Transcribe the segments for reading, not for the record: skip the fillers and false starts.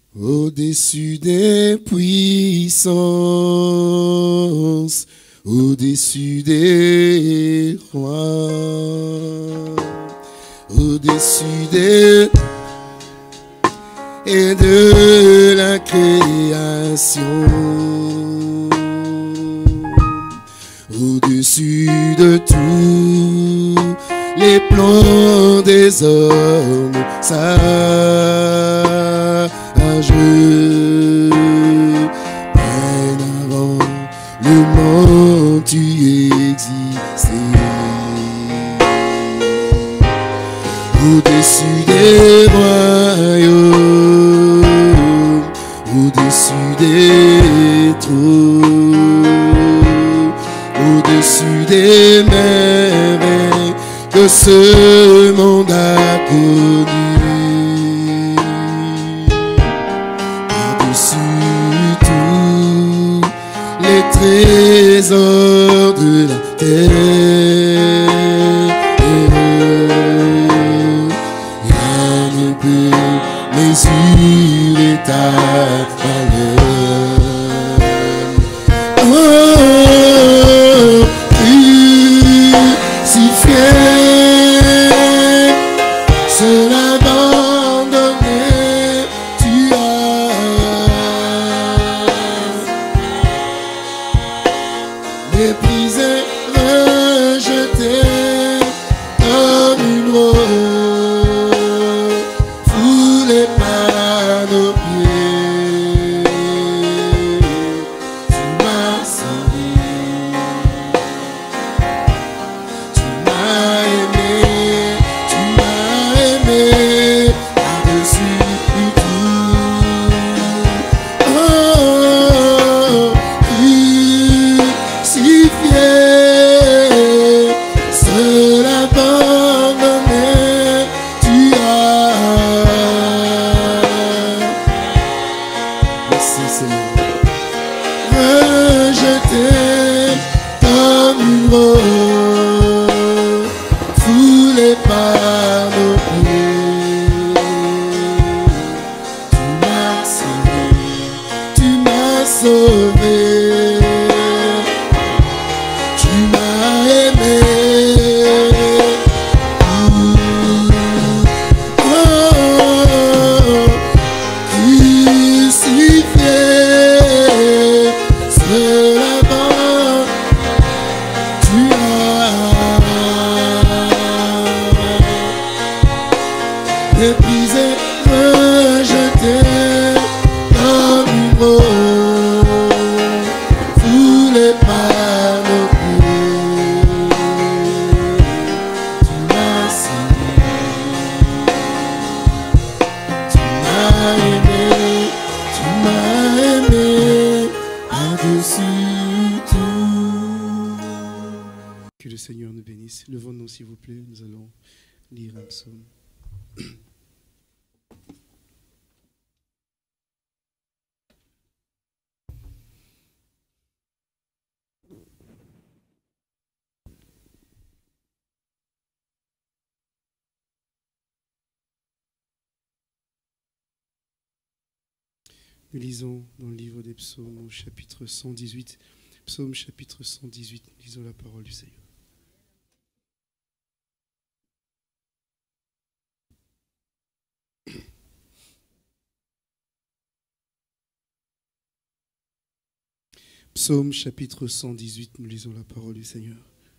Au-dessus des puissances, au-dessus des rois, au-dessus des et de la création, au-dessus de tous les plans des hommes sages, bien avant le monde tu existais, au-dessus des royaumes, au-dessus des trônes, au-dessus des merveilles que ce monde a connues, par-dessus tous les trésors de la terre, rien ne peut mesurer ta valeur. Oh, crucifié, seul abandonné, tu as méprisé, rejeté comme une rose, foulé par nos pieds. Tu m'as sauvé, tu m'as aimé par-dessus tout. Oh, crucifié, seul abandonné, tu as. Merci Seigneur. Rejeté comme une rose, foulé par nos pieds. Tu m'as sauvé, tu m'as sauvé, tu m'as aimé. Oh, crucifié, seul abandonné, tu as méprisé, rejeté comme une rose, foulé par nos pieds. Tu m'as sauvé, tu m'as aimé par-dessus tout. Que le Seigneur nous bénisse. Levons-nous s'il vous plaît, nous allons lire un psaume. Nous lisons dans le livre des psaumes au chapitre 118, psaume chapitre 118, lisons la parole du Seigneur. Psaume chapitre 118, nous lisons la parole du Seigneur.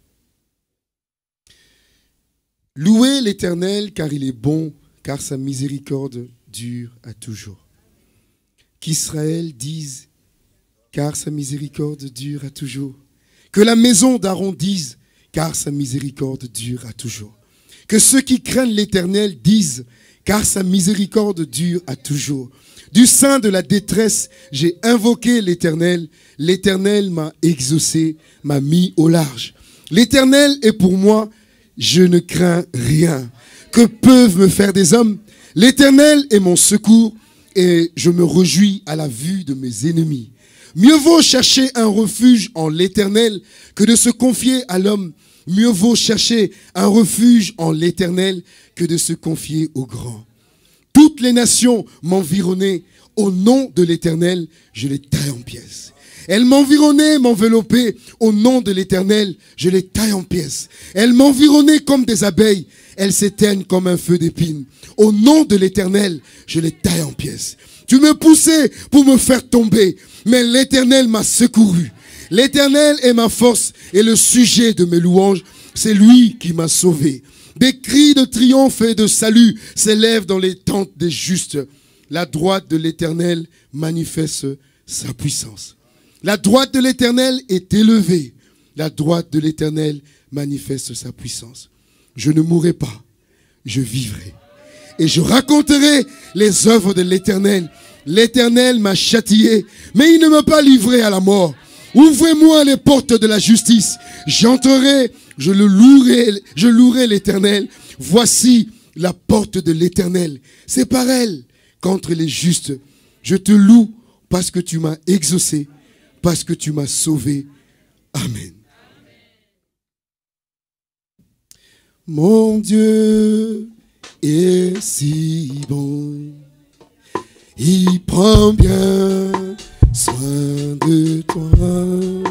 Louez l'Éternel car il est bon, car sa miséricorde dure à toujours. Qu'Israël dise, car sa miséricorde dure à toujours. Que la maison d'Aaron dise, car sa miséricorde dure à toujours. Que ceux qui craignent l'Éternel disent, car sa miséricorde dure à toujours. Du sein de la détresse, j'ai invoqué l'Éternel. L'Éternel m'a exaucé, m'a mis au large. L'Éternel est pour moi, je ne crains rien. Que peuvent me faire des hommes? L'Éternel est mon secours et je me réjouis à la vue de mes ennemis. Mieux vaut chercher un refuge en l'Éternel que de se confier à l'homme. Mieux vaut chercher un refuge en l'Éternel que de se confier au grand. Toutes toutes les nations m'environnaient. Au nom de l'Éternel, je les taille en pièces. Elles m'environnaient, m'enveloppaient. Au nom de l'Éternel, je les taille en pièces. Elles m'environnaient comme des abeilles. Elles s'éteignent comme un feu d'épine. Au nom de l'Éternel, je les taille en pièces. Tu me poussais pour me faire tomber, mais l'Éternel m'a secouru. L'Éternel est ma force et le sujet de mes louanges. C'est lui qui m'a sauvé. Des cris de triomphe et de salut s'élèvent dans les tentes des justes. La droite de l'Éternel manifeste sa puissance. La droite de l'Éternel est élevée. La droite de l'Éternel manifeste sa puissance. Je ne mourrai pas, je vivrai. Et je raconterai les œuvres de l'Éternel. L'Éternel m'a châtié, mais il ne m'a pas livré à la mort. Ouvrez-moi les portes de la justice. J'entrerai, je louerai l'Éternel. Voici la porte de l'Éternel. C'est par elle qu'entrent les justes. Je te loue parce que tu m'as exaucé, parce que tu m'as sauvé. Amen. Mon Dieu est si bon. Il prend bien soin de toi.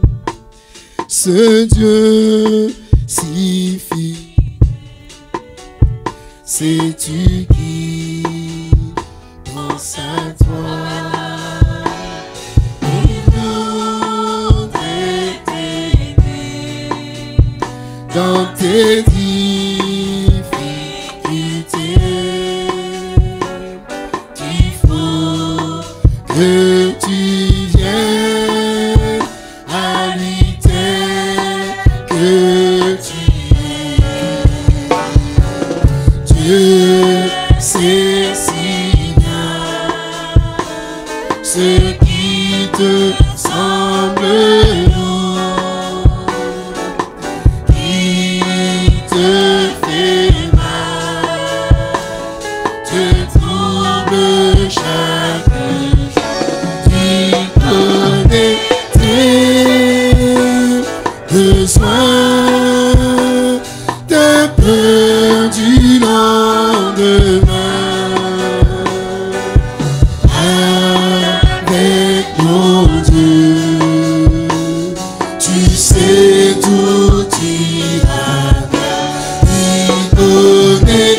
Ce Dieu si fidèle, c'est-tu qui pense à toi? Il nous t'aider dans tes que tu viennes à lui tel que tu es. Dieu sait si bien ce qui te semble lourd, qui te fait mal, te trouble chaque besoin d'un peu du lendemain. Avec mon Dieu, tu sais tout ira bien. Il connaît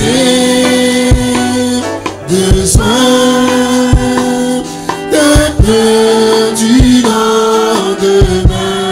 tes besoins d'un peu du lendemain.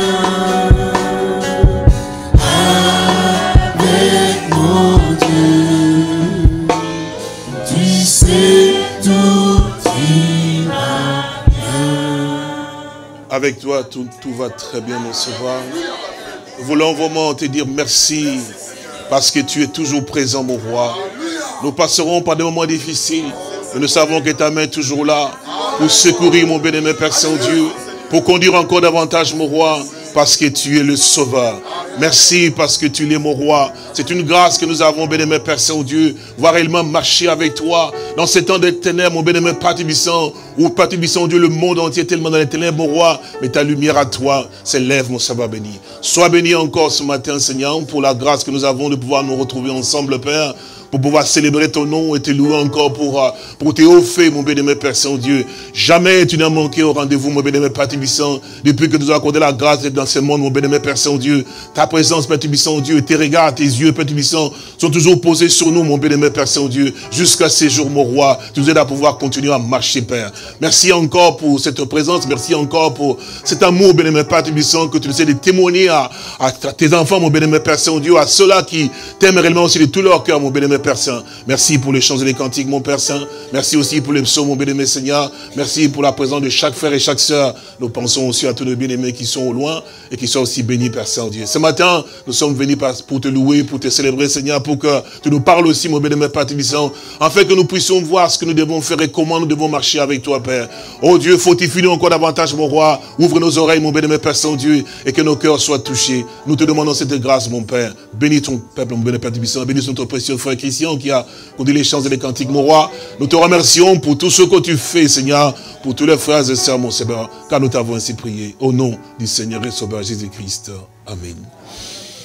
Avec toi, tout va très bien, mon Sauveur. Nous voulons vraiment te dire merci parce que tu es toujours présent, mon roi. Nous passerons par des moments difficiles, mais nous savons que ta main est toujours là pour secourir, mon bien-aimé Père Saint-Dieu, pour conduire encore davantage, mon roi, parce que tu es le Sauveur. Merci parce que tu es mon roi. C'est une grâce que nous avons, bien-aimé Père Saint-Dieu, voir réellement marcher avec toi dans ces temps de ténèbres, mon bien-aimé Père Tubissant, où Père Tubissant, Dieu, le monde entier est tellement dans les ténèbres, mon roi, mais ta lumière à toi s'élève, mon Sauveur béni. Sois béni encore ce matin, Seigneur, pour la grâce que nous avons de pouvoir nous retrouver ensemble, Père, pour pouvoir célébrer ton nom et te louer encore pour te offrir, mon bien-aimé Père Saint-Dieu. Jamais tu n'as manqué au rendez-vous, mon bien-aimé Père Tubissant, depuis que nous avons accordé la grâce d'être dans ce monde, mon bien-aimé Père Saint-Dieu. Ta présence, Père Tubissant, Dieu, tes regards, tes yeux, Père Tubissant, sont toujours posés sur nous, mon bien-aimé Père Saint-Dieu, jusqu'à ces jours, mon roi. Tu nous aides à pouvoir continuer à marcher, Père. Merci encore pour cette présence, merci encore pour cet amour, bien-aimé Père Tubissant, que tu nous aides de témoigner à tes enfants, mon bien-aimé Père Saint-Dieu, à ceux-là qui t'aiment réellement aussi de tout leur cœur, mon bien-aimé Père Saint. Merci pour les chants et les cantiques, mon Père Saint. Merci aussi pour les psaumes, mon bien-aimé Seigneur. Merci pour la présence de chaque frère et chaque sœur. Nous pensons aussi à tous nos bien-aimés qui sont au loin et qui soient aussi bénis, Père Saint-Dieu. Ce matin, nous sommes venus pour te louer, pour te célébrer, Seigneur, pour que tu nous parles aussi, mon bien-aimé Père Tubissant, afin que nous puissions voir ce que nous devons faire et comment nous devons marcher avec toi, Père. Oh Dieu, fortifie-nous encore davantage, mon roi. Ouvre nos oreilles, mon bien-aimé Père Saint-Dieu, et que nos cœurs soient touchés. Nous te demandons cette grâce, mon Père. Bénis ton peuple, mon bien-aimé Père Tubissant. Bénis notre précieux frère Christian qui a conduit les chants et les cantiques, mon roi. Nous te remercions pour tout ce que tu fais, Seigneur, pour tous les frères et sœurs, mon Seigneur, car nous t'avons ainsi prié. Au nom du Seigneur et Sauveur Jésus-Christ. Amen.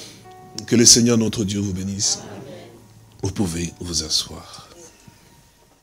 Que le Seigneur notre Dieu vous bénisse. Vous pouvez vous asseoir.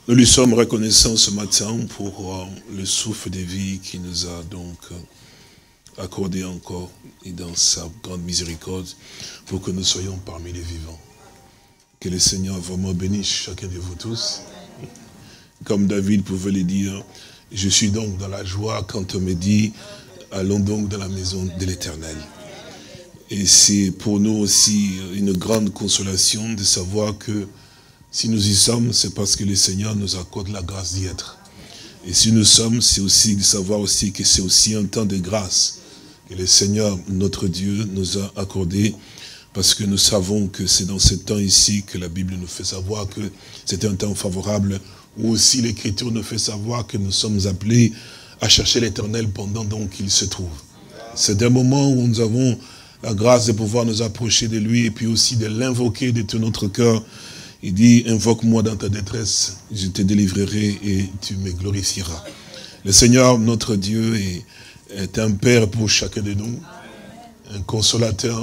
Nous lui sommes reconnaissants ce matin pour le souffle de vie qui nous a donc accordé encore et dans sa grande miséricorde pour que nous soyons parmi les vivants. Que le Seigneur vraiment bénisse chacun de vous tous. Comme David pouvait le dire, je suis donc dans la joie quand on me dit, allons donc dans la maison de l'Éternel. Et c'est pour nous aussi une grande consolation de savoir que si nous y sommes, c'est parce que le Seigneur nous accorde la grâce d'y être. Et si nous sommes, c'est aussi de savoir aussi que c'est aussi un temps de grâce que le Seigneur, notre Dieu, nous a accordé, parce que nous savons que c'est dans ce temps ici que la Bible nous fait savoir que c'est un temps favorable, où aussi l'Écriture nous fait savoir que nous sommes appelés à chercher l'Éternel pendant donc qu'il se trouve. C'est un moment où nous avons la grâce de pouvoir nous approcher de lui et puis aussi de l'invoquer de tout notre cœur. Il dit, invoque-moi dans ta détresse, je te délivrerai et tu me glorifieras. Le Seigneur, notre Dieu, est un Père pour chacun de nous, un consolateur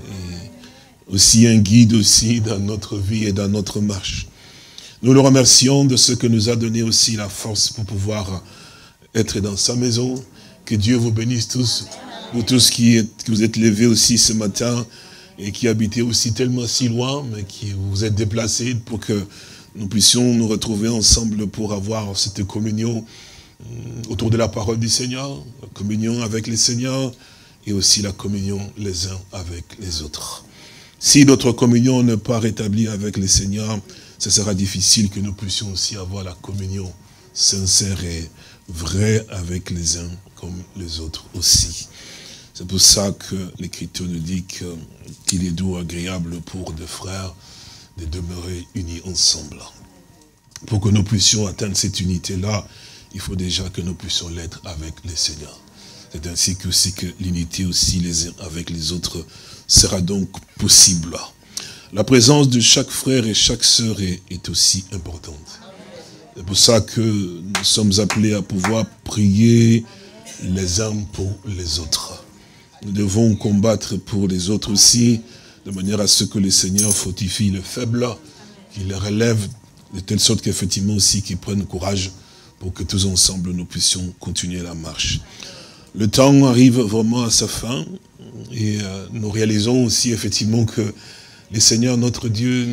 et aussi un guide aussi dans notre vie et dans notre marche. Nous le remercions de ce que nous a donné aussi la force pour pouvoir être dans sa maison. Que Dieu vous bénisse tous, vous tous qui vous êtes levés aussi ce matin, et qui habitez aussi tellement si loin, mais qui vous êtes déplacés pour que nous puissions nous retrouver ensemble pour avoir cette communion autour de la parole du Seigneur, la communion avec le Seigneur et aussi la communion les uns avec les autres. Si notre communion n'est pas rétablie avec le Seigneur, ce sera difficile que nous puissions aussi avoir la communion sincère et vraie avec les uns comme les autres aussi. C'est pour ça que l'Écriture nous dit qu'il est doux, agréable pour deux frères de demeurer unis ensemble. Pour que nous puissions atteindre cette unité-là, il faut déjà que nous puissions l'être avec le Seigneur. C'est ainsi que aussi que l'unité aussi les uns avec les autres sera donc possible. La présence de chaque frère et chaque sœur est aussi importante. C'est pour ça que nous sommes appelés à pouvoir prier les uns pour les autres. Nous devons combattre pour les autres aussi, de manière à ce que le Seigneur fortifie les faibles, qu'il les relève, de telle sorte qu'effectivement aussi qu'ils prennent courage pour que tous ensemble nous puissions continuer la marche. Le temps arrive vraiment à sa fin et nous réalisons aussi effectivement que le Seigneur, notre Dieu,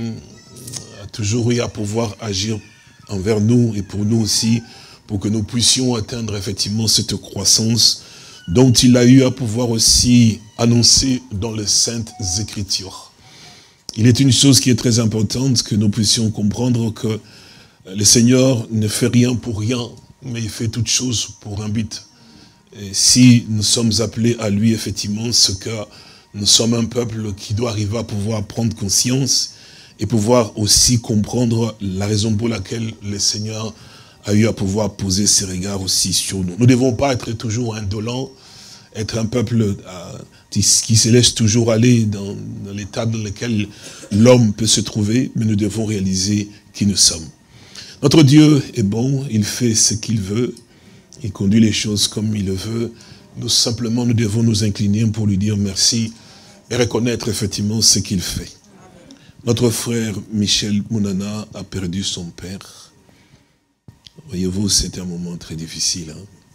a toujours eu à pouvoir agir envers nous et pour nous aussi, pour que nous puissions atteindre effectivement cette croissance dont il a eu à pouvoir aussi annoncer dans les Saintes Écritures. Il est une chose qui est très importante, que nous puissions comprendre que le Seigneur ne fait rien pour rien, mais il fait toutes choses pour un but. Et si nous sommes appelés à lui, effectivement, ce que nous sommes un peuple qui doit arriver à pouvoir prendre conscience et pouvoir aussi comprendre la raison pour laquelle le Seigneur a eu à pouvoir poser ses regards aussi sur nous. Nous ne devons pas être toujours indolents, être un peuple qui se laisse toujours aller dans l'état dans lequel l'homme peut se trouver, mais nous devons réaliser qui nous sommes. Notre Dieu est bon, il fait ce qu'il veut, il conduit les choses comme il le veut. Nous simplement, nous devons nous incliner pour lui dire merci et reconnaître effectivement ce qu'il fait. Notre frère Michel Mounana a perdu son père. Voyez-vous, c'était un moment très difficile.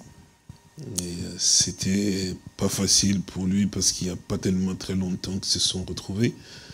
Et c'était pas facile pour lui parce qu'il n'y a pas tellement très longtemps qu'ils se sont retrouvés.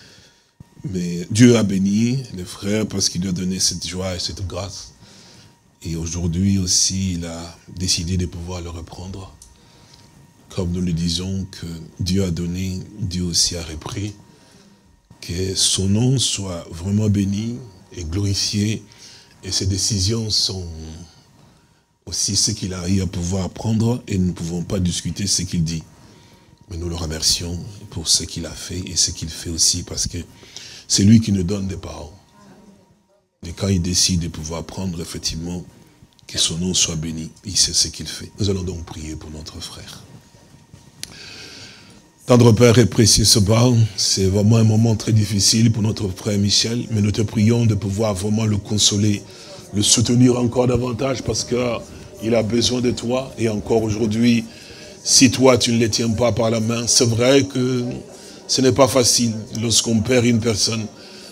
Mais Dieu a béni les frères parce qu'il lui a donné cette joie et cette grâce. Et aujourd'hui aussi, il a décidé de pouvoir le reprendre. Comme nous le disons, que Dieu a donné, Dieu aussi a repris. Que son nom soit vraiment béni et glorifié. Et ses décisions sont aussi ce qu'il a eu à pouvoir prendre. Et nous ne pouvons pas discuter ce qu'il dit. Mais nous le remercions pour ce qu'il a fait et ce qu'il fait aussi. Parce que c'est lui qui nous donne des parents. Et quand il décide de pouvoir prendre, effectivement, que son nom soit béni, il sait ce qu'il fait. Nous allons donc prier pour notre frère. Tendre Père et précieux Seigneur, c'est vraiment un moment très difficile pour notre frère Michel, mais nous te prions de pouvoir vraiment le consoler, le soutenir encore davantage parce qu'il a besoin de toi. Et encore aujourd'hui, si toi tu ne le tiens pas par la main, c'est vrai que ce n'est pas facile lorsqu'on perd une personne.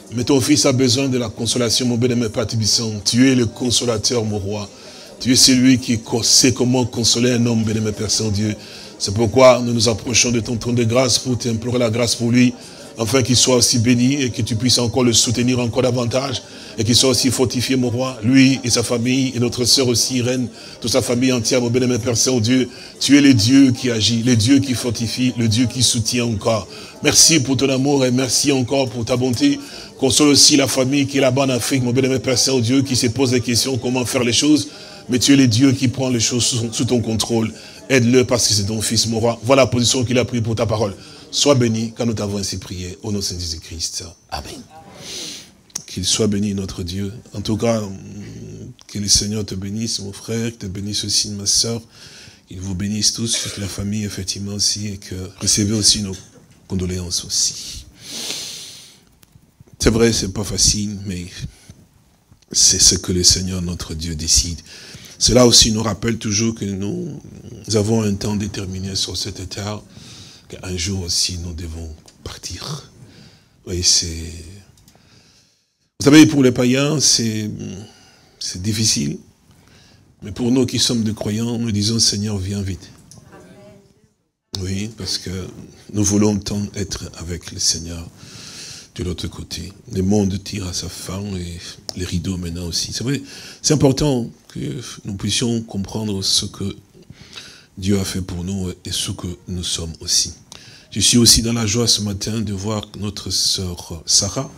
Mais ton fils a besoin de la consolation, mon bien-aimé Père Tibissant. Tu es le consolateur, mon roi. Tu es celui qui sait comment consoler un homme, bien-aimé Père Saint-Dieu. C'est pourquoi nous nous approchons de ton trône de grâce pour t'implorer la grâce pour lui, afin qu'il soit aussi béni et que tu puisses encore le soutenir encore davantage et qu'il soit aussi fortifié, mon roi, lui et sa famille et notre sœur aussi, Irène, toute sa famille entière, mon bien-aimé Père Saint-Dieu. Tu es le Dieu qui agit, le Dieu qui fortifie, le Dieu qui soutient encore. Merci pour ton amour et merci encore pour ta bonté. Console aussi la famille qui est là-bas en Afrique, mon bien-aimé Père Saint-Dieu, qui se pose des questions, comment faire les choses. Mais tu es le Dieu qui prend les choses sous ton contrôle. Aide-le parce que c'est ton fils, mon roi. Voilà la position qu'il a prise pour ta parole. Sois béni quand nous t'avons ainsi prié. Au nom de Saint Jésus-Christ. Amen. Qu'il soit béni, notre Dieu. En tout cas, que le Seigneur te bénisse, mon frère, que te bénisse aussi ma soeur. Qu'il vous bénisse tous, toute la famille, effectivement, aussi, et que recevez aussi nos condoléances aussi. C'est vrai, c'est pas facile, mais c'est ce que le Seigneur, notre Dieu, décide. Cela aussi nous rappelle toujours que nous avons un temps déterminé sur cette terre, qu'un jour aussi nous devons partir. Oui, c'est... Vous savez, pour les païens, c'est difficile. Mais pour nous qui sommes des croyants, nous disons, Seigneur, viens vite. Oui, parce que nous voulons tant être avec le Seigneur de l'autre côté. Le monde tire à sa fin et les rideaux maintenant aussi. C'est vrai, c'est important que nous puissions comprendre ce que Dieu a fait pour nous et ce que nous sommes aussi. Je suis aussi dans la joie ce matin de voir notre sœur Sarah.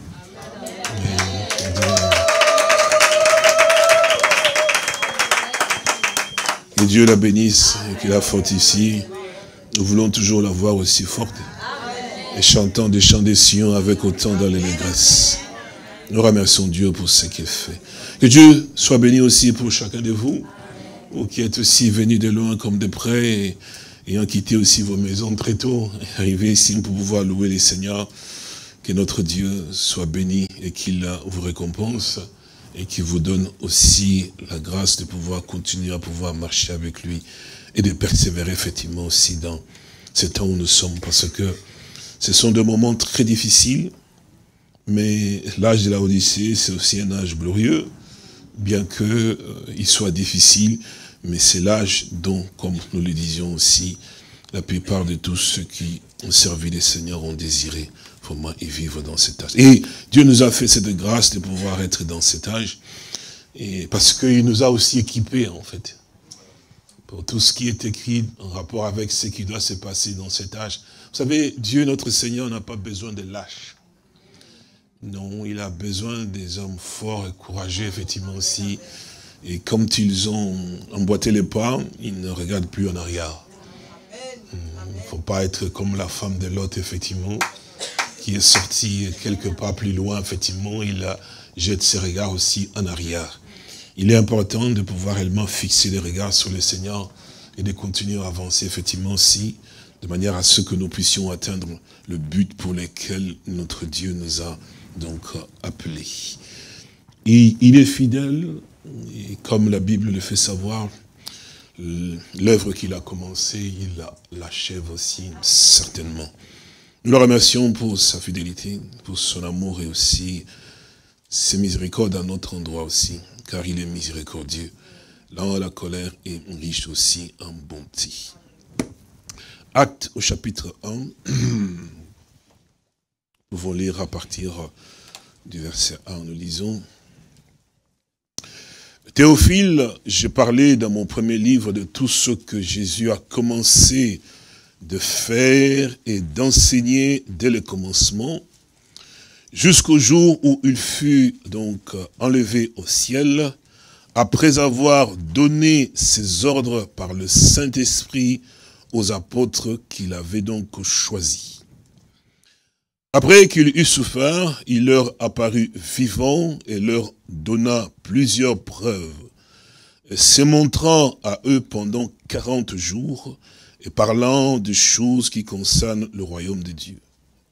Que Dieu la bénisse et qu'il la fortifie. Nous voulons toujours la voir aussi forte. Et chantant des chants des Sion avec autant d'allégresse. Nous remercions Dieu pour ce qu'il fait. Que Dieu soit béni aussi pour chacun de vous, vous qui êtes aussi venus de loin comme de près, et ayant quitté aussi vos maisons très tôt, arrivés ici pour pouvoir louer les Seigneurs. Que notre Dieu soit béni et qu'il vous récompense et qu'il vous donne aussi la grâce de pouvoir continuer à pouvoir marcher avec lui et de persévérer effectivement aussi dans ce temps où nous sommes, parce que ce sont des moments très difficiles, mais l'âge de la Odyssée, c'est aussi un âge glorieux, bien qu'il soit difficile, mais c'est l'âge dont, comme nous le disions aussi, la plupart de tous ceux qui ont servi les Seigneurs ont désiré vraiment y vivre dans cet âge. Et Dieu nous a fait cette grâce de pouvoir être dans cet âge, et parce qu'il nous a aussi équipés, en fait, pour tout ce qui est écrit en rapport avec ce qui doit se passer dans cet âge. Vous savez, Dieu, notre Seigneur, n'a pas besoin de lâches. Non, il a besoin des hommes forts et courageux, effectivement aussi. Et comme ils ont emboîté les pas, ils ne regardent plus en arrière. Il ne faut pas être comme la femme de Lot, effectivement, qui est sortie quelque part plus loin, effectivement, il jette ses regards aussi en arrière. Il est important de pouvoir réellement fixer les regards sur le Seigneur et de continuer à avancer, effectivement, aussi, de manière à ce que nous puissions atteindre le but pour lequel notre Dieu nous a donc appelés. Il est fidèle, et comme la Bible le fait savoir, l'œuvre qu'il a commencée, il l'achève aussi certainement. Nous le remercions pour sa fidélité, pour son amour et aussi ses miséricordes à notre endroit aussi, car il est miséricordieux. Là, la colère est riche aussi en bonté. Actes au chapitre 1, nous pouvons lire à partir du verset 1, nous lisons. Théophile, j'ai parlé dans mon premier livre de tout ce que Jésus a commencé de faire et d'enseigner dès le commencement, jusqu'au jour où il fut donc enlevé au ciel, après avoir donné ses ordres par le Saint-Esprit aux apôtres qu'il avait donc choisis. Après qu'il eut souffert, il leur apparut vivant et leur donna plusieurs preuves, se montrant à eux pendant 40 jours et parlant de choses qui concernent le royaume de Dieu.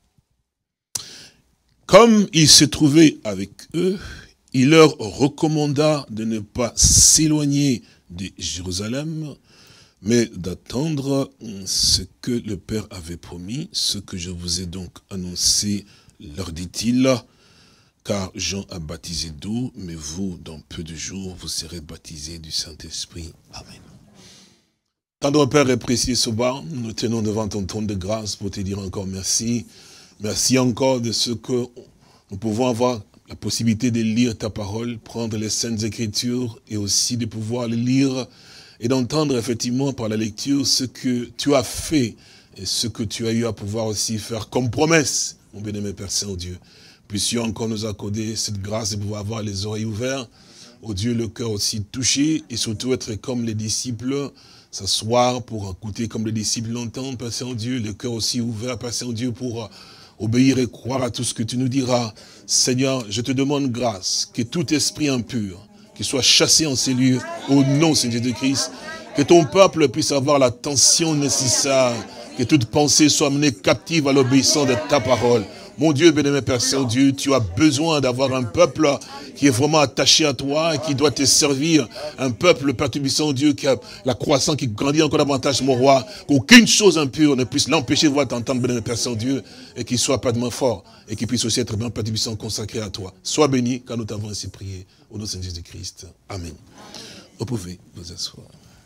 Comme il se trouvait avec eux, il leur recommanda de ne pas s'éloigner de Jérusalem, mais d'attendre ce que le Père avait promis, ce que je vous ai donc annoncé, leur dit-il, car Jean a baptisé d'eau, mais vous, dans peu de jours, vous serez baptisés du Saint-Esprit. Amen. Tendre Père et précieux Soba, nous tenons devant ton trône de grâce pour te dire encore merci. Merci encore de ce que nous pouvons avoir la possibilité de lire ta parole, prendre les Saintes Écritures et aussi de pouvoir les lire et d'entendre effectivement par la lecture ce que tu as fait et ce que tu as eu à pouvoir aussi faire comme promesse, mon bien-aimé Père Saint-Dieu. Puissions encore nous accorder cette grâce de pouvoir avoir les oreilles ouvertes, au Dieu le cœur aussi touché et surtout être comme les disciples, s'asseoir pour écouter comme les disciples l'entendent, Père Saint-Dieu, le cœur aussi ouvert, Père Saint-Dieu, pour obéir et croire à tout ce que tu nous diras. Seigneur, je te demande grâce, que tout esprit impur, qu'il soit chassé en ces lieux, au nom de Jésus-Christ, que ton peuple puisse avoir l'attention nécessaire, que toute pensée soit menée captive à l'obéissance de ta parole. Mon Dieu, bien-aimé Père Saint-Dieu, tu as besoin d'avoir un peuple qui est vraiment attaché à toi et qui doit te servir. Un peuple, Père Dieu, qui a la croissance, qui grandit encore davantage, mon roi. Qu'aucune chose impure ne puisse l'empêcher de voir t'entendre, bien-aimé Père Saint-Dieu, et qu'il soit pas de main fort, et qu'il puisse aussi être bien, Père Dieu, consacré à toi. Sois béni, car nous t'avons ainsi prié. Au nom de Jésus-Christ. Amen. Vous pouvez vous asseoir.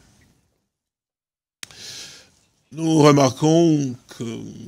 Nous remarquons que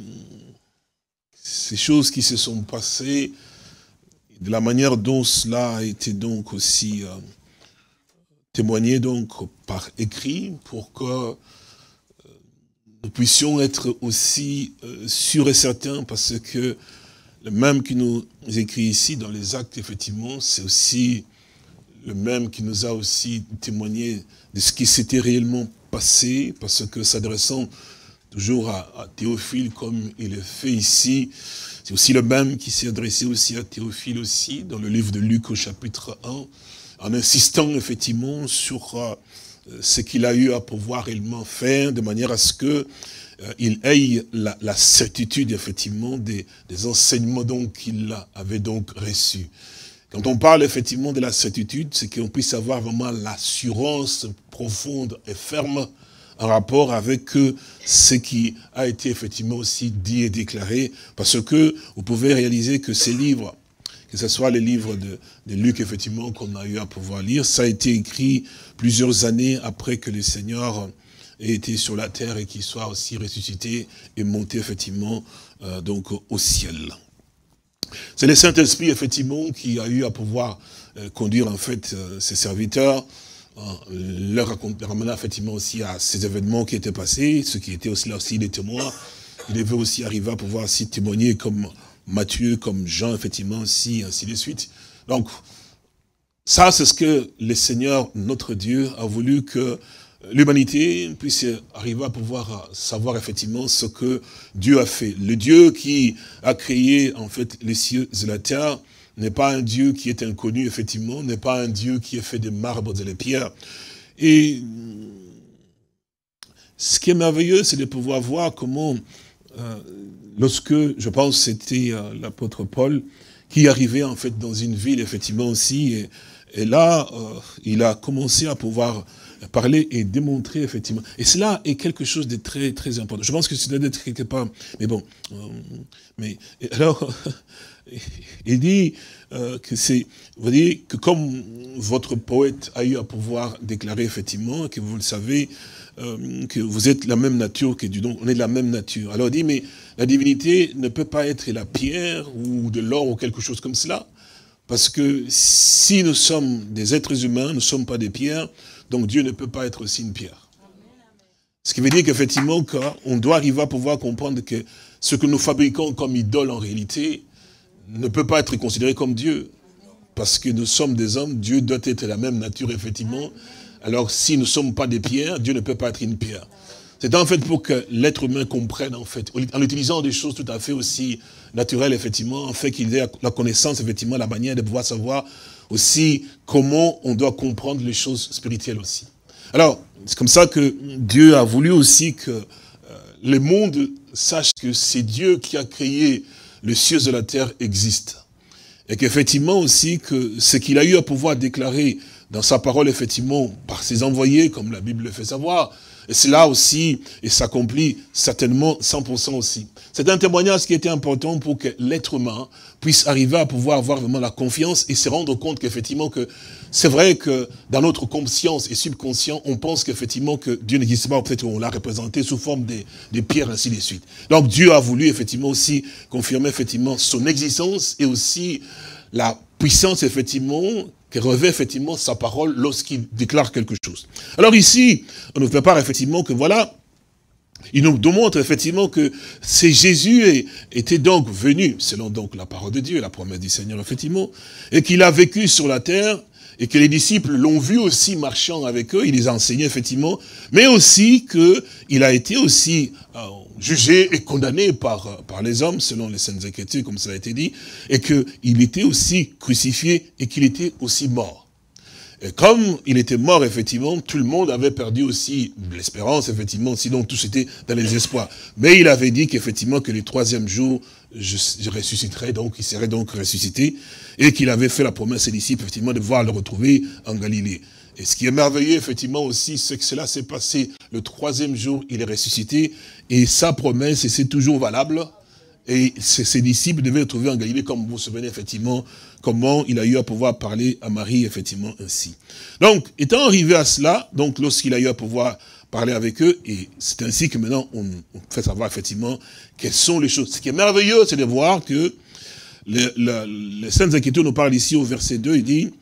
ces choses qui se sont passées, de la manière dont cela a été donc aussi témoigné donc par écrit, pour que nous puissions être aussi sûrs et certains, parce que le même qui nous écrit ici dans les actes, effectivement, c'est aussi le même qui nous a aussi témoigné de ce qui s'était réellement passé, parce que s'adressant toujours à Théophile, comme il est fait ici. C'est aussi le même qui s'est adressé aussi à Théophile aussi, dans le livre de Luc au chapitre 1, en insistant effectivement sur ce qu'il a eu à pouvoir réellement faire, de manière à ce que il ait la certitude effectivement des enseignements donc qu'il avait donc reçus. Quand on parle effectivement de la certitude, c'est qu'on puisse avoir vraiment l'assurance profonde et ferme en rapport avec ce qui a été effectivement aussi dit et déclaré, parce que vous pouvez réaliser que ces livres, que ce soit les livres de Luc, effectivement, qu'on a eu à pouvoir lire, ça a été écrit plusieurs années après que le Seigneur ait été sur la terre et qu'il soit aussi ressuscité et monté, effectivement, donc au ciel. C'est le Saint-Esprit, effectivement, qui a eu à pouvoir conduire, en fait, ses serviteurs, leur ramener effectivement aussi à ces événements qui étaient passés, ceux qui étaient aussi là aussi des témoins. Il devait aussi arriver à pouvoir aussi témoigner comme Matthieu, comme Jean, effectivement aussi, ainsi de suite. Donc, ça c'est ce que le Seigneur, notre Dieu, a voulu que l'humanité puisse arriver à pouvoir savoir effectivement ce que Dieu a fait. Le Dieu qui a créé en fait les cieux et la terre, n'est pas un Dieu qui est inconnu, effectivement, n'est pas un Dieu qui est fait de marbre et de pierres. Et ce qui est merveilleux, c'est de pouvoir voir comment, lorsque, je pense c'était l'apôtre Paul, qui arrivait en fait dans une ville, effectivement aussi, et là, il a commencé à pouvoir parler et démontrer, effectivement. Et cela est quelque chose de très, très important. Je pense que c'est d'être quelque part, mais bon, mais alors... Il dit que c'est, vous voyez, que comme votre poète a eu à pouvoir déclarer effectivement, que vous le savez, que vous êtes la même nature que Dieu, donc on est de la même nature. Alors il dit, mais la divinité ne peut pas être la pierre ou de l'or ou quelque chose comme cela, parce que si nous sommes des êtres humains, nous ne sommes pas des pierres, donc Dieu ne peut pas être aussi une pierre. Ce qui veut dire qu'effectivement, on doit arriver à pouvoir comprendre que ce que nous fabriquons comme idole en réalité, ne peut pas être considéré comme Dieu. Parce que nous sommes des hommes, Dieu doit être la même nature, effectivement. Alors, si nous ne sommes pas des pierres, Dieu ne peut pas être une pierre. C'est en fait pour que l'être humain comprenne, en fait, en utilisant des choses tout à fait aussi naturelles, effectivement, en fait qu'il ait la connaissance, effectivement, la manière de pouvoir savoir aussi comment on doit comprendre les choses spirituelles aussi. Alors, c'est comme ça que Dieu a voulu aussi que le monde sache que c'est Dieu qui a créé les cieux de la terre existent. Et qu'effectivement aussi, que ce qu'il a eu à pouvoir déclarer dans sa parole, effectivement, par ses envoyés, comme la Bible le fait savoir, Et cela aussi, et s'accomplit certainement 100% aussi. C'est un témoignage qui était important pour que l'être humain puisse arriver à pouvoir avoir vraiment la confiance et se rendre compte qu'effectivement que c'est vrai que dans notre conscience et subconscient, on pense qu'effectivement que Dieu n'existe pas, peut-être on l'a représenté sous forme des pierres, ainsi de suite. Donc Dieu a voulu effectivement aussi confirmer effectivement son existence et aussi la puissance effectivement qui revêt effectivement sa parole lorsqu'il déclare quelque chose. Alors ici, on nous prépare effectivement que voilà, il nous démontre effectivement que c'est Jésus était donc venu, selon donc la parole de Dieu, la promesse du Seigneur effectivement, et qu'il a vécu sur la terre, et que les disciples l'ont vu aussi marchant avec eux, il les a enseignés effectivement, mais aussi qu'il a été aussi jugé et condamné par les hommes, selon les Saintes Écritures, comme cela a été dit, et qu'il était aussi crucifié et qu'il était aussi mort. Et comme il était mort, effectivement, tout le monde avait perdu aussi l'espérance, effectivement, sinon tous étaient dans les espoirs. Mais il avait dit qu'effectivement, que le troisième jour, je ressusciterai, donc il serait donc ressuscité, et qu'il avait fait la promesse à ses disciples, effectivement, de pouvoir le retrouver en Galilée. Et ce qui est merveilleux, effectivement, aussi, c'est que cela s'est passé le troisième jour, il est ressuscité, et sa promesse, et c'est toujours valable, et ses disciples devaient le trouver en Galilée, comme vous vous souvenez, effectivement, comment il a eu à pouvoir parler à Marie, effectivement, ainsi. Donc, étant arrivé à cela, donc lorsqu'il a eu à pouvoir parler avec eux, et c'est ainsi que maintenant on fait savoir, effectivement, quelles sont les choses. Ce qui est merveilleux, c'est de voir que les Saintes Écritures nous parlent ici au verset 2,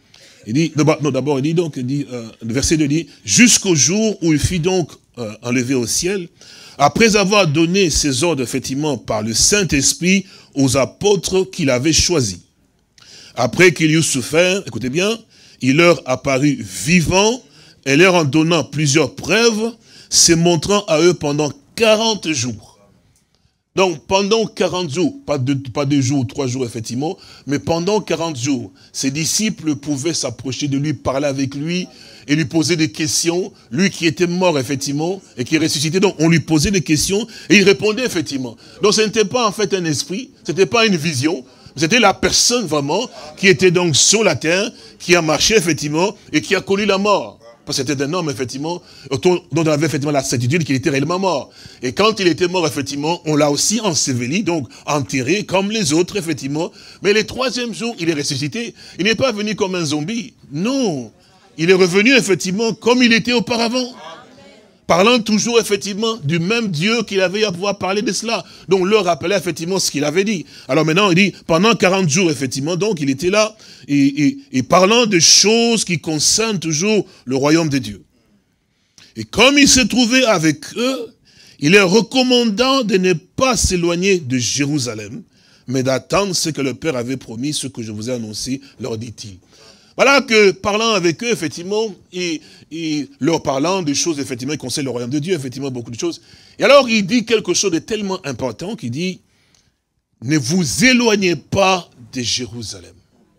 le verset 2 dit, jusqu'au jour où il fut donc enlevé au ciel, après avoir donné ses ordres, effectivement, par le Saint-Esprit aux apôtres qu'il avait choisis. Après qu'il eut souffert, écoutez bien, il leur apparut vivant et leur en donnant plusieurs preuves, se montrant à eux pendant 40 jours. Donc, pendant 40 jours, pas 2 jours ou 3 jours, effectivement, mais pendant 40 jours, ses disciples pouvaient s'approcher de lui, parler avec lui, et lui poser des questions. Lui qui était mort, effectivement, et qui est ressuscité, donc on lui posait des questions, et il répondait, effectivement. Donc, ce n'était pas, en fait, un esprit, ce n'était pas une vision, c'était la personne, vraiment, qui était donc sur la terre, qui a marché, effectivement, et qui a connu la mort. Parce que c'était un homme, effectivement, dont on avait effectivement la certitude qu'il était réellement mort. Et quand il était mort, effectivement, on l'a aussi enseveli, donc enterré comme les autres, effectivement. Mais le troisième jour, il est ressuscité. Il n'est pas venu comme un zombie. Non. Il est revenu, effectivement, comme il était auparavant. Parlant toujours, effectivement, du même Dieu qu'il avait à pouvoir parler de cela. Donc, leur rappelait, effectivement, ce qu'il avait dit. Alors maintenant, il dit, pendant 40 jours, effectivement, donc, il était là, et parlant de choses qui concernent toujours le royaume de Dieu. Et comme il se trouvait avec eux, il leur recommandant de ne pas s'éloigner de Jérusalem, mais d'attendre ce que le Père avait promis, ce que je vous ai annoncé, leur dit-il. Voilà que, parlant avec eux, effectivement, et leur parlant des choses, effectivement, qui concernent le royaume de Dieu, effectivement, beaucoup de choses. Et alors, il dit quelque chose de tellement important, qu'il dit, ne vous éloignez pas de Jérusalem.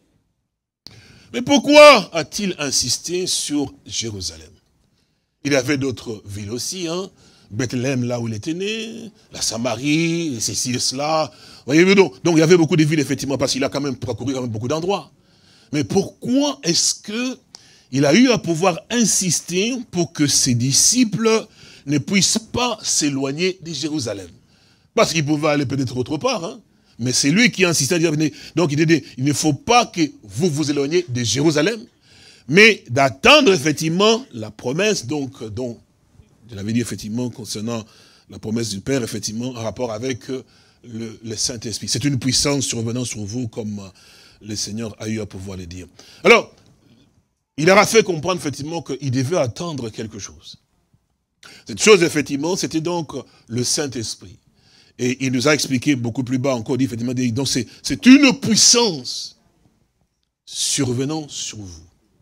Mais pourquoi a-t-il insisté sur Jérusalem? Il y avait d'autres villes aussi, hein. Bethléem, là où il était né, la Samarie, ceci et cela. Voyez-vous, donc il y avait beaucoup de villes, effectivement, parce qu'il a quand même parcouru beaucoup d'endroits. Mais pourquoi est-ce qu'il a eu à pouvoir insister pour que ses disciples ne puissent pas s'éloigner de Jérusalem? Parce qu'ils pouvaient aller peut-être autre part, hein? Mais c'est lui qui a insisté à dire, donc il dit, il ne faut pas que vous vous éloigniez de Jérusalem, mais d'attendre effectivement la promesse, donc, dont je l'avais dit effectivement concernant la promesse du Père, effectivement, en rapport avec le Saint-Esprit. C'est une puissance survenant sur vous, comme le Seigneur a eu à pouvoir le dire. Alors, il leur a fait comprendre effectivement qu'il devait attendre quelque chose. Cette chose, effectivement, c'était donc le Saint-Esprit. Et il nous a expliqué beaucoup plus bas encore, dit effectivement, donc c'est une puissance survenant sur vous.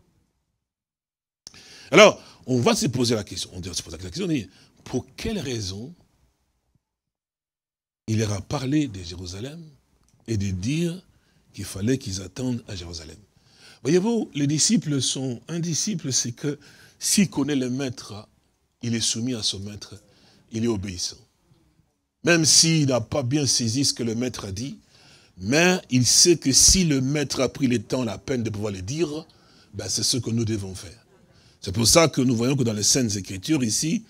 Alors, on va se poser la question, on se pose la question, pour quelle raison il leur a parlé de Jérusalem et de dire qu'il fallait qu'ils attendent à Jérusalem. Voyez-vous, les disciples sont, un disciple, c'est que s'il connaît le maître, il est soumis à son maître, il est obéissant. Même s'il n'a pas bien saisi ce que le maître a dit, mais il sait que si le maître a pris le temps, la peine de pouvoir le dire, ben c'est ce que nous devons faire. C'est pour ça que nous voyons que dans les Saintes Écritures ici,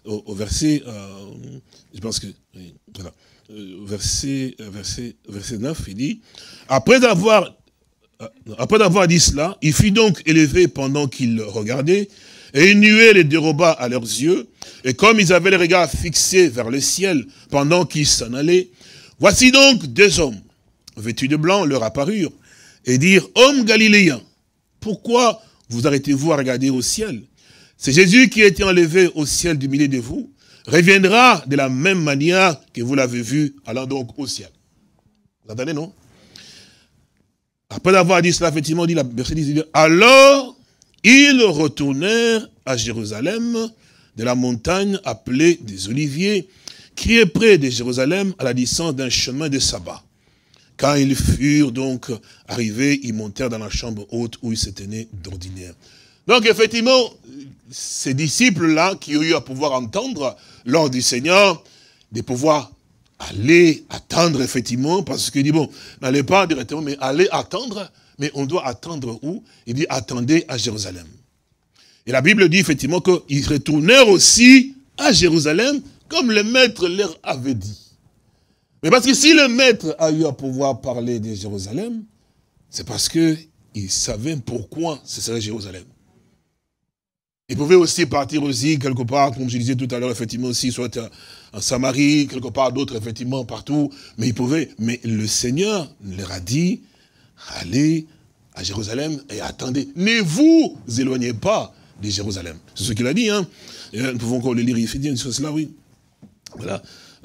au verset, je pense que, oui, voilà, verset 9, il dit, après avoir dit cela, il fut donc élevé pendant qu'il regardait, et une nuée les déroba à leurs yeux, et comme ils avaient les regards fixés vers le ciel pendant qu'ils s'en allaient, voici donc deux hommes, vêtus de blanc, leur apparurent, et dirent, hommes galiléens, pourquoi vous arrêtez-vous à regarder au ciel? C'est Jésus qui a été enlevé au ciel du milieu de vous, reviendra de la même manière que vous l'avez vu, allant donc au ciel. Vous entendez, non? Après avoir dit cela, effectivement, dit la verset 10, alors ils retournèrent à Jérusalem, de la montagne appelée des Oliviers, qui est près de Jérusalem, à la distance d'un chemin de sabbat. Quand ils furent donc arrivés, ils montèrent dans la chambre haute où ils se tenaient d'ordinaire. Donc effectivement, ces disciples-là qui ont eu à pouvoir entendre l'ordre du Seigneur, de pouvoir aller attendre effectivement, parce qu'il dit, bon, n'allez pas directement, mais allez attendre, mais on doit attendre où? Il dit, attendez à Jérusalem. Et la Bible dit effectivement qu'ils retournèrent aussi à Jérusalem, comme le maître leur avait dit. Mais parce que si le maître a eu à pouvoir parler de Jérusalem, c'est parce qu'il savait pourquoi ce serait Jérusalem. Il pouvait aussi partir aussi quelque part, comme je disais tout à l'heure, effectivement aussi, soit en Samarie, quelque part d'autres, effectivement, partout. Mais il pouvait. Mais le Seigneur leur a dit, allez à Jérusalem et attendez. Ne vous éloignez pas de Jérusalem. C'est ce qu'il a dit, hein. Et nous pouvons encore le lire, il fait dire une chose là, oui. Voilà.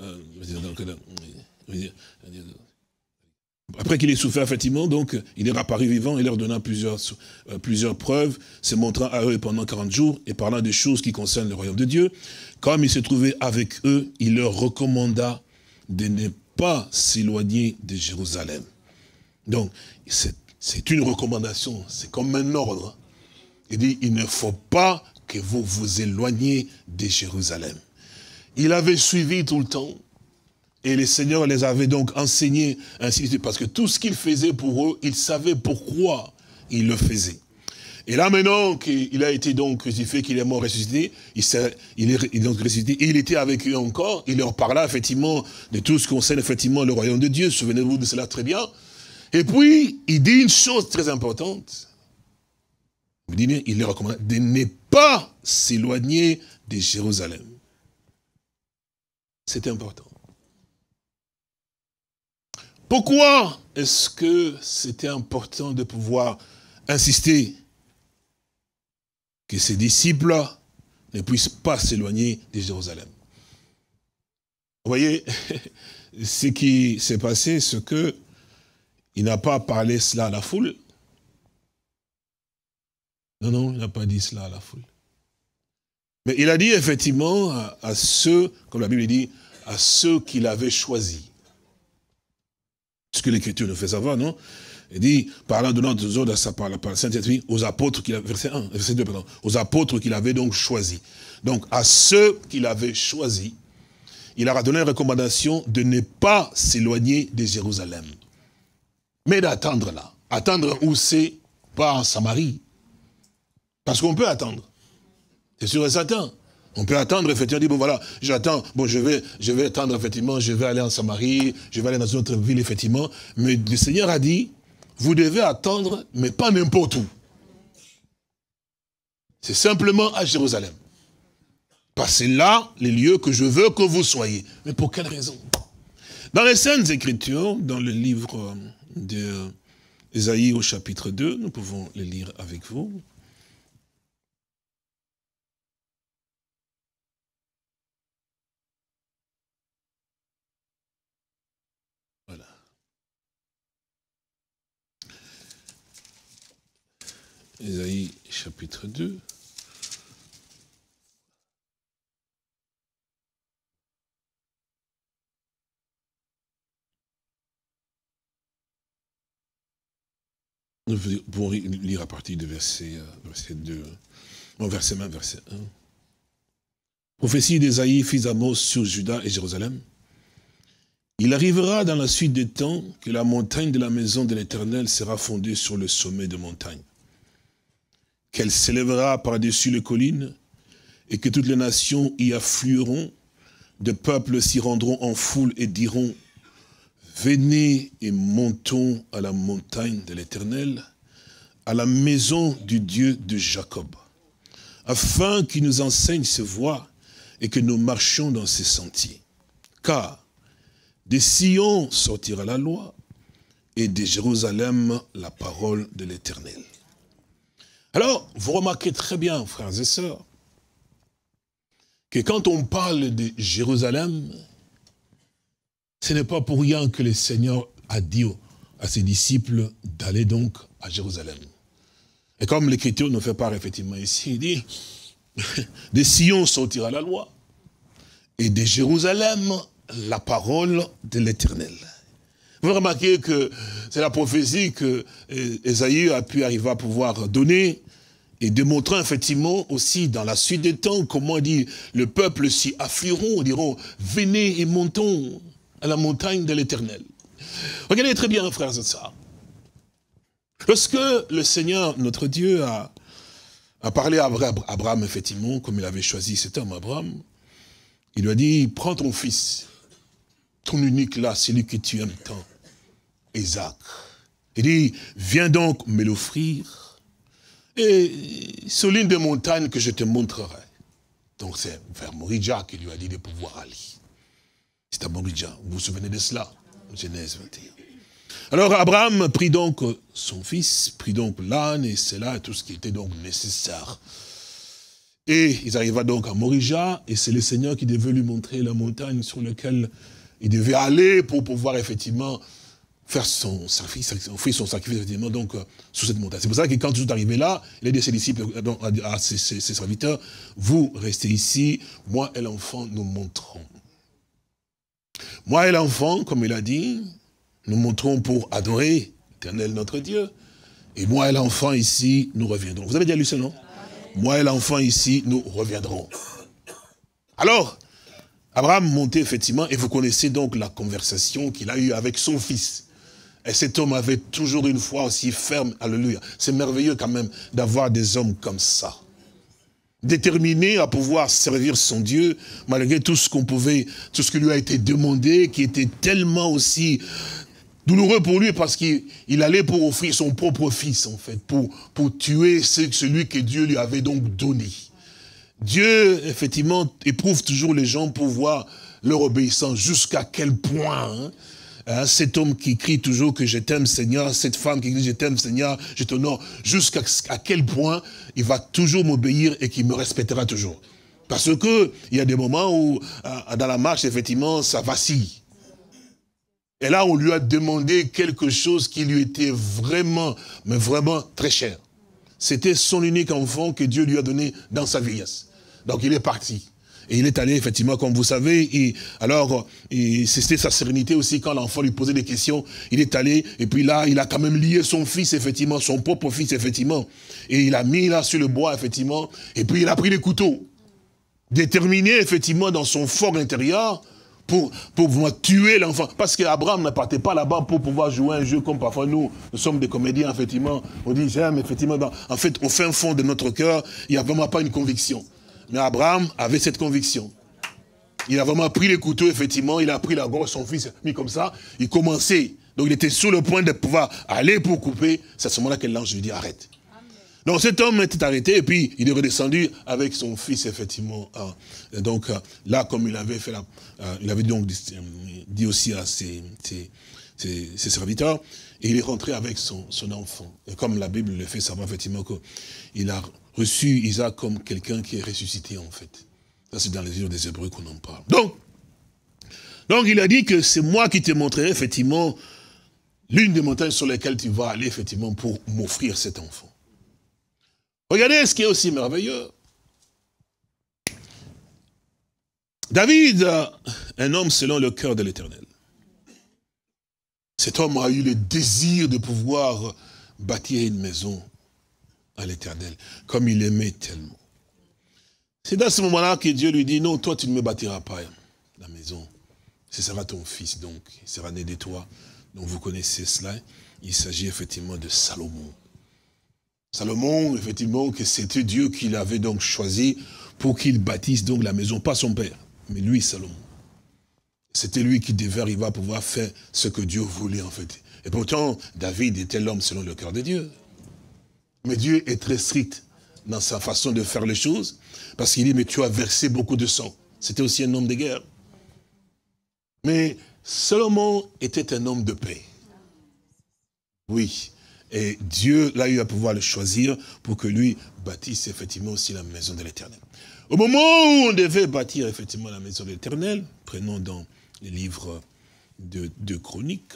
Après qu'il ait souffert, effectivement, donc, il est apparu vivant et leur donna plusieurs preuves, se montrant à eux pendant 40 jours et parlant des choses qui concernent le royaume de Dieu. Comme il se trouvait avec eux, il leur recommanda de ne pas s'éloigner de Jérusalem. Donc, c'est une recommandation, c'est comme un ordre. Il dit, il ne faut pas que vous vous éloigniez de Jérusalem. Il avait suivi tout le temps. Et le Seigneur les avait donc enseignés, ainsi de suite, parce que tout ce qu'il faisait pour eux, ils savaient pourquoi il le faisait. Et là maintenant qu'il a été donc crucifié, qu'il est mort ressuscité, il est donc ressuscité, et il était avec eux encore, il leur parla effectivement de tout ce qui concerne effectivement le royaume de Dieu, souvenez-vous de cela très bien. Et puis, il dit une chose très importante, il leur recommande de ne pas s'éloigner de Jérusalem. C'est important. Pourquoi est-ce que c'était important de pouvoir insister que ces disciples ne puissent pas s'éloigner de Jérusalem? Vous voyez, ce qui s'est passé, c'est que il n'a pas parlé cela à la foule. Non, il n'a pas dit cela à la foule. Mais il a dit effectivement à ceux, comme la Bible dit, à ceux qu'il avait choisis. Ce que l'Écriture nous fait savoir, non? Il dit, parlant de notre ordre par la Sainte Écriture, aux apôtres qu'il avait, verset 2, pardon, aux apôtres qu'il avait donc choisis. Donc, à ceux qu'il avait choisis, il leur a donné une recommandation de ne pas s'éloigner de Jérusalem. Mais d'attendre là. Attendre où c'est? Pas en Samarie. Parce qu'on peut attendre. C'est sûr et certain. On peut attendre, effectivement, dire, bon voilà, j'attends, bon je vais attendre, effectivement, je vais aller en Samarie, je vais aller dans une autre ville, effectivement. Mais le Seigneur a dit, vous devez attendre, mais pas n'importe où. C'est simplement à Jérusalem. Parce que c'est là, les lieux que je veux que vous soyez. Mais pour quelle raison? Dans les Saintes Écritures, dans le livre d'Ésaïe au chapitre 2, nous pouvons le lire avec vous. Voilà. Ésaïe chapitre 2. Nous pouvons lire à partir du verset 2, non, verset 1, verset 1. Prophétie d'Ésaïe, fils d'Amos, sur Juda et Jérusalem. Il arrivera dans la suite des temps que la montagne de la maison de l'Éternel sera fondée sur le sommet de montagne, qu'elle s'élèvera par-dessus les collines et que toutes les nations y afflueront, des peuples s'y rendront en foule et diront, venez et montons à la montagne de l'Éternel, à la maison du Dieu de Jacob, afin qu'il nous enseigne ses voies et que nous marchions dans ses sentiers. Car de Sion sortira la loi, et de Jérusalem la parole de l'Éternel. Alors, vous remarquez très bien, frères et sœurs, que quand on parle de Jérusalem, ce n'est pas pour rien que le Seigneur a dit à ses disciples d'aller donc à Jérusalem. Et comme l'Écriture nous fait part effectivement ici, il dit, de Sion sortira la loi, et de Jérusalem la parole de l'Éternel. Vous remarquez que c'est la prophétie que Ésaïe a pu arriver à pouvoir donner, et démontrant effectivement aussi dans la suite des temps, comment il dit, le peuple s'y afflueront, diront, venez et montons à la montagne de l'Éternel. Regardez très bien, frères et sœurs. Lorsque le Seigneur, notre Dieu, a parlé à Abraham, effectivement, comme il avait choisi cet homme, Abraham, il lui a dit, prends ton fils, ton unique là, celui que tu aimes tant, Isaac. Il dit, viens donc me l'offrir, et sur l'une des montagnes que je te montrerai. Donc c'est vers Moridja qu'il lui a dit de pouvoir aller. C'est à Moridja, vous vous souvenez de cela, Genèse 21. Alors Abraham prit donc son fils, prit donc l'âne et cela, tout ce qui était donc nécessaire. Et ils arrivent donc à Moridja, et c'est le Seigneur qui devait lui montrer la montagne sur laquelle il devait aller pour pouvoir effectivement faire son sacrifice, offrir son sacrifice effectivement donc sur cette montagne. C'est pour ça que quand ils sont arrivés là, il a dit à ses disciples, à ses serviteurs, vous restez ici, moi et l'enfant nous monterons. Moi et l'enfant, comme il a dit, nous monterons pour adorer l'Éternel notre Dieu. Et moi et l'enfant ici, nous reviendrons. Vous avez déjà lu ce nom? Moi et l'enfant ici, nous reviendrons. Alors, Abraham montait effectivement, et vous connaissez donc la conversation qu'il a eue avec son fils. Et cet homme avait toujours une foi aussi ferme, alléluia. C'est merveilleux quand même d'avoir des hommes comme ça. Déterminés à pouvoir servir son Dieu, malgré tout ce qu'on pouvait, tout ce qui lui a été demandé, qui était tellement aussi douloureux pour lui, parce qu'il allait pour offrir son propre fils, en fait, pour tuer celui que Dieu lui avait donc donné. Dieu, effectivement, éprouve toujours les gens pour voir leur obéissance, jusqu'à quel point, cet homme qui crie toujours que je t'aime Seigneur, cette femme qui dit je t'aime Seigneur, je t'honore, jusqu'à quel point il va toujours m'obéir et qu'il me respectera toujours. Parce que il y a des moments où, dans la marche, effectivement, ça vacille. Et là, on lui a demandé quelque chose qui lui était vraiment, mais vraiment très cher. C'était son unique enfant que Dieu lui a donné dans sa vieillesse. Donc il est parti. Et il est allé, effectivement, comme vous savez, et alors, c'était sa sérénité aussi quand l'enfant lui posait des questions. Il est allé, et puis là, il a quand même lié son fils, effectivement, son propre fils, effectivement. Et il a mis là sur le bois, effectivement, et puis il a pris les couteaux. Déterminé, effectivement, dans son fort intérieur, pour pouvoir tuer l'enfant. Parce qu'Abraham ne partait pas là-bas pour pouvoir jouer un jeu comme parfois nous sommes des comédiens, effectivement. On dit, j'aime, effectivement, en fait, au fin fond de notre cœur, il n'y a vraiment pas une conviction. Mais Abraham avait cette conviction. Il a vraiment pris les couteaux, effectivement, il a pris la gorge, son fils, mis comme ça, il commençait. Donc il était sur le point de pouvoir aller pour couper. C'est à ce moment-là que l'ange lui dit, arrête. Donc cet homme était arrêté, et puis il est redescendu avec son fils, effectivement. Donc là, comme il avait fait, il avait donc dit aussi à ses serviteurs, et il est rentré avec son enfant. Et comme la Bible le fait savoir, effectivement, qu'il a reçu Isaac comme quelqu'un qui est ressuscité, en fait. Ça, c'est dans les livres des Hébreux qu'on en parle. Donc, il a dit que c'est moi qui te montrerai, effectivement, l'une des montagnes sur lesquelles tu vas aller, effectivement, pour m'offrir cet enfant. Regardez ce qui est aussi merveilleux. David, un homme selon le cœur de l'Éternel. Cet homme a eu le désir de pouvoir bâtir une maison à l'Éternel, comme il aimait tellement. C'est dans ce moment-là que Dieu lui dit, non, toi tu ne me bâtiras pas la maison. Ce sera ton fils, donc, il sera né de toi. Donc vous connaissez cela. Il s'agit effectivement de Salomon. Salomon, effectivement, que c'était Dieu qui l'avait donc choisi pour qu'il bâtisse donc la maison, pas son père, mais lui, Salomon. C'était lui qui devait arriver à pouvoir faire ce que Dieu voulait, en fait. Et pourtant, David était l'homme selon le cœur de Dieu. Mais Dieu est très strict dans sa façon de faire les choses, parce qu'il dit, mais tu as versé beaucoup de sang. C'était aussi un homme de guerre. Mais Salomon était un homme de paix. Oui. Et Dieu l'a eu à pouvoir le choisir pour que lui bâtisse effectivement aussi la maison de l'Éternel. Au moment où on devait bâtir effectivement la maison de l'Éternel, prenons dans les livres de Chroniques.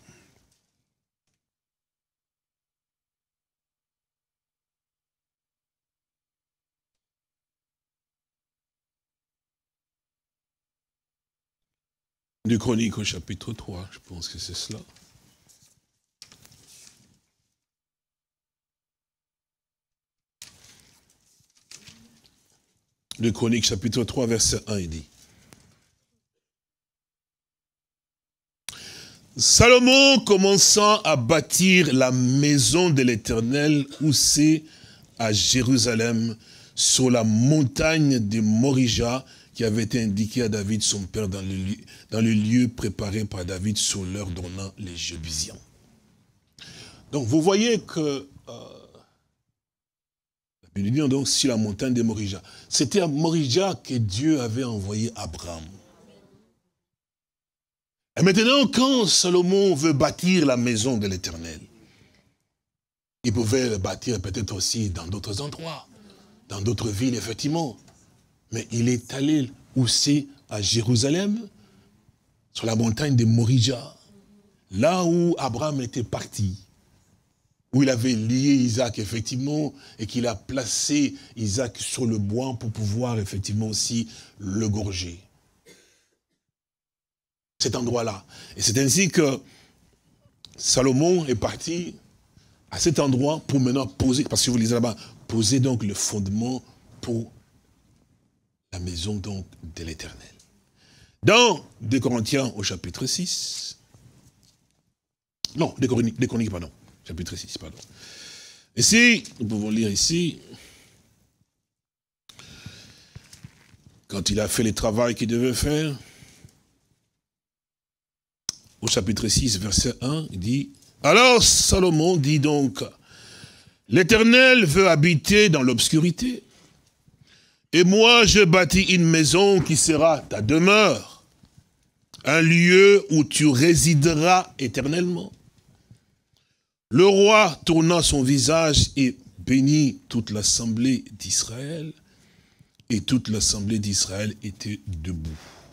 De Chroniques au chapitre 3, je pense que c'est cela. De Chroniques chapitre 3, verset 1, il dit. Salomon commençant à bâtir la maison de l'Éternel, où c'est à Jérusalem, sur la montagne de Morija, qui avait été indiquée à David, son père, dans le lieu préparé par David sur l'heure donnant les Jébusiens. Donc vous voyez que, la Bible dit donc sur la montagne de Morija. C'était à Morija que Dieu avait envoyé Abraham. Et maintenant, quand Salomon veut bâtir la maison de l'Éternel, il pouvait le bâtir peut-être aussi dans d'autres endroits, dans d'autres villes, effectivement. Mais il est allé où c'est à Jérusalem, sur la montagne de Morija, là où Abraham était parti, où il avait lié Isaac, effectivement, et qu'il a placé Isaac sur le bois pour pouvoir, effectivement, aussi le gorger. Cet endroit-là. Et c'est ainsi que Salomon est parti à cet endroit pour maintenant poser, parce que vous lisez là-bas, poser donc le fondement pour la maison donc de l'Éternel. Dans 2 Corinthiens au chapitre 6, non, 2 Chroniques, pardon, chapitre 6, pardon. Ici, nous pouvons lire ici, quand il a fait le travail qu'il devait faire, au chapitre 6, verset 1, il dit, « Alors Salomon dit donc, l'Éternel veut habiter dans l'obscurité, et moi je bâtis une maison qui sera ta demeure, un lieu où tu résideras éternellement. » Le roi tourna son visage et bénit toute l'assemblée d'Israël, et toute l'assemblée d'Israël était debout.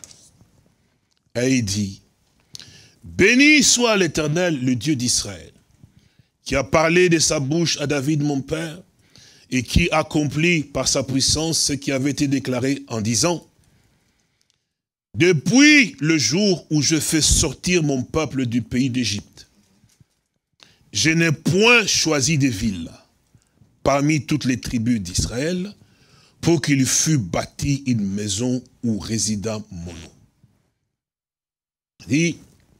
Et il dit, béni soit l'Éternel, le Dieu d'Israël, qui a parlé de sa bouche à David mon père, et qui accomplit par sa puissance ce qui avait été déclaré en disant, depuis le jour où je fais sortir mon peuple du pays d'Égypte, je n'ai point choisi de ville parmi toutes les tribus d'Israël pour qu'il fût bâti une maison où résida mon nom. Et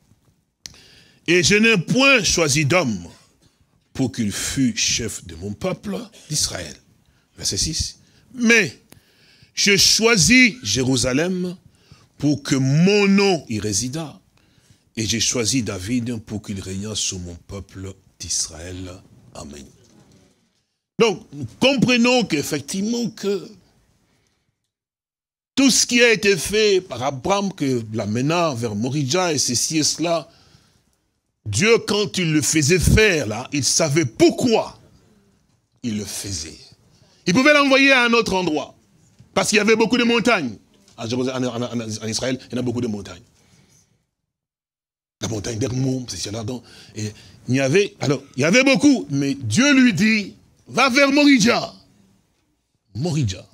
je n'ai point choisi d'homme pour qu'il fût chef de mon peuple d'Israël. Verset 6. Mais je choisis Jérusalem pour que mon nom y résida. Et j'ai choisi David pour qu'il régnât sur mon peuple d'Israël. Amen. Donc, nous comprenons qu'effectivement que tout ce qui a été fait par Abraham, que l'amena vers Morija et ceci et cela, Dieu, quand il le faisait faire, là, il savait pourquoi il le faisait. Il pouvait l'envoyer à un autre endroit, parce qu'il y avait beaucoup de montagnes. En Israël, il y en a beaucoup de montagnes. La montagne d'Hermon, c'est là. Et il y avait beaucoup, mais Dieu lui dit, va vers Morija. Morija.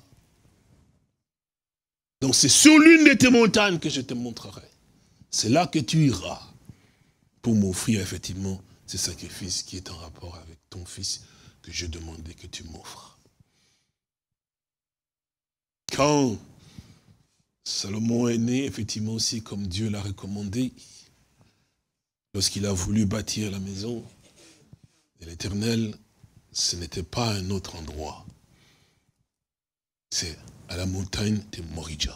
Donc c'est sur l'une de tes montagnes que je te montrerai. C'est là que tu iras pour m'offrir effectivement ce sacrifice qui est en rapport avec ton fils que je demandais que tu m'offres. Quand Salomon est né, effectivement aussi comme Dieu l'a recommandé, lorsqu'il a voulu bâtir la maison de l'Éternel, ce n'était pas un autre endroit. C'est à la montagne de Morija.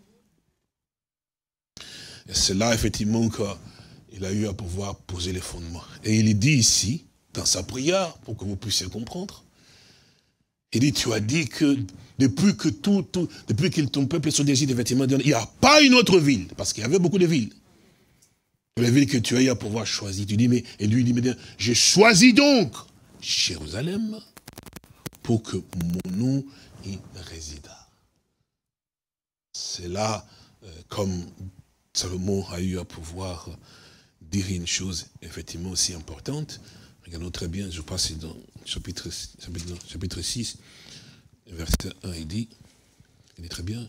Et c'est là, effectivement, qu'il a eu à pouvoir poser les fondements. Et il dit ici, dans sa prière, pour que vous puissiez comprendre, il dit, tu as dit que depuis que ton peuple soit d'Égypte, effectivement, il n'y a pas une autre ville, parce qu'il y avait beaucoup de villes. Les villes que tu as eu à pouvoir choisir. Tu dis, mais, et lui, il dit, mais j'ai choisi donc Jérusalem pour que mon nom y résida. C'est là, comme Salomon a eu à pouvoir dire une chose effectivement aussi importante. Regardons très bien, je passe dans chapitre 6, verset 1, il dit très bien,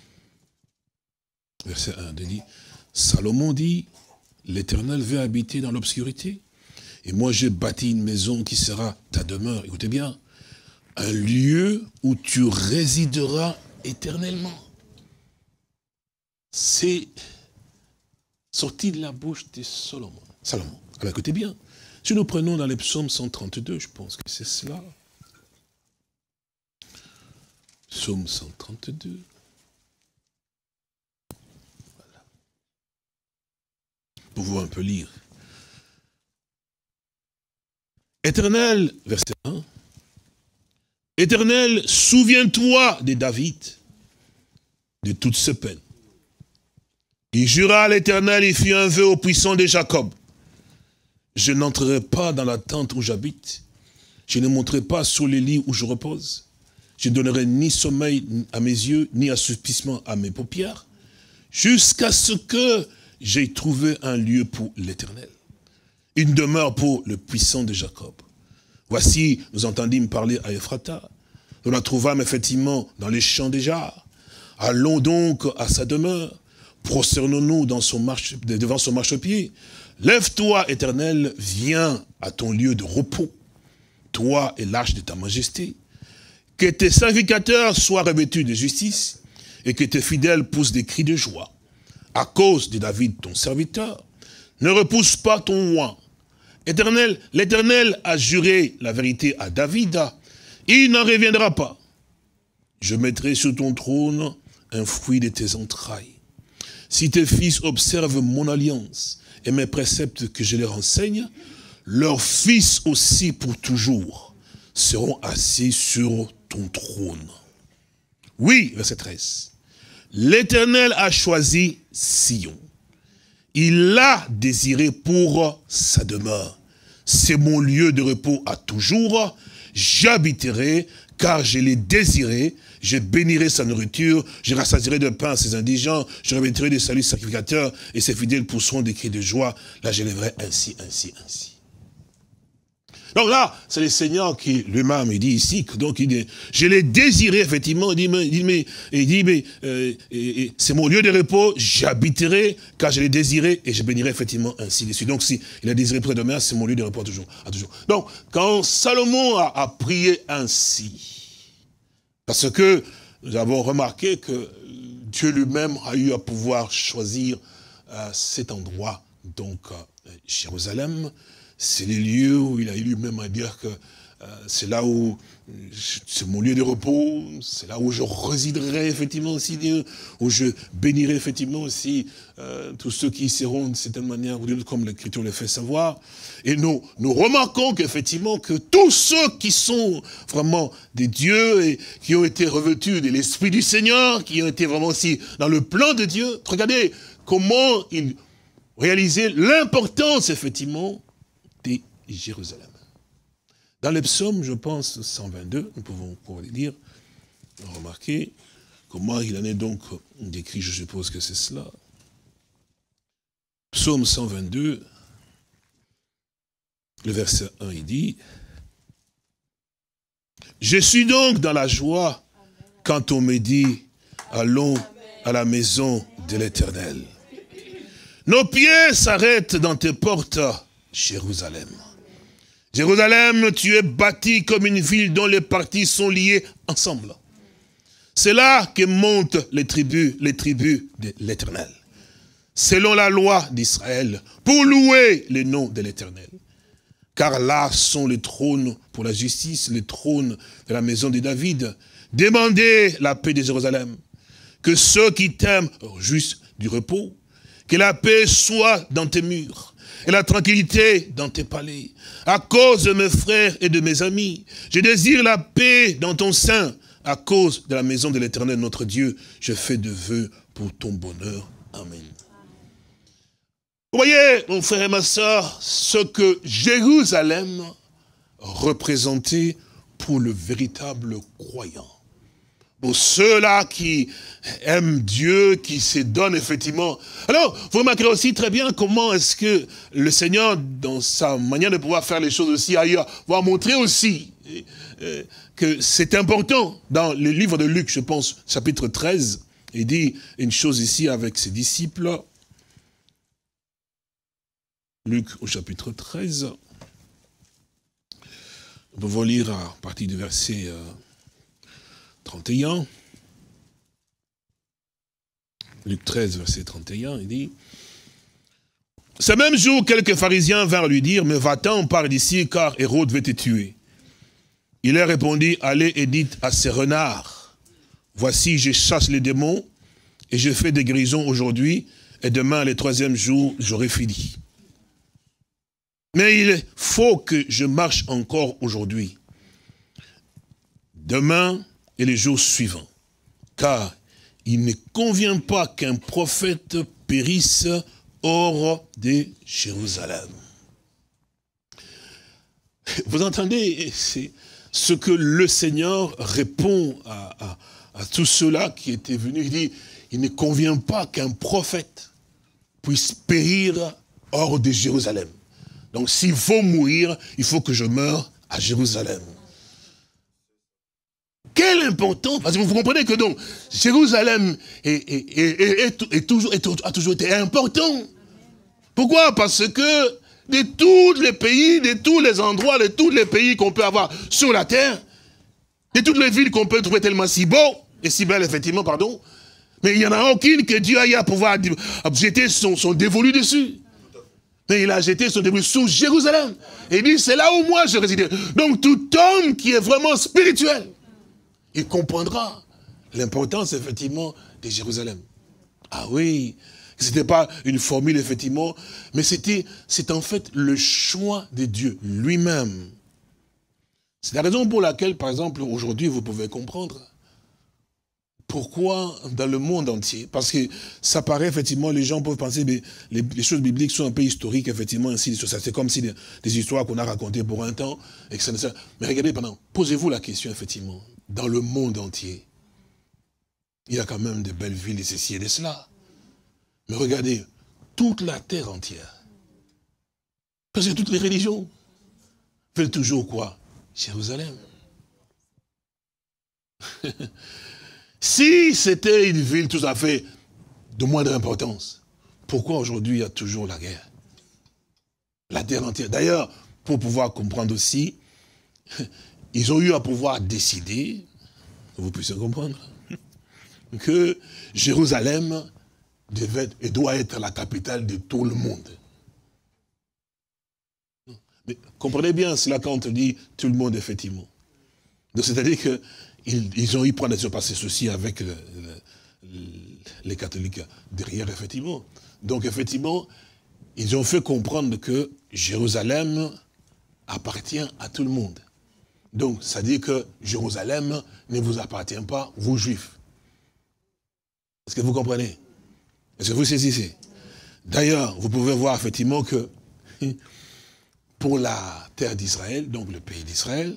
verset 1, il dit, Salomon dit, l'Éternel veut habiter dans l'obscurité, et moi j'ai bâti une maison qui sera ta demeure, écoutez bien, un lieu où tu résideras éternellement. C'est sorti de la bouche de Salomon. Alors écoutez bien, si nous prenons dans les psaumes 132, je pense que c'est cela. Psaume 132. Voilà. Pour vous un peu lire. Éternel, verset 1. Éternel, souviens-toi de David, de toutes ses peines. Il jura à l'Éternel, il fit un vœu au puissant de Jacob. Je n'entrerai pas dans la tente où j'habite. Je ne monterai pas sur les lits où je repose. Je ne donnerai ni sommeil à mes yeux, ni assoupissement à mes paupières, jusqu'à ce que j'aie trouvé un lieu pour l'Éternel, une demeure pour le puissant de Jacob. Voici, nous entendîmes parler à Ephrata. Nous la trouvâmes effectivement dans les champs des jarres. Allons donc à sa demeure. Prosternons-nous devant son marchepied. Lève-toi, Éternel, viens à ton lieu de repos, toi et l'arche de ta majesté. Que tes sacrificateurs soient revêtus de justice et que tes fidèles poussent des cris de joie. À cause de David, ton serviteur, ne repousse pas ton oint. Éternel, l'Éternel a juré la vérité à David, il n'en reviendra pas. Je mettrai sur ton trône un fruit de tes entrailles. Si tes fils observent mon alliance et mes préceptes que je leur enseigne, leurs fils aussi pour toujours seront assis sur ton trône. Oui, verset 13. L'Éternel a choisi Sion. Il l'a désiré pour sa demeure. C'est mon lieu de repos à toujours. J'habiterai car je l'ai désiré. Je bénirai sa nourriture, je rassasierai de pain ses indigents, je revêtirai de salut sacrificateurs, et ses fidèles pousseront des cris de joie. Là, je lèverai ainsi. Donc là, c'est le Seigneur qui lui-même, il dit ici, donc il dit, je l'ai désiré, effectivement, il dit, c'est mon lieu de repos, j'habiterai, car je l'ai désiré, et je bénirai effectivement ainsi dessus. Donc si il a désiré près de mer, c'est mon lieu de repos à toujours. Donc, quand Salomon a prié ainsi, parce que nous avons remarqué que Dieu lui-même a eu à pouvoir choisir cet endroit, donc Jérusalem, c'est le lieu où il a eu lui-même à dire que c'est là où c'est mon lieu de repos, c'est là où je résiderai effectivement aussi, où je bénirai effectivement aussi tous ceux qui seront d'une certaine manière, comme l'Écriture le fait savoir. Et nous remarquons qu'effectivement que tous ceux qui sont vraiment des dieux et qui ont été revêtus de l'Esprit du Seigneur, qui ont été vraiment aussi dans le plan de Dieu, regardez comment ils réalisaient l'importance effectivement de Jérusalem. Dans les psaumes, je pense, 122, nous pouvons le lire, remarquer comment il en est donc décrit, je suppose que c'est cela. Psaume 122, le verset 1, il dit, « Je suis donc dans la joie quand on me dit, allons à la maison de l'Éternel. Nos pieds s'arrêtent dans tes portes, Jérusalem. Jérusalem, tu es bâti comme une ville dont les parties sont liées ensemble. C'est là que montent les tribus de l'Éternel, selon la loi d'Israël, pour louer le nom de l'Éternel. Car là sont les trônes pour la justice, les trônes de la maison de David. Demandez la paix de Jérusalem. Que ceux qui t'aiment jouissent du repos. Que la paix soit dans tes murs et la tranquillité dans tes palais. À cause de mes frères et de mes amis, je désire la paix dans ton sein. À cause de la maison de l'Éternel, notre Dieu, je fais de vœux pour ton bonheur. Amen. Vous voyez, mon frère et ma soeur, ce que Jérusalem représentait pour le véritable croyant. Pour ceux-là qui aiment Dieu, qui se donnent effectivement. Alors, vous remarquerez aussi très bien comment est-ce que le Seigneur, dans sa manière de pouvoir faire les choses aussi ailleurs, va montrer aussi que c'est important. Dans le livre de Luc, je pense, chapitre 13, il dit une chose ici avec ses disciples. Luc au chapitre 13. Nous pouvons lire à partir du verset 31. Luc 13, verset 31, il dit: ce même jour, quelques pharisiens vinrent lui dire: mais va-t'en, pars d'ici, car Hérode veut te tuer. Il leur répondit: allez et dites à ces renards, voici, je chasse les démons, et je fais des guérisons aujourd'hui, et demain, le troisième jour, j'aurai fini. Mais il faut que je marche encore aujourd'hui, demain et les jours suivants, car il ne convient pas qu'un prophète périsse hors de Jérusalem. Vous entendez, c'est ce que le Seigneur répond à tous ceux-là qui étaient venus. Il dit, il ne convient pas qu'un prophète puisse périr hors de Jérusalem. Donc s'il faut mourir, il faut que je meure à Jérusalem. Quelle importance, parce que vous comprenez que donc, Jérusalem a toujours été important. Pourquoi? Parce que de tous les pays, de tous les endroits, de tous les pays qu'on peut avoir sur la terre, de toutes les villes qu'on peut trouver tellement si beaux, et si belles effectivement, pardon, mais il n'y en a aucune que Dieu aille à pouvoir jeter son dévolu dessus. Mais il a jeté son dévolu sur Jérusalem. Et il dit, c'est là où moi je résidais. Donc tout homme qui est vraiment spirituel, il comprendra l'importance, effectivement, de Jérusalem. Ah oui, ce n'était pas une formule, effectivement, mais c'est en fait le choix de Dieu lui-même. C'est la raison pour laquelle, par exemple, aujourd'hui, vous pouvez comprendre pourquoi dans le monde entier. Parce que ça paraît, effectivement, les gens peuvent penser que les choses bibliques sont un peu historiques, effectivement, ainsi, c'est comme si des histoires qu'on a racontées pour un temps. Et que ça, mais regardez, posez-vous la question, effectivement. Dans le monde entier, il y a quand même de belles villes et ceci et de cela. Mais regardez, toute la terre entière, parce que toutes les religions veulent toujours quoi? Jérusalem. Si c'était une ville tout à fait de moindre importance, pourquoi aujourd'hui il y a toujours la guerre? La terre entière. D'ailleurs, pour pouvoir comprendre aussi, ils ont eu à pouvoir décider, que vous puissiez comprendre, que Jérusalem doit être la capitale de tout le monde. Mais comprenez bien cela quand on te dit tout le monde, effectivement. Donc c'est-à-dire qu'ils ont eu prendre des passer ceci avec les catholiques derrière, effectivement. Donc effectivement, ils ont fait comprendre que Jérusalem appartient à tout le monde. Donc, ça dit que Jérusalem ne vous appartient pas, vous juifs. Est-ce que vous comprenez? Est-ce que vous saisissez? D'ailleurs, vous pouvez voir effectivement que pour la terre d'Israël, donc le pays d'Israël,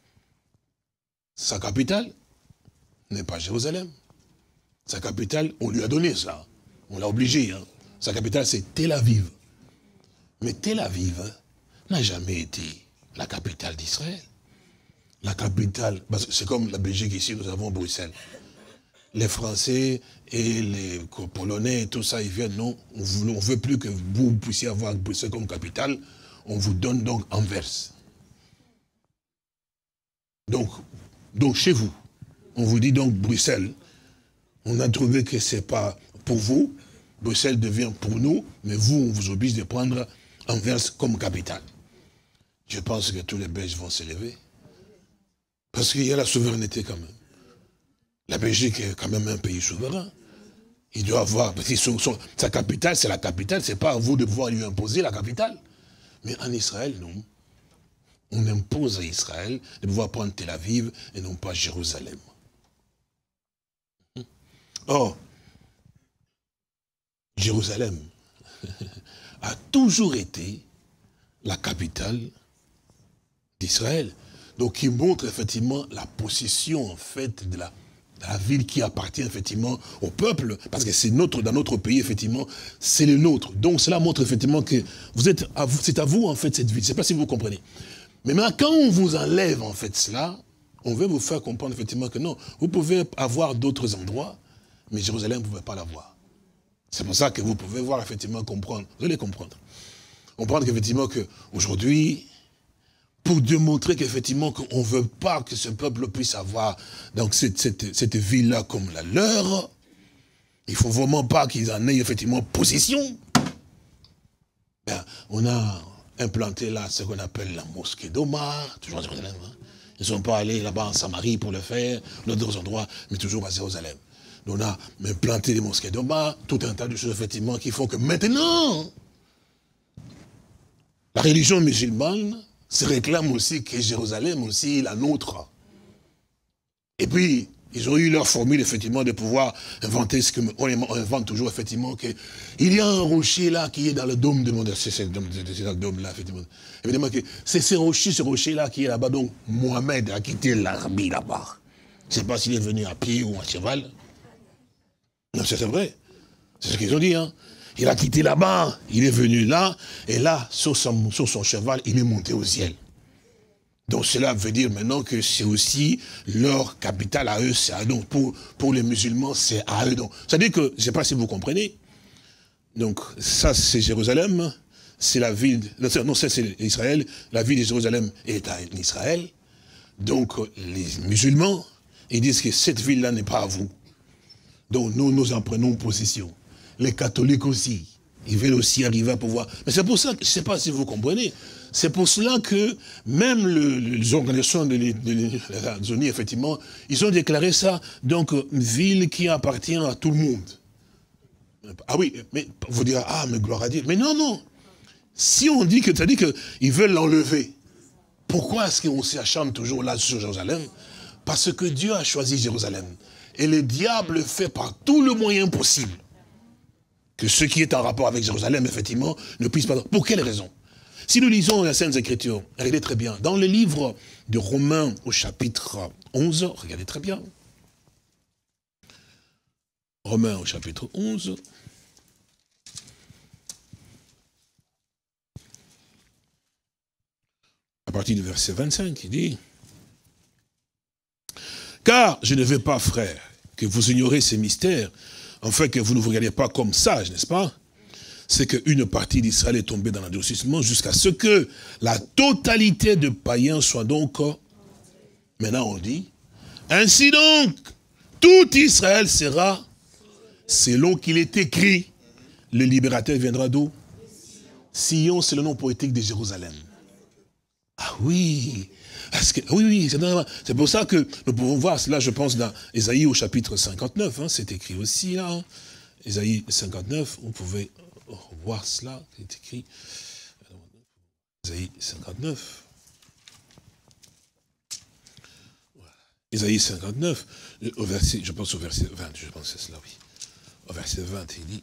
sa capitale n'est pas Jérusalem. Sa capitale, on lui a donné ça. On l'a obligé. Hein. Sa capitale, c'est Tel Aviv. Mais Tel Aviv n'a jamais été la capitale d'Israël. La capitale, c'est comme la Belgique ici, nous avons Bruxelles. Les Français et les Polonais, tout ça, ils viennent, non, on ne veut plus que vous puissiez avoir Bruxelles comme capitale, on vous donne donc Anvers. Donc chez vous, on vous dit donc Bruxelles, on a trouvé que ce n'est pas pour vous, Bruxelles devient pour nous, mais vous, on vous oblige de prendre Anvers comme capitale. je pense que tous les Belges vont se lever. Parce qu'il y a la souveraineté quand même. La Belgique est quand même un pays souverain. Il doit avoir, parce que sa capitale, c'est la capitale, c'est pas à vous de pouvoir lui imposer la capitale. Mais en Israël, non. On impose à Israël de pouvoir prendre Tel Aviv et non pas Jérusalem. Or, Jérusalem a toujours été la capitale d'Israël. Donc, il montre effectivement la possession, en fait, de la ville qui appartient effectivement au peuple, parce que c'est dans notre pays, effectivement, c'est le nôtre. Donc, cela montre effectivement que c'est à vous, en fait, cette ville. Je ne sais pas si vous comprenez. Mais maintenant, quand on vous enlève, en fait, cela, on veut vous faire comprendre, effectivement, que non, vous pouvez avoir d'autres endroits, mais Jérusalem, vous ne pouvez pas l'avoir. C'est pour ça que vous pouvez voir, effectivement, comprendre. Vous allez comprendre. Comprendre qu'effectivement, qu'aujourd'hui, pour démontrer qu'effectivement, qu'on ne veut pas que ce peuple puisse avoir donc, cette ville-là comme la leur, il ne faut vraiment pas qu'ils en aient, effectivement, possession. Ben, on a implanté là ce qu'on appelle la mosquée d'Omar, toujours à Jérusalem. Hein. Ils ne sont pas allés là-bas en Samarie pour le faire, dans d'autres endroits, mais toujours à Jérusalem. On a implanté les mosquées d'Omar, tout un tas de choses effectivement qui font que maintenant, la religion musulmane se réclame aussi que Jérusalem aussi est la nôtre. Et puis, ils ont eu leur formule, effectivement, de pouvoir inventer ce qu'on invente toujours, effectivement, qu'il y a un rocher là qui est dans le dôme de monde. C'est dans le dôme là, effectivement. Évidemment que c'est ce rocher-là qui est là-bas. Donc, Mohamed a quitté l'Arabie là-bas. Je ne sais pas s'il est venu à pied ou à cheval. Non, c'est vrai. C'est ce qu'ils ont dit, hein. Il a quitté là-bas, il est venu là, et là, sur son cheval, il est monté au ciel. Donc cela veut dire maintenant que c'est aussi leur capitale à eux, c'est à eux. Donc pour les musulmans, c'est à eux. Donc, c'est-à-dire que, je ne sais pas si vous comprenez, donc ça c'est Jérusalem, c'est la ville, non ça c'est Israël, la ville de Jérusalem est en Israël. Donc les musulmans, ils disent que cette ville-là n'est pas à vous. Donc nous en prenons possession. Les catholiques aussi, ils veulent aussi arriver à pouvoir. Mais c'est pour ça que, je ne sais pas si vous comprenez, c'est pour cela que même les organisations de l'ONU, effectivement, ils ont déclaré ça, donc, une ville qui appartient à tout le monde. Ah oui, mais vous direz, ah, mais gloire à Dieu. Mais non, non. Si on dit que, c'est-à-dire qu'ils veulent l'enlever, pourquoi est-ce qu'on s'acharne toujours là sur Jérusalem? Parce que Dieu a choisi Jérusalem. Et le diable fait par tout le moyen possible que ce qui est en rapport avec Jérusalem, effectivement, ne puisse pas... Pour quelle raison? Si nous lisons la Sainte Écriture, regardez très bien, dans le livre de Romains au chapitre 11, regardez très bien. Romains au chapitre 11. À partir du verset 25, il dit... Car je ne veux pas, frères, que vous ignorez ces mystères, afin que vous ne vous regardiez pas comme sages, n'est-ce pas? C'est qu'une partie d'Israël est tombée dans l'endurcissement jusqu'à ce que la totalité de païens soit donc... Maintenant on dit, ainsi donc, tout Israël sera, selon qu'il est écrit, le libérateur viendra d'où? Sion, c'est le nom poétique de Jérusalem. Ah oui, oui, c'est pour ça que nous pouvons voir cela, je pense, dans Ésaïe au chapitre 59, hein, c'est écrit aussi là. Hein. Ésaïe 59, vous pouvez voir cela, c'est écrit. Ésaïe 59. Voilà. Ésaïe 59, au verset, je pense au verset 20, je pense que c'est cela, oui. Au verset 20, il dit...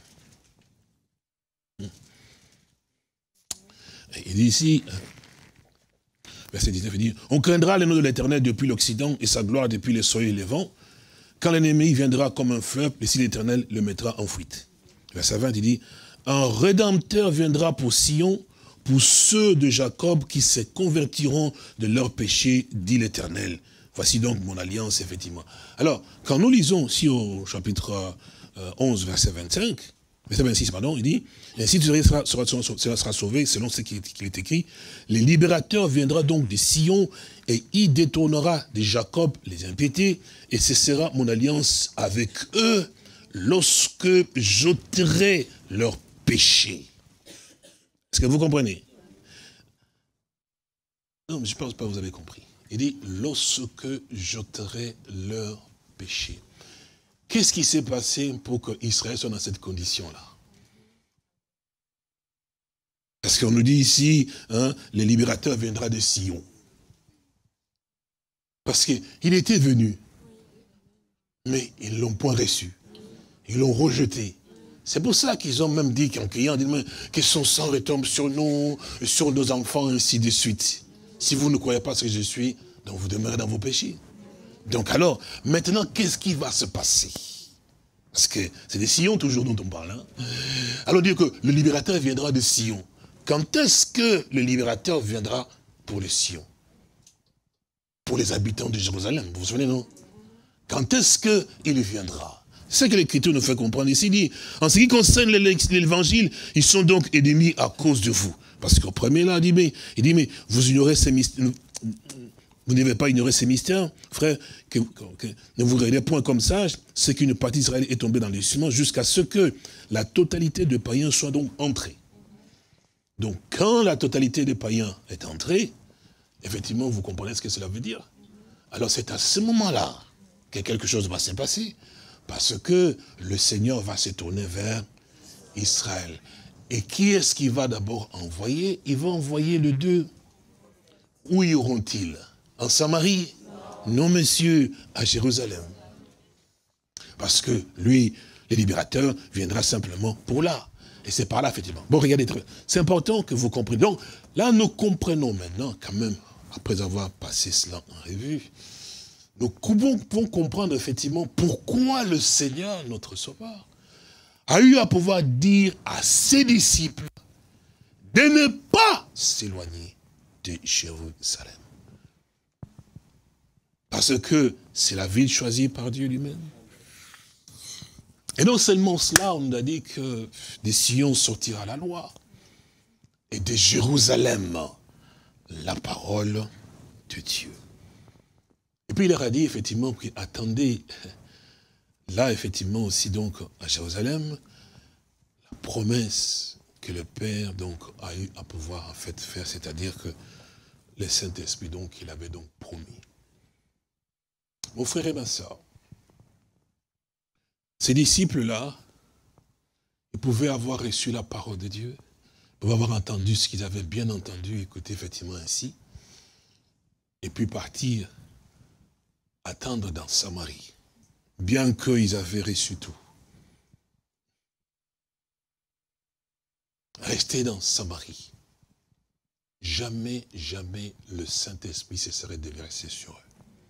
Il dit ici... Verset 19, il dit, on craindra le nom de l'Éternel depuis l'Occident et sa gloire depuis les soleils et les vents. Quand l'ennemi viendra comme un fleuve, et si l'Éternel le mettra en fuite. Verset 20, il dit, un rédempteur viendra pour Sion, pour ceux de Jacob qui se convertiront de leurs péchés, dit l'Éternel. Voici donc mon alliance, effectivement. Alors, quand nous lisons ici au chapitre 11, verset 25, verset 26, pardon, il dit, ainsi tu sera sauvé, selon ce qui est écrit. Le libérateur viendra donc de Sion, et il détournera de Jacob les impiétés, et ce sera mon alliance avec eux, lorsque j'ôterai leurs péchés. Est-ce que vous comprenez? Non, mais je ne pense pas que vous avez compris. Il dit, lorsque j'ôterai leur péché. Qu'est-ce qui s'est passé pour qu'Israël soit dans cette condition-là? Parce qu'on nous dit ici, hein, le libérateur viendra de Sion. Parce qu'il était venu, mais ils ne l'ont point reçu. Ils l'ont rejeté. C'est pour ça qu'ils ont même dit, en criant, que son sang retombe sur nous, sur nos enfants, ainsi de suite. Si vous ne croyez pas ce que je suis, donc vous demeurez dans vos péchés. Donc alors, maintenant, qu'est-ce qui va se passer? Parce que c'est de Sion toujours dont on parle. Hein? Alors dire que le libérateur viendra de Sion. Quand est-ce que le libérateur viendra pour le Sion? Pour les habitants de Jérusalem, vous vous souvenez, non? Quand est-ce qu'il viendra? C'est ce que l'Écriture nous fait comprendre ici. Il dit, en ce qui concerne l'Évangile, ils sont donc ennemis à cause de vous. Parce qu'au premier là, il dit, mais vous ignorez ces mystères. Vous ne devez pas ignorer ces mystères, frère, que ne vous regardez point comme sage, c'est qu'une partie d'Israël est tombée dans le ciment jusqu'à ce que la totalité des païens soit donc entrée. Donc, quand la totalité des païens est entrée, effectivement, vous comprenez ce que cela veut dire. Alors, c'est à ce moment-là que quelque chose va se passer, parce que le Seigneur va se tourner vers Israël. Et qui est-ce qu'il va d'abord envoyer? Il va envoyer les deux. Où iront-ils? En Samarie? Non, monsieur, à Jérusalem. Parce que lui, le libérateur, viendra simplement pour là. Et c'est par là, effectivement. Bon, regardez, c'est important que vous compreniez. Donc, là, nous comprenons maintenant, quand même, après avoir passé cela en revue, nous pouvons comprendre, effectivement, pourquoi le Seigneur, notre Sauveur, a eu à pouvoir dire à ses disciples de ne pas s'éloigner de Jérusalem. Parce que c'est la ville choisie par Dieu lui-même. Et non seulement cela, on nous a dit que de Sion sortira la loi. Et de Jérusalem, la parole de Dieu. Et puis il leur a dit effectivement qu'attendez, là effectivement aussi donc à Jérusalem, la promesse que le Père donc a eu à pouvoir en fait faire, c'est-à-dire que le Saint-Esprit donc il avait donc promis. Mon frère et ma soeur, ces disciples-là, ils pouvaient avoir reçu la parole de Dieu, ils pouvaient avoir entendu ce qu'ils avaient bien entendu, écouter effectivement ainsi, et puis partir, attendre dans Samarie, bien qu'ils avaient reçu tout. Rester dans Samarie. Jamais, jamais le Saint-Esprit se serait déversé sur eux.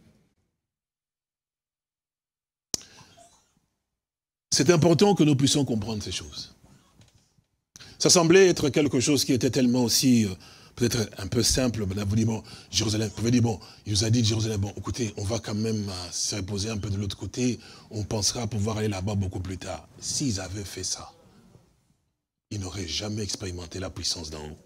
C'est important que nous puissions comprendre ces choses. Ça semblait être quelque chose qui était tellement aussi, peut-être un peu simple. Vous dites, bon, Jérusalem, vous pouvez dire, bon, il nous a dit Jérusalem, bon, écoutez, on va quand même se reposer un peu de l'autre côté, on pensera pouvoir aller là-bas beaucoup plus tard. S'ils avaient fait ça, ils n'auraient jamais expérimenté la puissance d'en haut.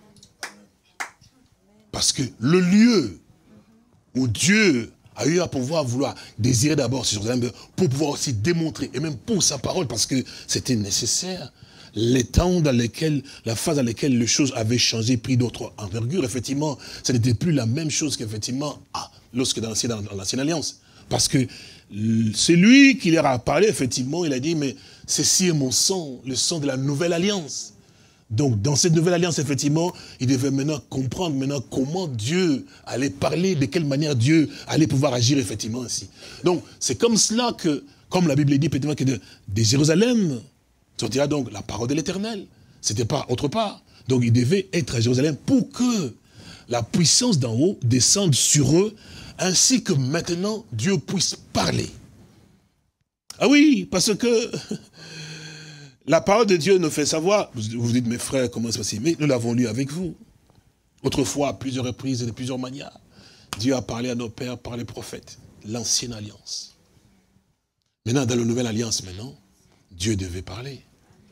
Parce que le lieu où Dieu a eu à pouvoir vouloir désirer d'abord Jérusalem pour pouvoir aussi démontrer, et même pour sa parole, parce que c'était nécessaire, les temps dans lesquels, la phase dans laquelle les choses avaient changé, pris d'autres envergures, effectivement, ce n'était plus la même chose qu'effectivement, lorsque dans l'ancienne alliance. Parce que c'est lui qui leur a parlé, effectivement, il a dit, mais ceci est mon sang, le sang de la nouvelle alliance. Donc, dans cette nouvelle alliance, effectivement, il devait maintenant comprendre comment Dieu allait parler, de quelle manière Dieu allait pouvoir agir, effectivement, ainsi. Donc, c'est comme cela que, comme la Bible dit, effectivement, que de Jérusalem sortira donc la parole de l'Éternel. C'était pas autre part. Donc, il devait être à Jérusalem pour que la puissance d'en haut descende sur eux, ainsi que maintenant, Dieu puisse parler. Ah oui, parce que la parole de Dieu nous fait savoir, vous vous dites, mes frères, comment c'est possible? Mais nous l'avons lu avec vous. Autrefois, à plusieurs reprises et de plusieurs manières, Dieu a parlé à nos pères par les prophètes, l'ancienne alliance. Maintenant, dans la nouvelle alliance, maintenant, Dieu devait parler.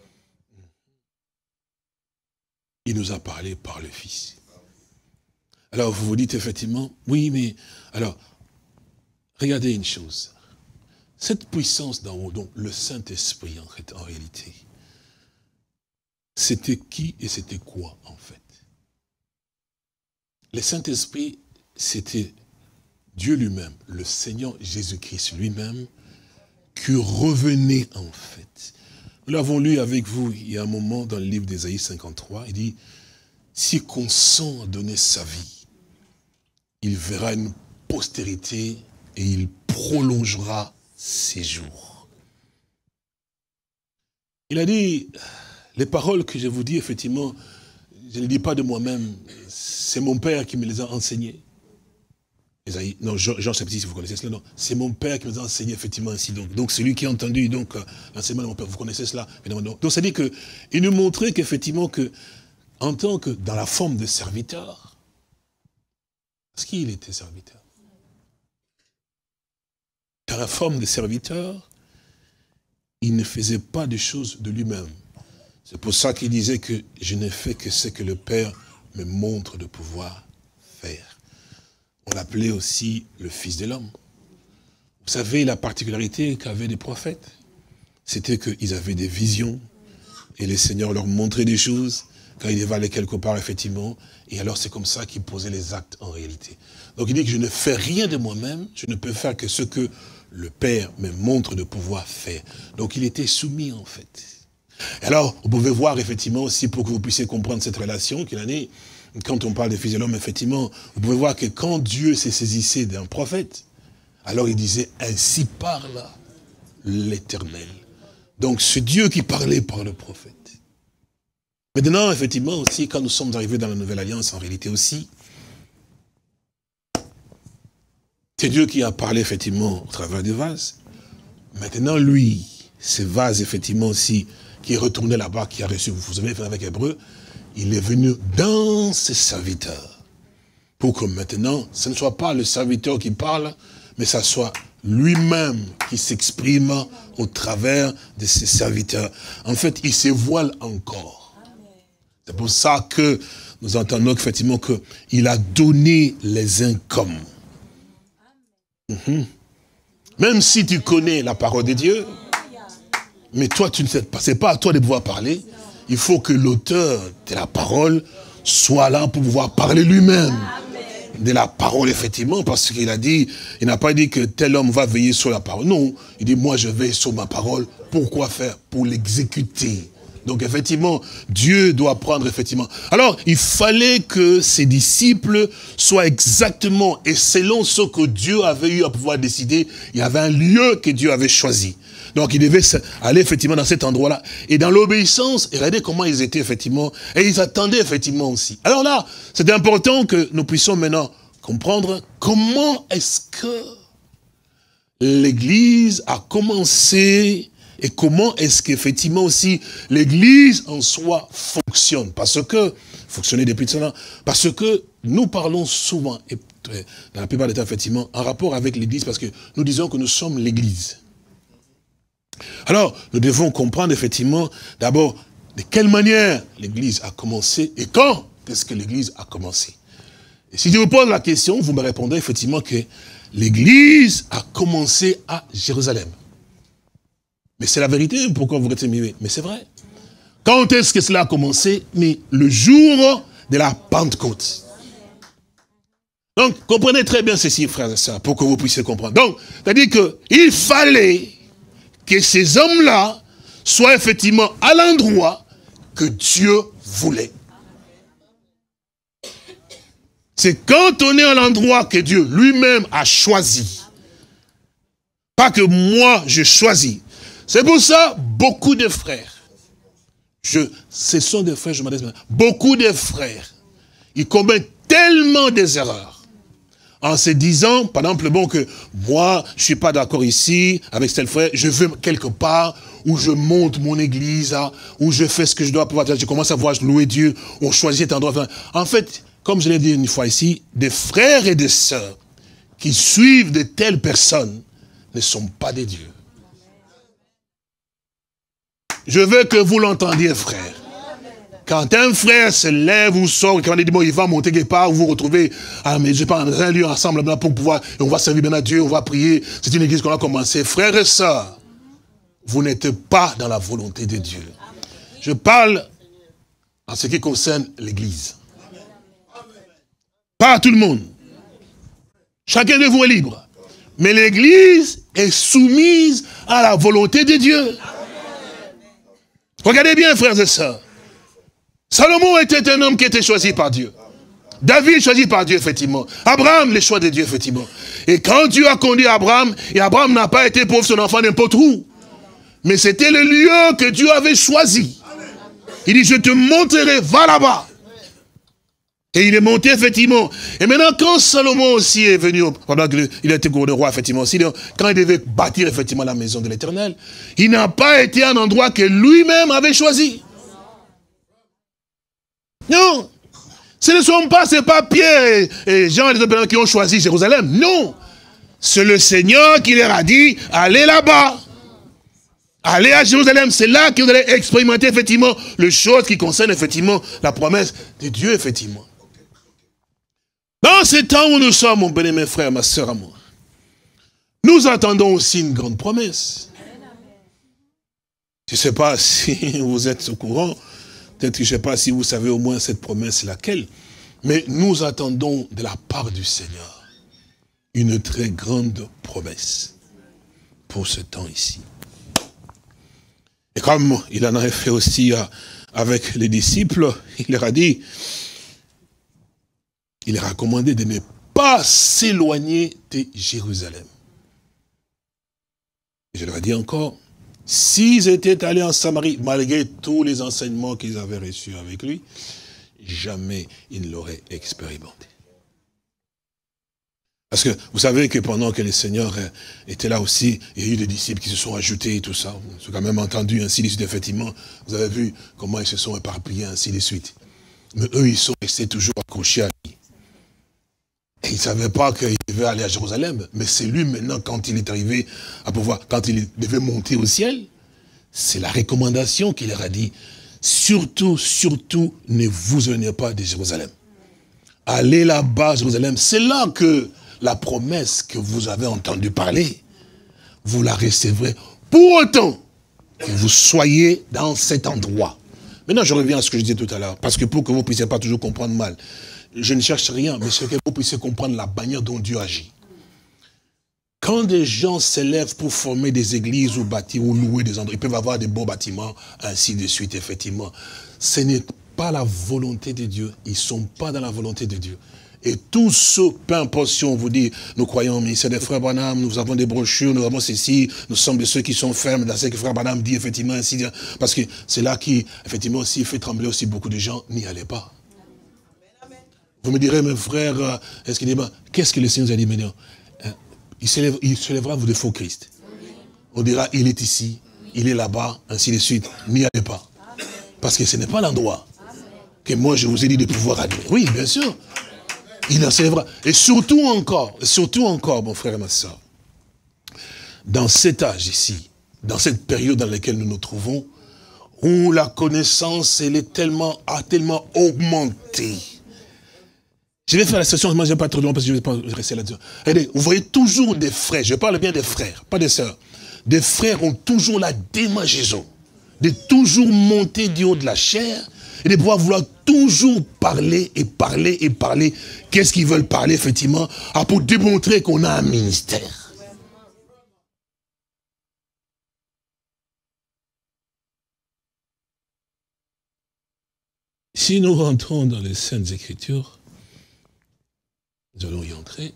Il nous a parlé par le Fils. Alors, vous vous dites effectivement, oui, mais, alors, regardez une chose. Cette puissance d'en haut, donc le Saint-Esprit, en réalité, c'était qui et c'était quoi, en fait? le Saint-Esprit, c'était Dieu lui-même, le Seigneur Jésus-Christ lui-même, qui revenait en fait. Nous l'avons lu avec vous il y a un moment dans le livre d'Ésaïe 53, il dit, si consent à donner sa vie, il verra une postérité et il prolongera ses jours. Il a dit, les paroles que je vous dis, effectivement, je ne les dis pas de moi-même, c'est mon Père qui me les a enseignées. Esaïe, non, Jean chapitre 6, vous connaissez cela, non? C'est mon Père qui me les a enseignées, effectivement, ainsi. Donc celui qui a entendu l'enseignement de mon Père, vous connaissez cela, évidemment. Donc ça dit qu'il nous montrait qu'effectivement, en tant que dans la forme de serviteur, parce qu'il était serviteur, dans la forme de serviteur, il ne faisait pas des choses de lui-même. C'est pour ça qu'il disait que je ne fais que ce que le Père me montre de pouvoir faire. On l'appelait aussi le Fils de l'homme. Vous savez la particularité qu'avaient les prophètes, c'était qu'ils avaient des visions et le Seigneur leur montrait des choses quand ils allaient quelque part, effectivement, et alors c'est comme ça qu'ils posaient les actes en réalité. Donc il dit que je ne fais rien de moi-même, je ne peux faire que ce que le Père me montre de pouvoir faire. Donc il était soumis en fait. Alors, vous pouvez voir effectivement aussi, pour que vous puissiez comprendre cette relation qu'il en est, quand on parle des fils de l'homme, effectivement, vous pouvez voir que quand Dieu se saisissait d'un prophète, alors il disait, ainsi parle l'Éternel. Donc c'est Dieu qui parlait par le prophète. Maintenant, effectivement aussi, quand nous sommes arrivés dans la Nouvelle Alliance, en réalité aussi, c'est Dieu qui a parlé effectivement au travers des vases. Maintenant, lui, ces vases, effectivement aussi, qui est retourné là-bas, qui a reçu, vous avez fait avec Hébreu, il est venu dans ses serviteurs. Pour que maintenant, ce ne soit pas le serviteur qui parle, mais ça soit lui-même qui s'exprime au travers de ses serviteurs. En fait, il se voile encore. C'est pour ça que nous entendons effectivement qu'il a donné les incommes. Même si tu connais la parole de Dieu, mais toi, tu ne sais pas, c'est pas à toi de pouvoir parler. Il faut que l'auteur de la parole soit là pour pouvoir parler lui-même de la parole, effectivement, parce qu'il a dit, il n'a pas dit que tel homme va veiller sur la parole. Non, il dit, moi je veille sur ma parole. Pourquoi faire? Pour l'exécuter. Donc effectivement, Dieu doit prendre effectivement. Alors, il fallait que ses disciples soient exactement, et selon ce que Dieu avait eu à pouvoir décider, il y avait un lieu que Dieu avait choisi. Donc ils devaient aller effectivement dans cet endroit-là. Et dans l'obéissance, regardez comment ils étaient effectivement, et ils attendaient effectivement aussi. Alors là, c'est important que nous puissions maintenant comprendre comment est-ce que l'Église a commencé et comment est-ce qu'effectivement aussi l'Église en soi fonctionne. Parce que, fonctionner depuis cela, parce que nous parlons souvent, et dans la plupart des temps effectivement, en rapport avec l'Église, parce que nous disons que nous sommes l'Église. Alors, nous devons comprendre effectivement, d'abord, de quelle manière l'Église a commencé et quand est-ce que l'Église a commencé. Et si je vous pose la question, vous me répondrez effectivement que l'Église a commencé à Jérusalem. Mais c'est la vérité, pourquoi vous retenez? Mais c'est vrai. Quand est-ce que cela a commencé? Mais le jour de la Pentecôte. Donc, comprenez très bien ceci, frères et sœurs, pour que vous puissiez comprendre. Donc, c'est-à-dire qu'il fallait que ces hommes-là soient effectivement à l'endroit que Dieu voulait. C'est quand on est à l'endroit que Dieu lui-même a choisi. Pas que moi, je choisis. C'est pour ça, beaucoup de frères, ce sont des frères, je m'adresse maintenant, beaucoup de frères, ils commettent tellement des erreurs. En se disant, par exemple, bon, que moi, je ne suis pas d'accord ici, avec tel frère, je veux quelque part où je monte mon église, où je fais ce que je dois pouvoir faire, je commence à voir louer Dieu, on choisit cet endroit. En fait, comme je l'ai dit une fois ici, des frères et des sœurs qui suivent de telles personnes ne sont pas des dieux. Je veux que vous l'entendiez, frère. Quand un frère se lève ou sort, quand il dit, bon, il va monter quelque part, vous vous retrouvez, mais je sais pas, dans un lieu ensemble, pour pouvoir, et on va servir bien à Dieu, on va prier. C'est une église qu'on a commencé. Frères et sœurs, vous n'êtes pas dans la volonté de Dieu. Je parle en ce qui concerne l'église. Pas à tout le monde. Chacun de vous est libre. Mais l'église est soumise à la volonté de Dieu. Regardez bien, frères et sœurs. Salomon était un homme qui était choisi par Dieu. David choisi par Dieu, effectivement. Abraham, le choix de Dieu, effectivement. Et quand Dieu a conduit Abraham, et Abraham n'a pas été pauvre son enfant n'importe où. Mais c'était le lieu que Dieu avait choisi. Il dit, je te montrerai, va là-bas. Et il est monté, effectivement. Et maintenant, quand Salomon aussi est venu, pendant qu'il était couronné roi, effectivement, aussi, quand il devait bâtir, effectivement, la maison de l'Éternel, il n'a pas été un endroit que lui-même avait choisi. Non. Ce ne sont pas, c'est pas Pierre et Jean et les autres qui ont choisi Jérusalem. Non. C'est le Seigneur qui leur a dit, allez là-bas. Allez à Jérusalem. C'est là que vous allez expérimenter, effectivement, les choses qui concernent, effectivement, la promesse de Dieu, effectivement. Dans ces temps où nous sommes, mon bien-aimé frère, ma soeur, amour, nous attendons aussi une grande promesse. Je ne sais pas si vous êtes au courant, peut-être que je ne sais pas si vous savez au moins cette promesse laquelle, mais nous attendons de la part du Seigneur une très grande promesse pour ce temps ici. Et comme il en avait fait aussi avec les disciples, il leur a dit, il leur a commandé de ne pas s'éloigner de Jérusalem. Et je leur ai dit encore, s'ils étaient allés en Samarie, malgré tous les enseignements qu'ils avaient reçus avec lui, jamais ils ne l'auraient expérimenté. Parce que vous savez que pendant que le Seigneur était là aussi, il y a eu des disciples qui se sont ajoutés et tout ça. Vous avez quand même entendu ainsi de suite, effectivement. Vous avez vu comment ils se sont éparpillés ainsi de suite. Mais eux, ils sont restés toujours accrochés à lui. Et ils ne savaient pas qu'il devait aller à Jérusalem. Mais c'est lui maintenant, quand il est arrivé à pouvoir, quand il devait monter au ciel, c'est la recommandation qu'il leur a dit. Surtout, surtout, ne vous éloignez pas de Jérusalem. Allez là-bas à Jérusalem. C'est là que la promesse que vous avez entendu parler, vous la recevrez pour autant que vous soyez dans cet endroit. Maintenant, je reviens à ce que je disais tout à l'heure, parce que pour que vous ne puissiez pas toujours comprendre mal, je ne cherche rien, mais c'est que vous puissiez comprendre la manière dont Dieu agit. Quand des gens s'élèvent pour former des églises ou bâtir ou louer des endroits, ils peuvent avoir des beaux bâtiments, ainsi de suite, effectivement. Ce n'est pas la volonté de Dieu. Ils ne sont pas dans la volonté de Dieu. Et tous ceux, peu importe si on vous dit, nous croyons au ministère des frères Branham, nous avons des brochures, nous avons ceci, nous sommes de ceux qui sont fermes dans ce que frère Branham dit, effectivement, ainsi, parce que c'est là qui, effectivement, aussi fait trembler aussi beaucoup de gens, n'y allez pas. Vous me direz, mes frères, est-ce qu'il dit, qu'est-ce que le Seigneur nous a dit maintenant? Il se lèvera vous de faux Christ. On dira, il est ici, il est là-bas, ainsi de suite, n'y allez pas. Parce que ce n'est pas l'endroit que moi je vous ai dit de pouvoir aller. Oui, bien sûr. Il en s'élèvera. Et surtout encore, mon frère et ma soeur, dans cet âge ici, dans cette période dans laquelle nous nous trouvons, où la connaissance, elle est a tellement augmenté. Je vais faire la session, moi je ne vais pas trop loin parce que je ne vais pas rester là-dessus. Regardez, vous voyez toujours des frères, je parle bien des frères, pas des sœurs. Des frères ont toujours la démangeaison de toujours monter du haut de la chair et de pouvoir vouloir toujours parler et parler et parler. Qu'est-ce qu'ils veulent parler, effectivement, pour démontrer qu'on a un ministère. Si nous rentrons dans les Saintes Écritures, nous allons y entrer.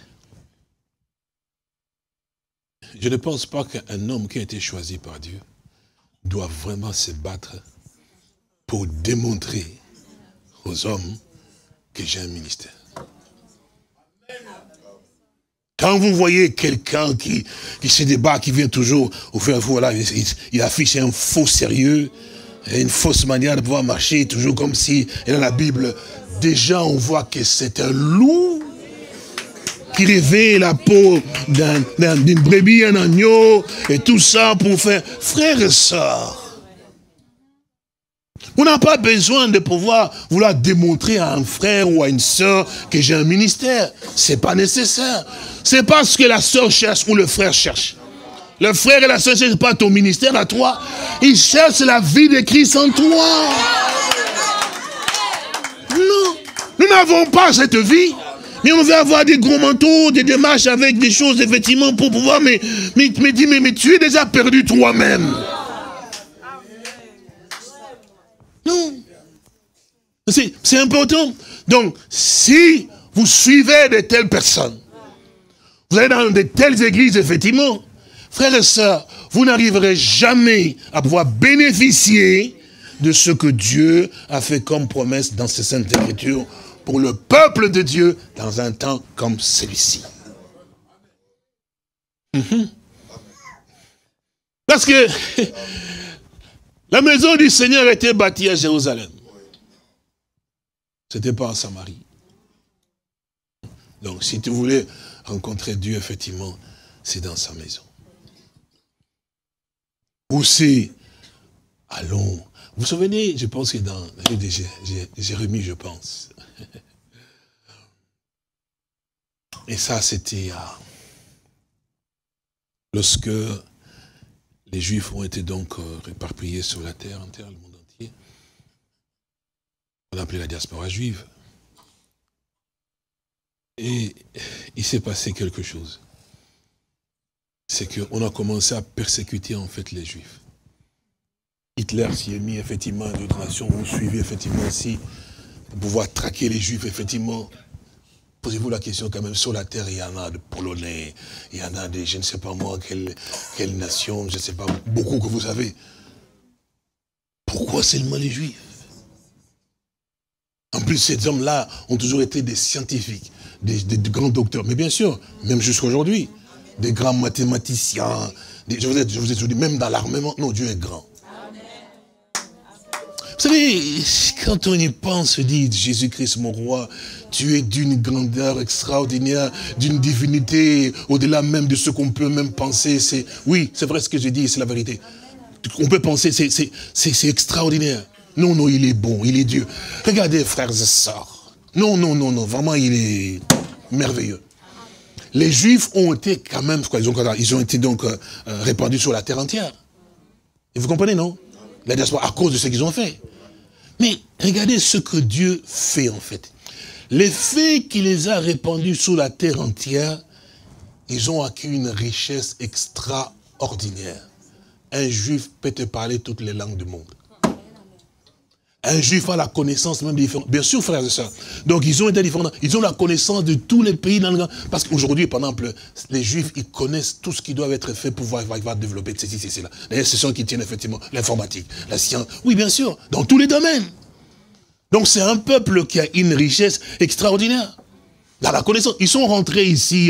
Je ne pense pas qu'un homme qui a été choisi par Dieu doit vraiment se battre pour démontrer aux hommes que j'ai un ministère. Quand vous voyez quelqu'un qui se débat, qui vient toujours, voilà, il affiche un faux sérieux, une fausse manière de pouvoir marcher, toujours comme si, et dans la Bible, déjà on voit que c'est un loup qui réveille la peau d'une brebis, un agneau, et tout ça pour faire... Frères et sœurs, on n'a pas besoin de pouvoir vouloir démontrer à un frère ou à une sœur que j'ai un ministère. C'est pas nécessaire. C'est pas ce que la sœur cherche ou le frère cherche. Le frère et la sœur ne cherchent pas ton ministère à toi. Ils cherchent la vie de Christ en toi. Non. Nous n'avons pas cette vie, mais on veut avoir des gros manteaux, des démarches avec des choses, effectivement, pour pouvoir, mais tu es déjà perdu toi-même. Non. C'est important. Donc, si vous suivez de telles personnes, vous allez dans de telles églises, effectivement, frères et sœurs, vous n'arriverez jamais à pouvoir bénéficier de ce que Dieu a fait comme promesse dans ses saintes écritures pour le peuple de Dieu dans un temps comme celui-ci. Parce que la maison du Seigneur était bâtie à Jérusalem. Ce n'était pas en Samarie. Donc, si tu voulais rencontrer Dieu, effectivement, c'est dans sa maison. Où c'est? Allons. Vous vous souvenez, je pense que dans le livre de Jérémie, je pense. Et ça, c'était lorsque les Juifs ont été donc réparpillés sur la terre entière, le monde entier. On appelait la diaspora juive. Et il s'est passé quelque chose. C'est qu'on a commencé à persécuter en fait les Juifs. Hitler s'y est mis effectivement à d'autres nations, vous suivez effectivement aussi, pour pouvoir traquer les Juifs, effectivement. Posez-vous la question quand même, sur la terre, il y en a de Polonais, il y en a des, je ne sais pas moi, quelle nation, je ne sais pas, beaucoup que vous savez. Pourquoi seulement les Juifs? En plus, ces hommes-là ont toujours été des scientifiques, des grands docteurs. Mais bien sûr, même jusqu'à aujourd'hui, des grands mathématiciens. Je vous ai dit, même dans l'armement, non, Dieu est grand. Vous savez, quand on y pense, on dit, Jésus-Christ, mon roi, tu es d'une grandeur extraordinaire, d'une divinité, au-delà même de ce qu'on peut même penser. Oui, c'est vrai ce que je dis, c'est la vérité. On peut penser, c'est extraordinaire. Non, non, il est bon, il est Dieu. Regardez, frères et sœurs. Non, non, non, non, vraiment, il est merveilleux. Les Juifs ont été quand même, ils ont été donc répandus sur la terre entière. Et vous comprenez, non? La diaspora, à cause de ce qu'ils ont fait. Mais regardez ce que Dieu fait, en fait. Les faits qu'il les a répandus sur la terre entière, ils ont acquis une richesse extraordinaire. Un Juif peut te parler toutes les langues du monde. Un Juif a la connaissance même des différents... Bien sûr, frères et sœurs. Donc, ils ont été différents. Ils ont la connaissance de tous les pays dans le monde. Parce qu'aujourd'hui, par exemple, les Juifs, ils connaissent tout ce qui doit être fait pour pouvoir développer ceci, cela. D'ailleurs, ce sont qui tiennent effectivement l'informatique, la science. Oui, bien sûr, dans tous les domaines. Donc, c'est un peuple qui a une richesse extraordinaire. Dans la connaissance. Ils sont rentrés ici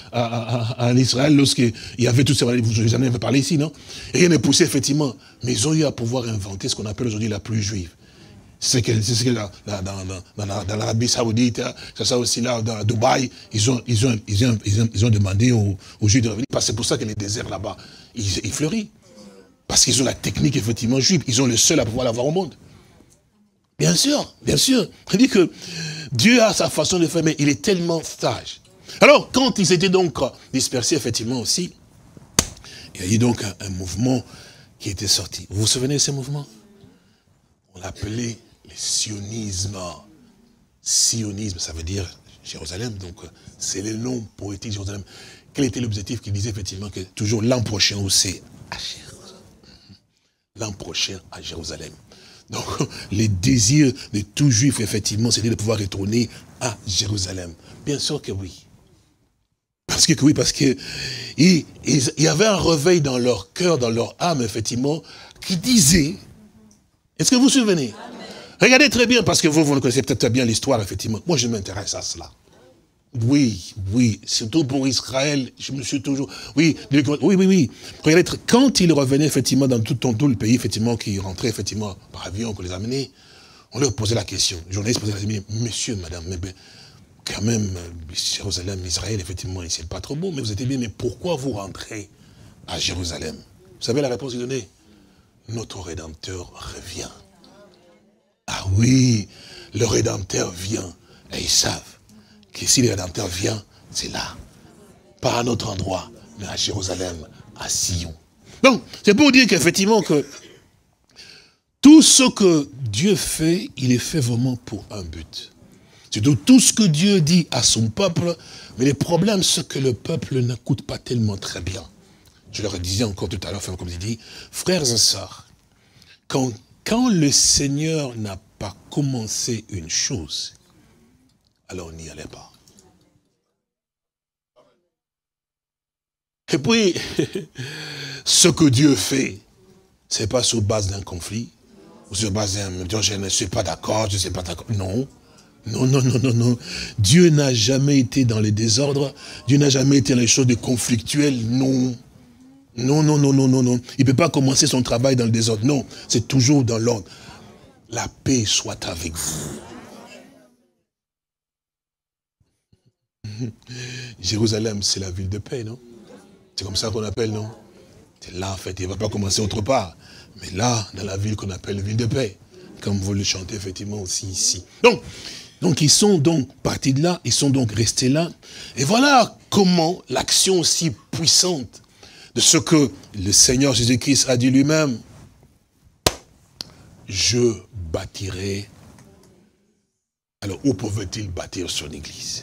en Israël lorsqu'il y avait toutes ces... Vous en avez parlé ici, non? Et rien n'est poussé, effectivement. Mais ils ont eu à pouvoir inventer ce qu'on appelle aujourd'hui la pluie juive. C'est que dans l'Arabie Saoudite, c'est ça aussi là, dans Dubaï, ils ont demandé aux Juifs de revenir. Parce que c'est pour ça que les déserts là-bas, ils fleurissent. Parce qu'ils ont la technique effectivement juive. Ils ont le seul à pouvoir l'avoir au monde. Bien sûr, bien sûr. Je dis que Dieu a sa façon de faire, mais il est tellement sage. Alors, quand ils étaient donc dispersés effectivement aussi, il y a eu donc un mouvement qui était sorti. Vous vous souvenez de ce mouvement? On l'appelait le sionisme. Sionisme, ça veut dire Jérusalem, donc c'est le nom poétique de Jérusalem. Quel était l'objectif? Qu'il disait effectivement que toujours l'an prochain, où c'est à Jérusalem. L'an prochain à Jérusalem. Donc, les désirs de tout juif, effectivement, c'était de pouvoir retourner à Jérusalem. Bien sûr que oui. Parce que oui, parce que il y avait un réveil dans leur cœur, dans leur âme, effectivement, qui disait... Est-ce que vous vous souvenez? Amen. Regardez très bien, parce que vous ne connaissez peut-être bien l'histoire, effectivement. Moi, je m'intéresse à cela. Oui, oui, surtout pour Israël, je me suis toujours... Oui, oui. Regardez, quand ils revenaient, effectivement, dans tout le pays, effectivement, qui rentraient, effectivement, par avion, qu'on les amenait, on leur posait la question. Les journalistes posaient la question, monsieur, madame, mais ben, quand même, Jérusalem, Israël, effectivement, c'est pas trop beau, mais vous êtes bien, mais pourquoi vous rentrez à Jérusalem? Vous savez la réponse qu'ils donnaient? Notre Rédempteur revient. Ah oui, le Rédempteur vient. Et ils savent que si le Rédempteur vient, c'est là. Pas à un autre endroit, mais à Jérusalem, à Sion. Donc, c'est pour dire qu'effectivement, que tout ce que Dieu fait, il est fait vraiment pour un but. C'est donc tout ce que Dieu dit à son peuple, mais le problème, c'est que le peuple n'écoute pas tellement très bien. Je leur disais encore tout à l'heure, comme il dit, frères et sœurs, quand le Seigneur n'a pas commencé une chose, alors on n'y allait pas. Et puis, ce que Dieu fait, ce n'est pas sur base d'un conflit, ou sur base d'un, je ne suis pas d'accord, je ne suis pas d'accord. Non. Non, non, non, non, non. Dieu n'a jamais été dans les désordres. Dieu n'a jamais été dans les choses de conflictuelles. Non. Non, non, non, non, non, non. Il ne peut pas commencer son travail dans le désordre. Non, c'est toujours dans l'ordre. La paix soit avec vous. Jérusalem, c'est la ville de paix, non? C'est comme ça qu'on appelle, non? C'est là, en fait, il ne va pas commencer autre part. Mais là, dans la ville qu'on appelle ville de paix. Comme vous le chantez effectivement aussi ici. Donc ils sont donc partis de là, ils sont donc restés là. Et voilà comment l'action aussi puissante de ce que le Seigneur Jésus-Christ a dit lui-même. Je bâtirai. Alors où pouvait-il bâtir son église?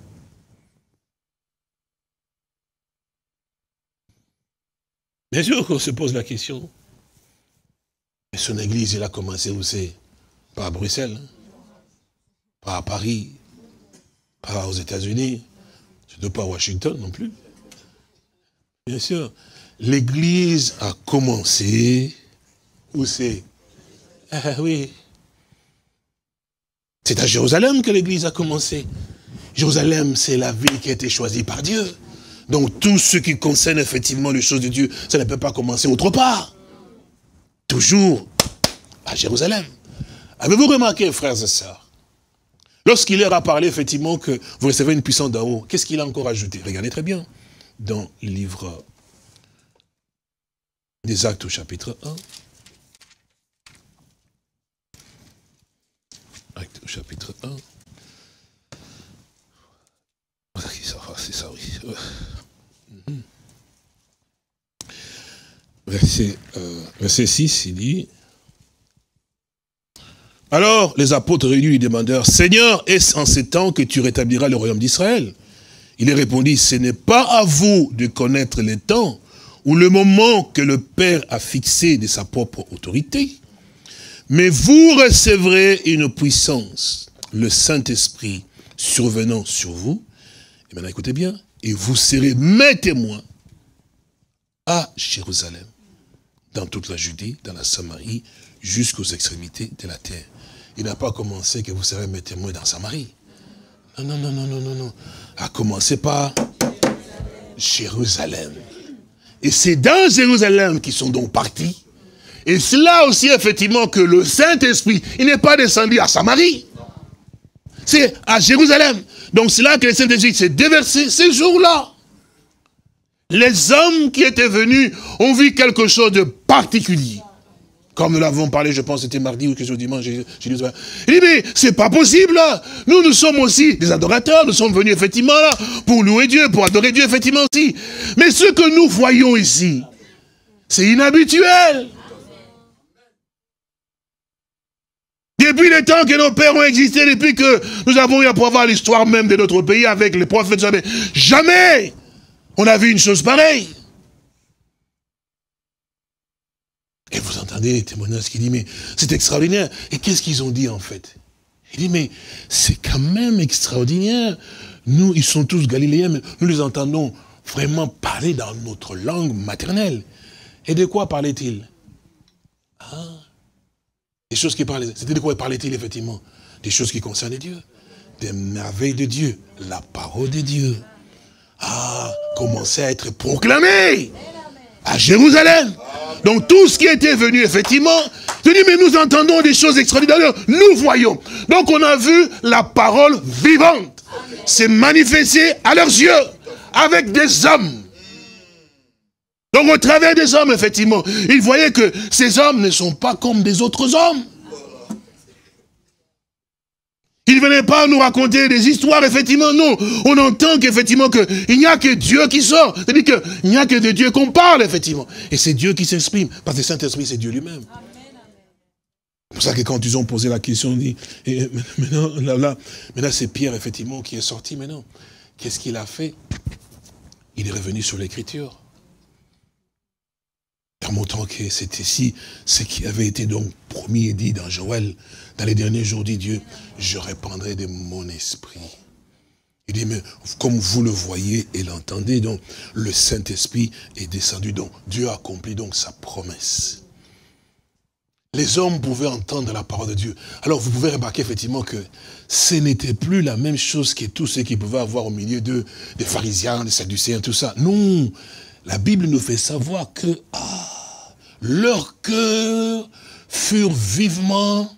Bien sûr qu'on se pose la question. Et son église, il a commencé où c'est? Pas à Bruxelles, hein? Pas à Paris, pas aux États-Unis, surtout pas à Washington non plus. Bien sûr, l'église a commencé, où c'est? Oui. C'est à Jérusalem que l'église a commencé. Jérusalem, c'est la ville qui a été choisie par Dieu. Donc tout ce qui concerne effectivement les choses de Dieu, ça ne peut pas commencer autre part. Toujours à Jérusalem. Avez-vous remarqué, frères et sœurs? Lorsqu'il leur a parlé, effectivement, que vous recevez une puissance d'en haut, qu'est-ce qu'il a encore ajouté? Regardez très bien. Dans le livre des Actes au chapitre 1. Actes au chapitre 1. C'est ça, oui. Verset 6, il dit... Alors, les apôtres réunis lui demandèrent, « Seigneur, est-ce en ces temps que tu rétabliras le royaume d'Israël ?» Il leur répondit, « Ce n'est pas à vous de connaître les temps ou le moment que le Père a fixé de sa propre autorité. Mais vous recevrez une puissance, le Saint-Esprit survenant sur vous. » Et maintenant, écoutez bien, « Et vous serez mes témoins à Jérusalem, dans toute la Judée, dans la Samarie, jusqu'aux extrémités de la terre. » Il n'a pas commencé que vous serez mes témoins dans Samarie. Non, non, non, non, non, non, non. A commencé par Jérusalem. Et c'est dans Jérusalem qu'ils sont donc partis. Et c'est là aussi, effectivement, que le Saint-Esprit, il n'est pas descendu à Samarie. C'est à Jérusalem. Donc c'est là que le Saint-Esprit s'est déversé ces jours-là. Les hommes qui étaient venus ont vu quelque chose de particulier. Comme nous l'avons parlé, je pense c'était mardi ou quelque chose dimanche, il dit, mais c'est pas possible, là. Nous sommes aussi des adorateurs, nous sommes venus effectivement là, pour louer Dieu, pour adorer Dieu effectivement aussi. Mais ce que nous voyons ici, c'est inhabituel. Depuis le temps que nos pères ont existé, depuis que nous avons eu à pouvoir voir l'histoire même de notre pays avec les prophètes, jamais on a vu une chose pareille. Et vous entendez les témoignages qui disent, mais c'est extraordinaire. Et qu'est-ce qu'ils ont dit en fait? Il dit, mais c'est quand même extraordinaire. Nous, ils sont tous galiléens, mais nous les entendons vraiment parler dans notre langue maternelle. Et de quoi parlait-il? Des choses qui parlaient. C'était de quoi parlait-il effectivement? Des choses qui concernaient Dieu. Des merveilles de Dieu. La parole de Dieu. Commençait à être proclamée à Jérusalem. Donc tout ce qui était venu, effectivement, je dis, mais nous entendons des choses extraordinaires, nous voyons. Donc on a vu la parole vivante s'est manifestée à leurs yeux, avec des hommes. Donc au travers des hommes, effectivement, ils voyaient que ces hommes ne sont pas comme des autres hommes. Ils ne venaient pas nous raconter des histoires, effectivement, non. On entend qu'effectivement, il n'y a que Dieu qui sort. C'est-à-dire qu'il n'y a que de Dieu qu'on parle, effectivement. Et c'est Dieu qui s'exprime. Parce que le Saint-Esprit, c'est Dieu lui-même. C'est pour ça que quand ils ont posé la question, on dit, et maintenant c'est Pierre, effectivement, qui est sorti maintenant. Qu'est-ce qu'il a fait? Il est revenu sur l'écriture. En montrant que c'était ici ce qui avait été donc promis et dit dans Joël, dans les derniers jours, dit Dieu, je répandrai de mon esprit. Il dit, mais comme vous le voyez et l'entendez, donc le Saint-Esprit est descendu, donc Dieu a accompli donc sa promesse. Les hommes pouvaient entendre la parole de Dieu. Alors vous pouvez remarquer effectivement que ce n'était plus la même chose que tous ceux qui pouvaient avoir au milieu d'eux, des pharisiens, des sadducéens, tout ça. Non, la Bible nous fait savoir que leurs cœurs furent vivement...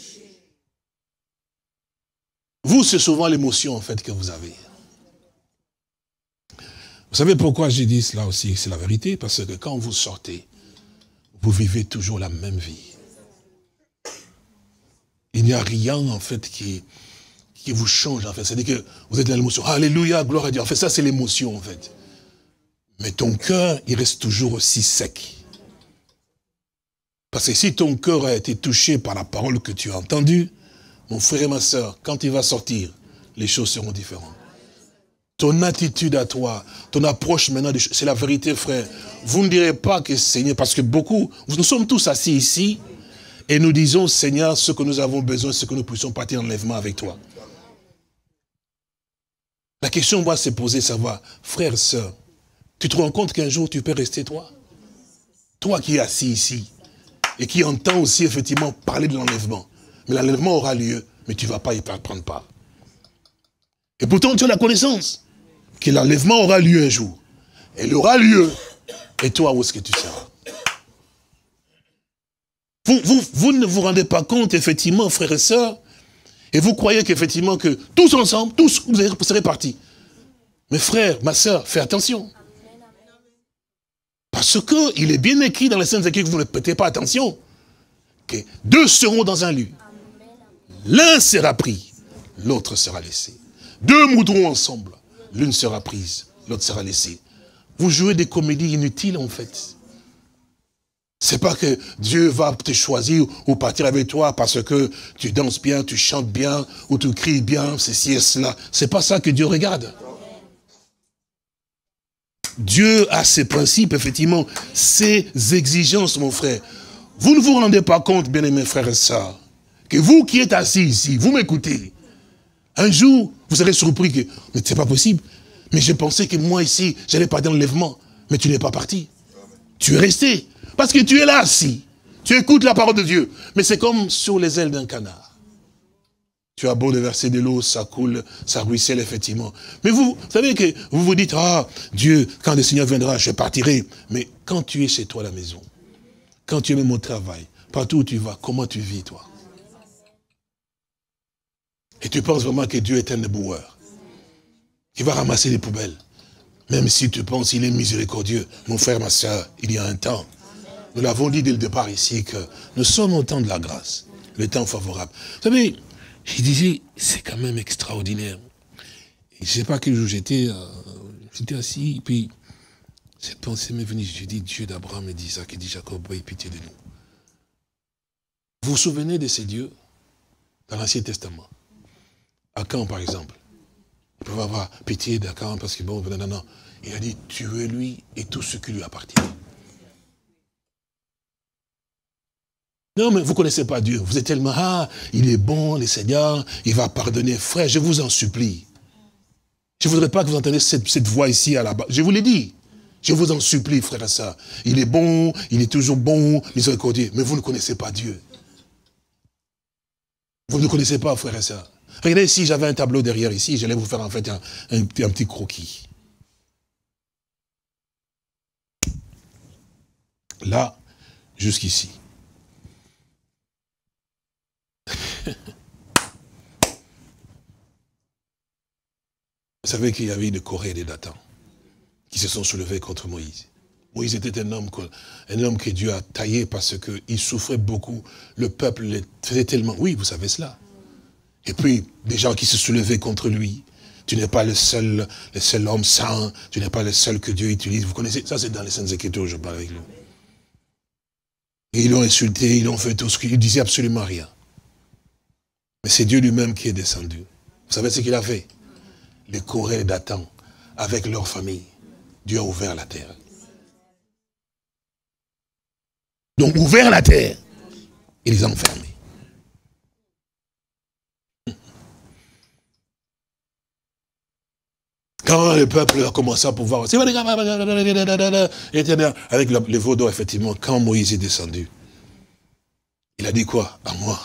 Vous, c'est souvent l'émotion en fait que vous avez. Vous savez pourquoi j'ai dit cela aussi? C'est la vérité, parce que quand vous sortez, vous vivez toujours la même vie. Il n'y a rien, en fait, qui vous change, en fait. C'est-à-dire que vous êtes dans l'émotion. Alléluia, gloire à Dieu. En fait, ça, c'est l'émotion, en fait. Mais ton cœur, il reste toujours aussi sec. Parce que si ton cœur a été touché par la parole que tu as entendue, mon frère et ma soeur, quand il va sortir, les choses seront différentes. Ton attitude à toi, ton approche maintenant, c'est la vérité, frère. Vous ne direz pas que Seigneur, parce que beaucoup, nous sommes tous assis ici, et nous disons, Seigneur, ce que nous avons besoin, c'est que nous puissions partir en enlèvement avec toi. La question doit se poser, savoir, frère, sœur, tu te rends compte qu'un jour tu peux rester toi? Toi qui es assis ici, et qui entends aussi effectivement parler de l'enlèvement. Mais l'enlèvement aura lieu, mais tu ne vas pas y prendre part. Et pourtant tu as la connaissance que l'enlèvement aura lieu un jour. Elle aura lieu, et toi où est-ce que tu seras? Vous ne vous rendez pas compte, effectivement, frères et sœurs, et vous croyez qu'effectivement que tous ensemble, tous, vous serez partis. Mais frère, ma sœur, fais attention. Parce qu'il est bien écrit dans les Saintes Écritures que vous ne prêtez pas attention, que deux seront dans un lieu. L'un sera pris, l'autre sera laissé. Deux moudront ensemble, l'une sera prise, l'autre sera laissée. Vous jouez des comédies inutiles, en fait. C'est pas que Dieu va te choisir ou partir avec toi parce que tu danses bien, tu chantes bien, ou tu cries bien, ceci et cela. C'est pas ça que Dieu regarde. Dieu a ses principes, effectivement, ses exigences, mon frère. Vous ne vous rendez pas compte, bien-aimés frères et sœurs, que vous qui êtes assis ici, vous m'écoutez. Un jour, vous serez surpris que, mais c'est pas possible. Mais j'ai pensé que moi ici, j'allais partir dans l'enlèvement. Mais tu n'es pas parti. Tu es resté. Parce que tu es là assis. Tu écoutes la parole de Dieu. Mais c'est comme sur les ailes d'un canard. Tu as beau déverser de l'eau, ça coule, ça ruisselle effectivement. Mais vous savez que vous vous dites, Dieu, quand le Seigneur viendra, je partirai. Mais quand tu es chez toi à la maison, quand tu es même au travail, partout où tu vas, comment tu vis toi? Et tu penses vraiment que Dieu est un éboueur, qui va ramasser les poubelles. Même si tu penses qu'il est miséricordieux, mon frère, ma soeur, il y a un temps. Nous l'avons dit dès le départ ici que nous sommes au temps de la grâce, le temps favorable. Vous savez, je disais, c'est quand même extraordinaire. Et je ne sais pas quel jour j'étais assis, et puis cette pensée m'est venue. J'ai dit, Dieu d'Abraham et d'Isaac et de Jacob, aie pitié de nous. Vous vous souvenez de ces dieux dans l'Ancien Testament? Akan, par exemple. Ils peuvent avoir pitié d'Akan parce que bon, non. Il a dit, tuez-lui et tout ce qui lui appartient. Non, mais vous ne connaissez pas Dieu. Vous êtes tellement, il est bon, le Seigneur, il va pardonner. Frère, je vous en supplie. Je ne voudrais pas que vous entendiez cette voix ici à la base. Je vous l'ai dit. Je vous en supplie, frère et sœur. Il est bon, il est toujours bon, miséricordieux. Mais vous ne connaissez pas Dieu. Vous ne connaissez pas, frère et sœur. Regardez, si j'avais un tableau derrière ici, j'allais vous faire en fait un petit croquis. Là, jusqu'ici. Vous savez qu'il y avait des Corées et des Datans qui se sont soulevés contre Moïse. Moïse était un homme que Dieu a taillé parce qu'il souffrait beaucoup. Le peuple le faisait tellement. Oui, vous savez cela. Et puis, des gens qui se soulevaient contre lui. Tu n'es pas le seul homme saint. Tu n'es pas le seul que Dieu utilise. Vous connaissez, ça c'est dans les Saintes Écritures, je parle avec vous. Et ils l'ont insulté, ils l'ont fait tout ce qu'il disait absolument rien. Mais c'est Dieu lui-même qui est descendu. Vous savez ce qu'il a fait? Les Corée et Dathan, avec leur famille, Dieu a ouvert la terre. Donc ouvert la terre, il les a enfermés. Quand le peuple a commencé à pouvoir... Avec les vaudois, effectivement, quand Moïse est descendu, il a dit quoi? À moi.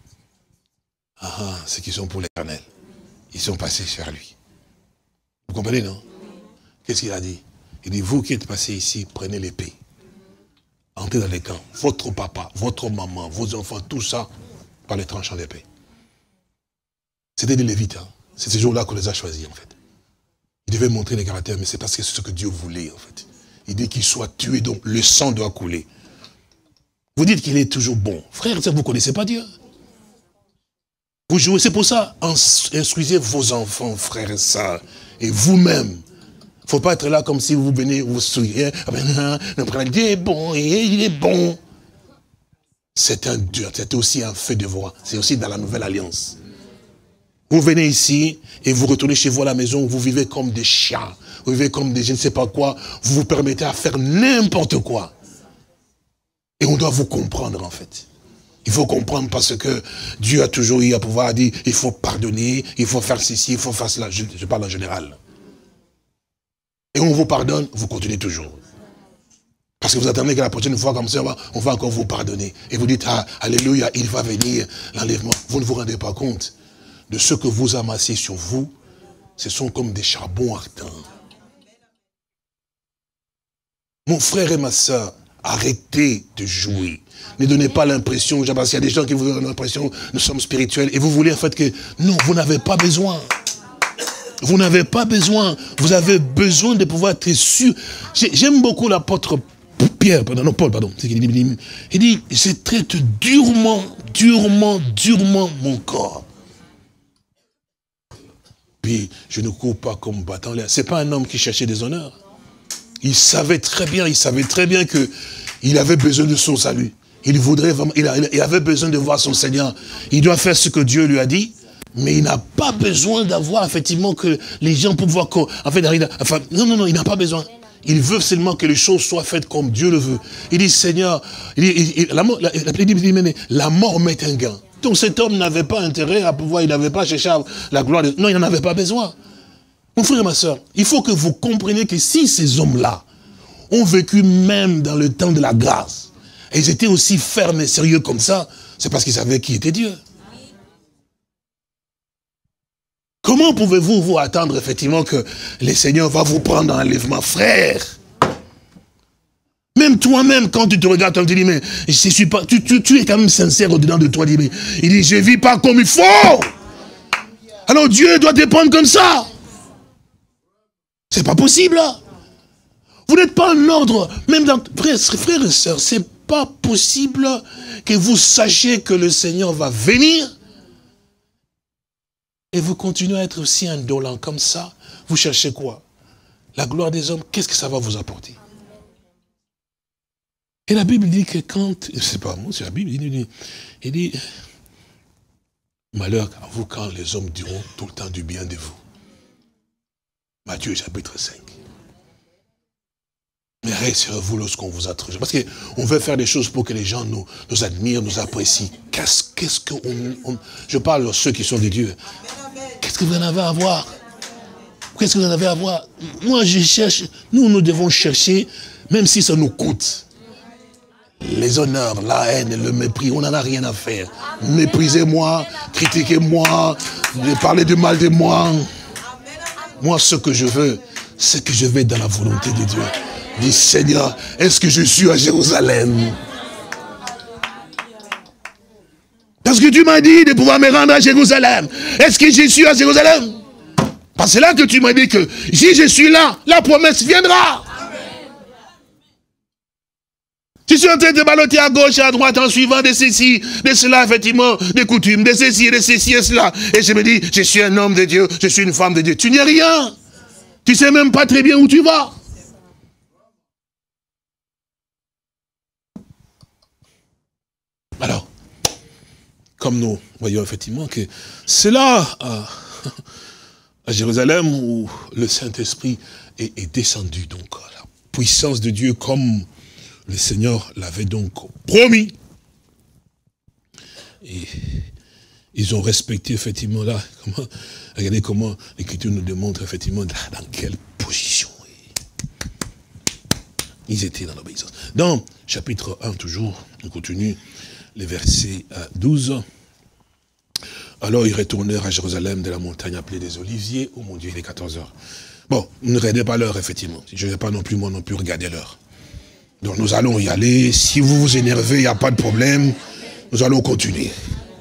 Ceux qui sont pour l'Éternel, ils sont passés sur lui. Vous comprenez, non? Qu'est-ce qu'il a dit? Il dit, vous qui êtes passés ici, prenez l'épée. Entrez dans les camps. Votre papa, votre maman, vos enfants, tout ça, par les tranchants d'épée. C'était des Lévites. Hein. C'est ces jours-là qu'on les a choisis, en fait. Il devait montrer les caractères, mais c'est parce que c'est ce que Dieu voulait, en fait. Il dit qu'il soit tué, donc le sang doit couler. Vous dites qu'il est toujours bon. Frère, vous ne connaissez pas Dieu. Vous jouez, c'est pour ça, instruisez vos enfants, frères et sœurs, et vous-même. Il ne faut pas être là comme si vous venez, vous souriez, Dieu est bon, il est bon. C'est un Dieu, c'est aussi un fait de voix. C'est aussi dans la nouvelle alliance. Vous venez ici et vous retournez chez vous à la maison, vous vivez comme des chiens, vous vivez comme des je ne sais pas quoi, vous vous permettez à faire n'importe quoi. Et on doit vous comprendre en fait. Il faut comprendre parce que Dieu a toujours eu à pouvoir dire, il faut pardonner, il faut faire ceci, il faut faire cela. Je parle en général. Et on vous pardonne, vous continuez toujours. Parce que vous attendez que la prochaine fois, comme ça, on va encore vous pardonner. Et vous dites, ah, alléluia, il va venir, l'enlèvement. Vous ne vous rendez pas compte de ce que vous amassez sur vous, ce sont comme des charbons ardents. Mon frère et ma soeur, arrêtez de jouer. Ne donnez pas l'impression, parce qu'il y a des gens qui vous donnent l'impression, nous sommes spirituels, et vous voulez en fait que, non, vous n'avez pas besoin. Vous n'avez pas besoin. Vous avez besoin de pouvoir être sûr. J'aime beaucoup l'apôtre Pierre, non, Paul, pardon. Il dit, je traite durement mon corps. Puis, je ne cours pas comme battant l'air. Ce n'est pas un homme qui cherchait des honneurs. Il savait très bien qu'il avait besoin de son salut. Il avait besoin de voir son Seigneur. Il doit faire ce que Dieu lui a dit, mais il n'a pas besoin d'avoir effectivement que les gens pour voir non, il n'a pas besoin. Il veut seulement que les choses soient faites comme Dieu le veut. Il dit, Seigneur, la mort met un gain. Donc cet homme n'avait pas intérêt à pouvoir, il n'avait pas cherché la gloire. Non, il n'en avait pas besoin. Mon frère et ma soeur, il faut que vous compreniez que si ces hommes-là ont vécu même dans le temps de la grâce, et ils étaient aussi fermes et sérieux comme ça, c'est parce qu'ils savaient qui était Dieu. Comment pouvez-vous vous attendre effectivement que le Seigneur va vous prendre en enlèvement, frère? Même toi-même, quand tu te regardes, tu te dis, mais je suis pas, tu es quand même sincère au-dedans de toi. Il dit, je ne vis pas comme il faut. Alors Dieu doit te prendre comme ça. C'est pas possible. Là. Vous n'êtes pas en ordre. Même dans, frères et sœurs, c'est pas possible que vous sachiez que le Seigneur va venir. Et vous continuez à être aussi indolent comme ça. Vous cherchez quoi? La gloire des hommes, qu'est-ce que ça va vous apporter? Et la Bible dit que quand, c'est pas moi, c'est la Bible, il dit, malheur à vous quand les hommes diront tout le temps du bien de vous. Matthieu chapitre 5. Mais rassurez-vous lorsqu'on vous attrage. Parce qu'on veut faire des choses pour que les gens nous admirent, nous apprécient. Qu'est-ce que je parle de ceux qui sont des dieux. Qu'est-ce que vous en avez à voir? Qu'est-ce que vous en avez à voir? Moi, je cherche, nous devons chercher, même si ça nous coûte. Les honneurs, la haine, le mépris, on n'en a rien à faire. Méprisez-moi, critiquez-moi, parlez du mal de moi. Moi, ce que je veux, c'est que je vais dans la volonté de Dieu. Dis, Seigneur, est-ce que je suis à Jérusalem? Parce que tu m'as dit de pouvoir me rendre à Jérusalem. Est-ce que je suis à Jérusalem? Parce que c'est là que tu m'as dit que si je suis là, la promesse viendra. Tu suis en train de balloter à gauche et à droite en suivant de ceci, de cela, effectivement, des coutumes, de ceci et cela. Et je me dis, je suis un homme de Dieu, je suis une femme de Dieu. Tu n'es rien. Tu ne sais même pas très bien où tu vas. comme nous voyons effectivement que c'est là, à Jérusalem, où le Saint-Esprit est descendu, donc la puissance de Dieu, comme le Seigneur l'avait donc promis. Et ils ont respecté effectivement là, regardez comment l'Écriture nous démontre effectivement dans quelle position ils étaient dans l'obéissance. Dans chapitre 1 toujours, on continue les versets 12. Alors ils retournèrent à Jérusalem de la montagne appelée des Oliviers. Oh mon Dieu, il est 14 heures. Bon, ne regardez pas l'heure effectivement. Je ne vais pas non plus, moi non plus, regarder l'heure. Donc nous allons y aller. Si vous vous énervez, il n'y a pas de problème. Nous allons continuer.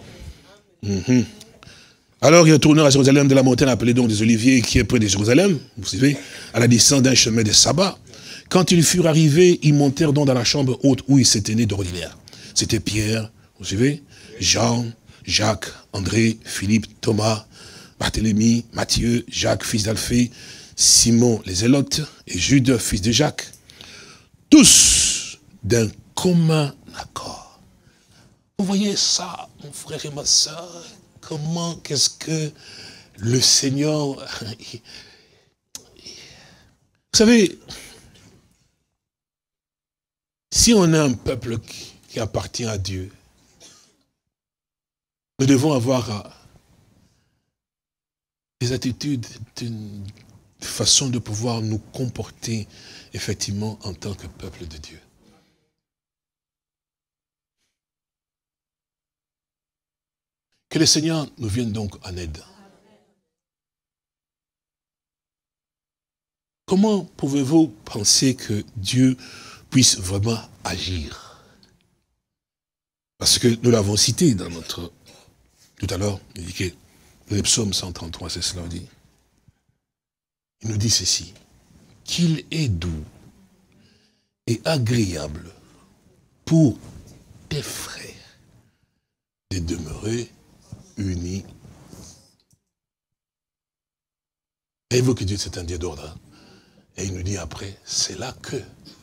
Alors ils retournèrent à Jérusalem de la montagne appelée donc des Oliviers, qui est près de Jérusalem, vous savez, à la descente d'un chemin de sabbat. Quand ils furent arrivés, ils montèrent donc dans la chambre haute où ils s'étaient nés d'ordinaire. C'était Pierre, vous savez, Jean, Jacques, André, Philippe, Thomas, Barthélemy, Matthieu, Jacques, fils d'Alphée, Simon les Zélotes et Jude, fils de Jacques. Tous d'un commun accord. Vous voyez ça, mon frère et ma soeur, comment, qu'est-ce que le Seigneur... Vous savez, si on a un peuple qui appartient à Dieu, nous devons avoir des attitudes, une façon de pouvoir nous comporter effectivement en tant que peuple de Dieu. Que le Seigneur nous vienne donc en aide. Comment pouvez-vous penser que Dieu puisse vraiment agir? Parce que nous l'avons cité dans notre... Tout à l'heure, il dit que le psaume 133, c'est cela dit. Il nous dit ceci, qu'il est doux et agréable pour tes frères de demeurer unis. Et vous que Dieu c'est un Dieu d'ordre. Hein? Et il nous dit après, c'est là que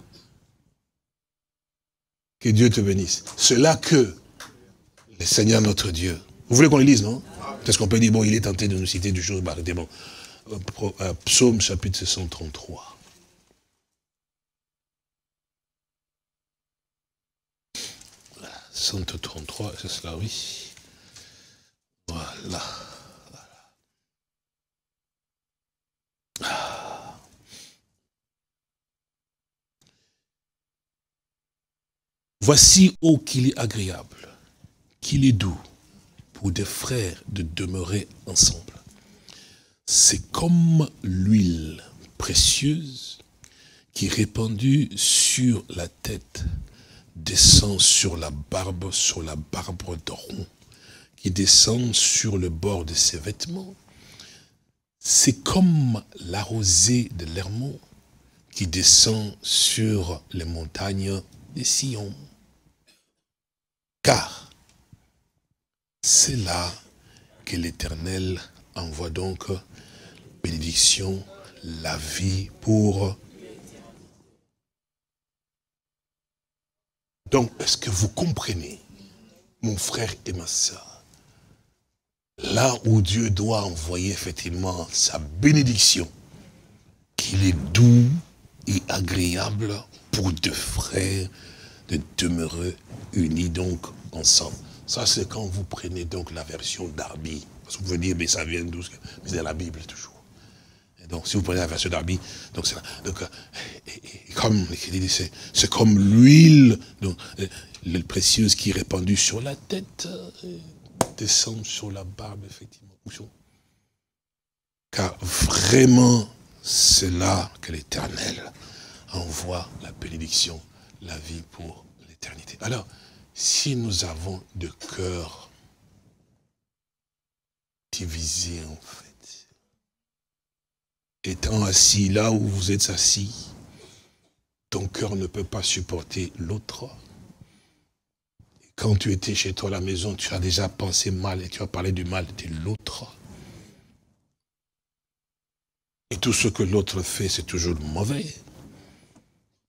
Dieu te bénisse. C'est là que le Seigneur notre Dieu. Vous voulez qu'on le lise, non? Parce qu'on peut dire, bon, il est tenté de nous citer du jour, bah, arrêtez, bon. Psaume chapitre 133. Voilà, 133, c'est cela, oui. Voilà. Voici, ô qu'il est agréable, qu'il est doux pour des frères de demeurer ensemble. C'est comme l'huile précieuse qui, répandue sur la tête, descend sur la barbe d'Aaron, qui descend sur le bord de ses vêtements. C'est comme la rosée de l'Hermon qui descend sur les montagnes de Sion. Car c'est là que l'Éternel envoie donc bénédiction, la vie pour... Donc, est-ce que vous comprenez, mon frère et ma soeur, là où Dieu doit envoyer effectivement sa bénédiction, qu'il est doux et agréable pour deux frères de demeurer unis donc ensemble. Ça, c'est quand vous prenez donc la version Darby. Parce que vous pouvez dire, mais ça vient d'où? Mais c'est la Bible toujours. Et donc, si vous prenez la version Darby, donc c'est là. Donc, comme c'est comme l'huile précieuse qui est répandue sur la tête, descend sur la barbe, effectivement. Car vraiment, c'est là que l'Éternel envoie la bénédiction, la vie pour l'éternité. Alors, si nous avons de cœur divisé en fait, étant assis là où vous êtes assis, ton cœur ne peut pas supporter l'autre. Quand tu étais chez toi à la maison, tu as déjà pensé mal et tu as parlé du mal de l'autre. Et tout ce que l'autre fait, c'est toujours mauvais.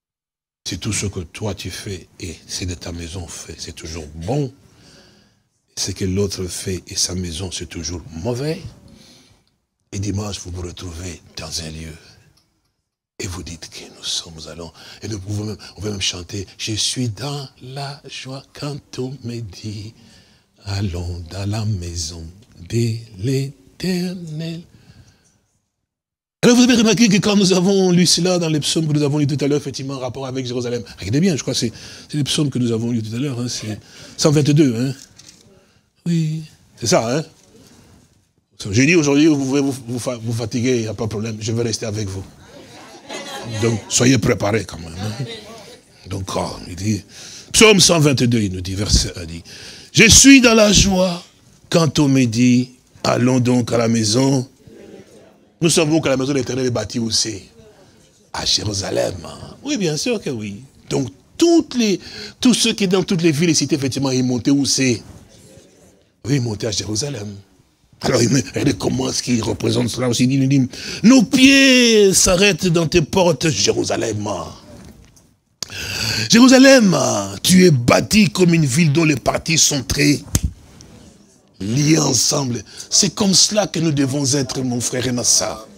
C'est tout ce que toi tu fais et c'est de ta maison fait, c'est toujours bon. Ce que l'autre fait et sa maison, c'est toujours mauvais. Et dimanche, vous vous retrouvez dans un lieu. Et vous dites que nous sommes allons. Et nous pouvons même, on peut même chanter, je suis dans la joie quand on me dit, allons dans la maison de l'Éternel. Alors vous avez remarqué que quand nous avons lu cela dans les psaumes que nous avons lu tout à l'heure, effectivement, en rapport avec Jérusalem, regardez bien, je crois que c'est les psaumes que nous avons lu tout à l'heure, hein, c'est 122, hein. Oui, c'est ça, hein. J'ai dit aujourd'hui, vous pouvez vous fatiguer, il n'y a pas de problème, je vais rester avec vous. Donc, soyez préparés quand même. Hein. Donc, il dit, psaume 122, il nous dit, verset 1, dit, je suis dans la joie quand on me dit, allons donc à la maison. Nous savons que la maison de l'Éternel est bâtie où c'est? À Jérusalem. Oui, bien sûr que oui. Donc, tous ceux qui dans toutes les villes et cités, effectivement, ils montaient où c'est? Oui, ils montaient à Jérusalem. Alors, regardez comment est-ce qu'il représente cela aussi. Il dit, nos pieds s'arrêtent dans tes portes, Jérusalem. Jérusalem, tu es bâti comme une ville dont les parties sont très liées ensemble. C'est comme cela que nous devons être, mon frère et ma sœur.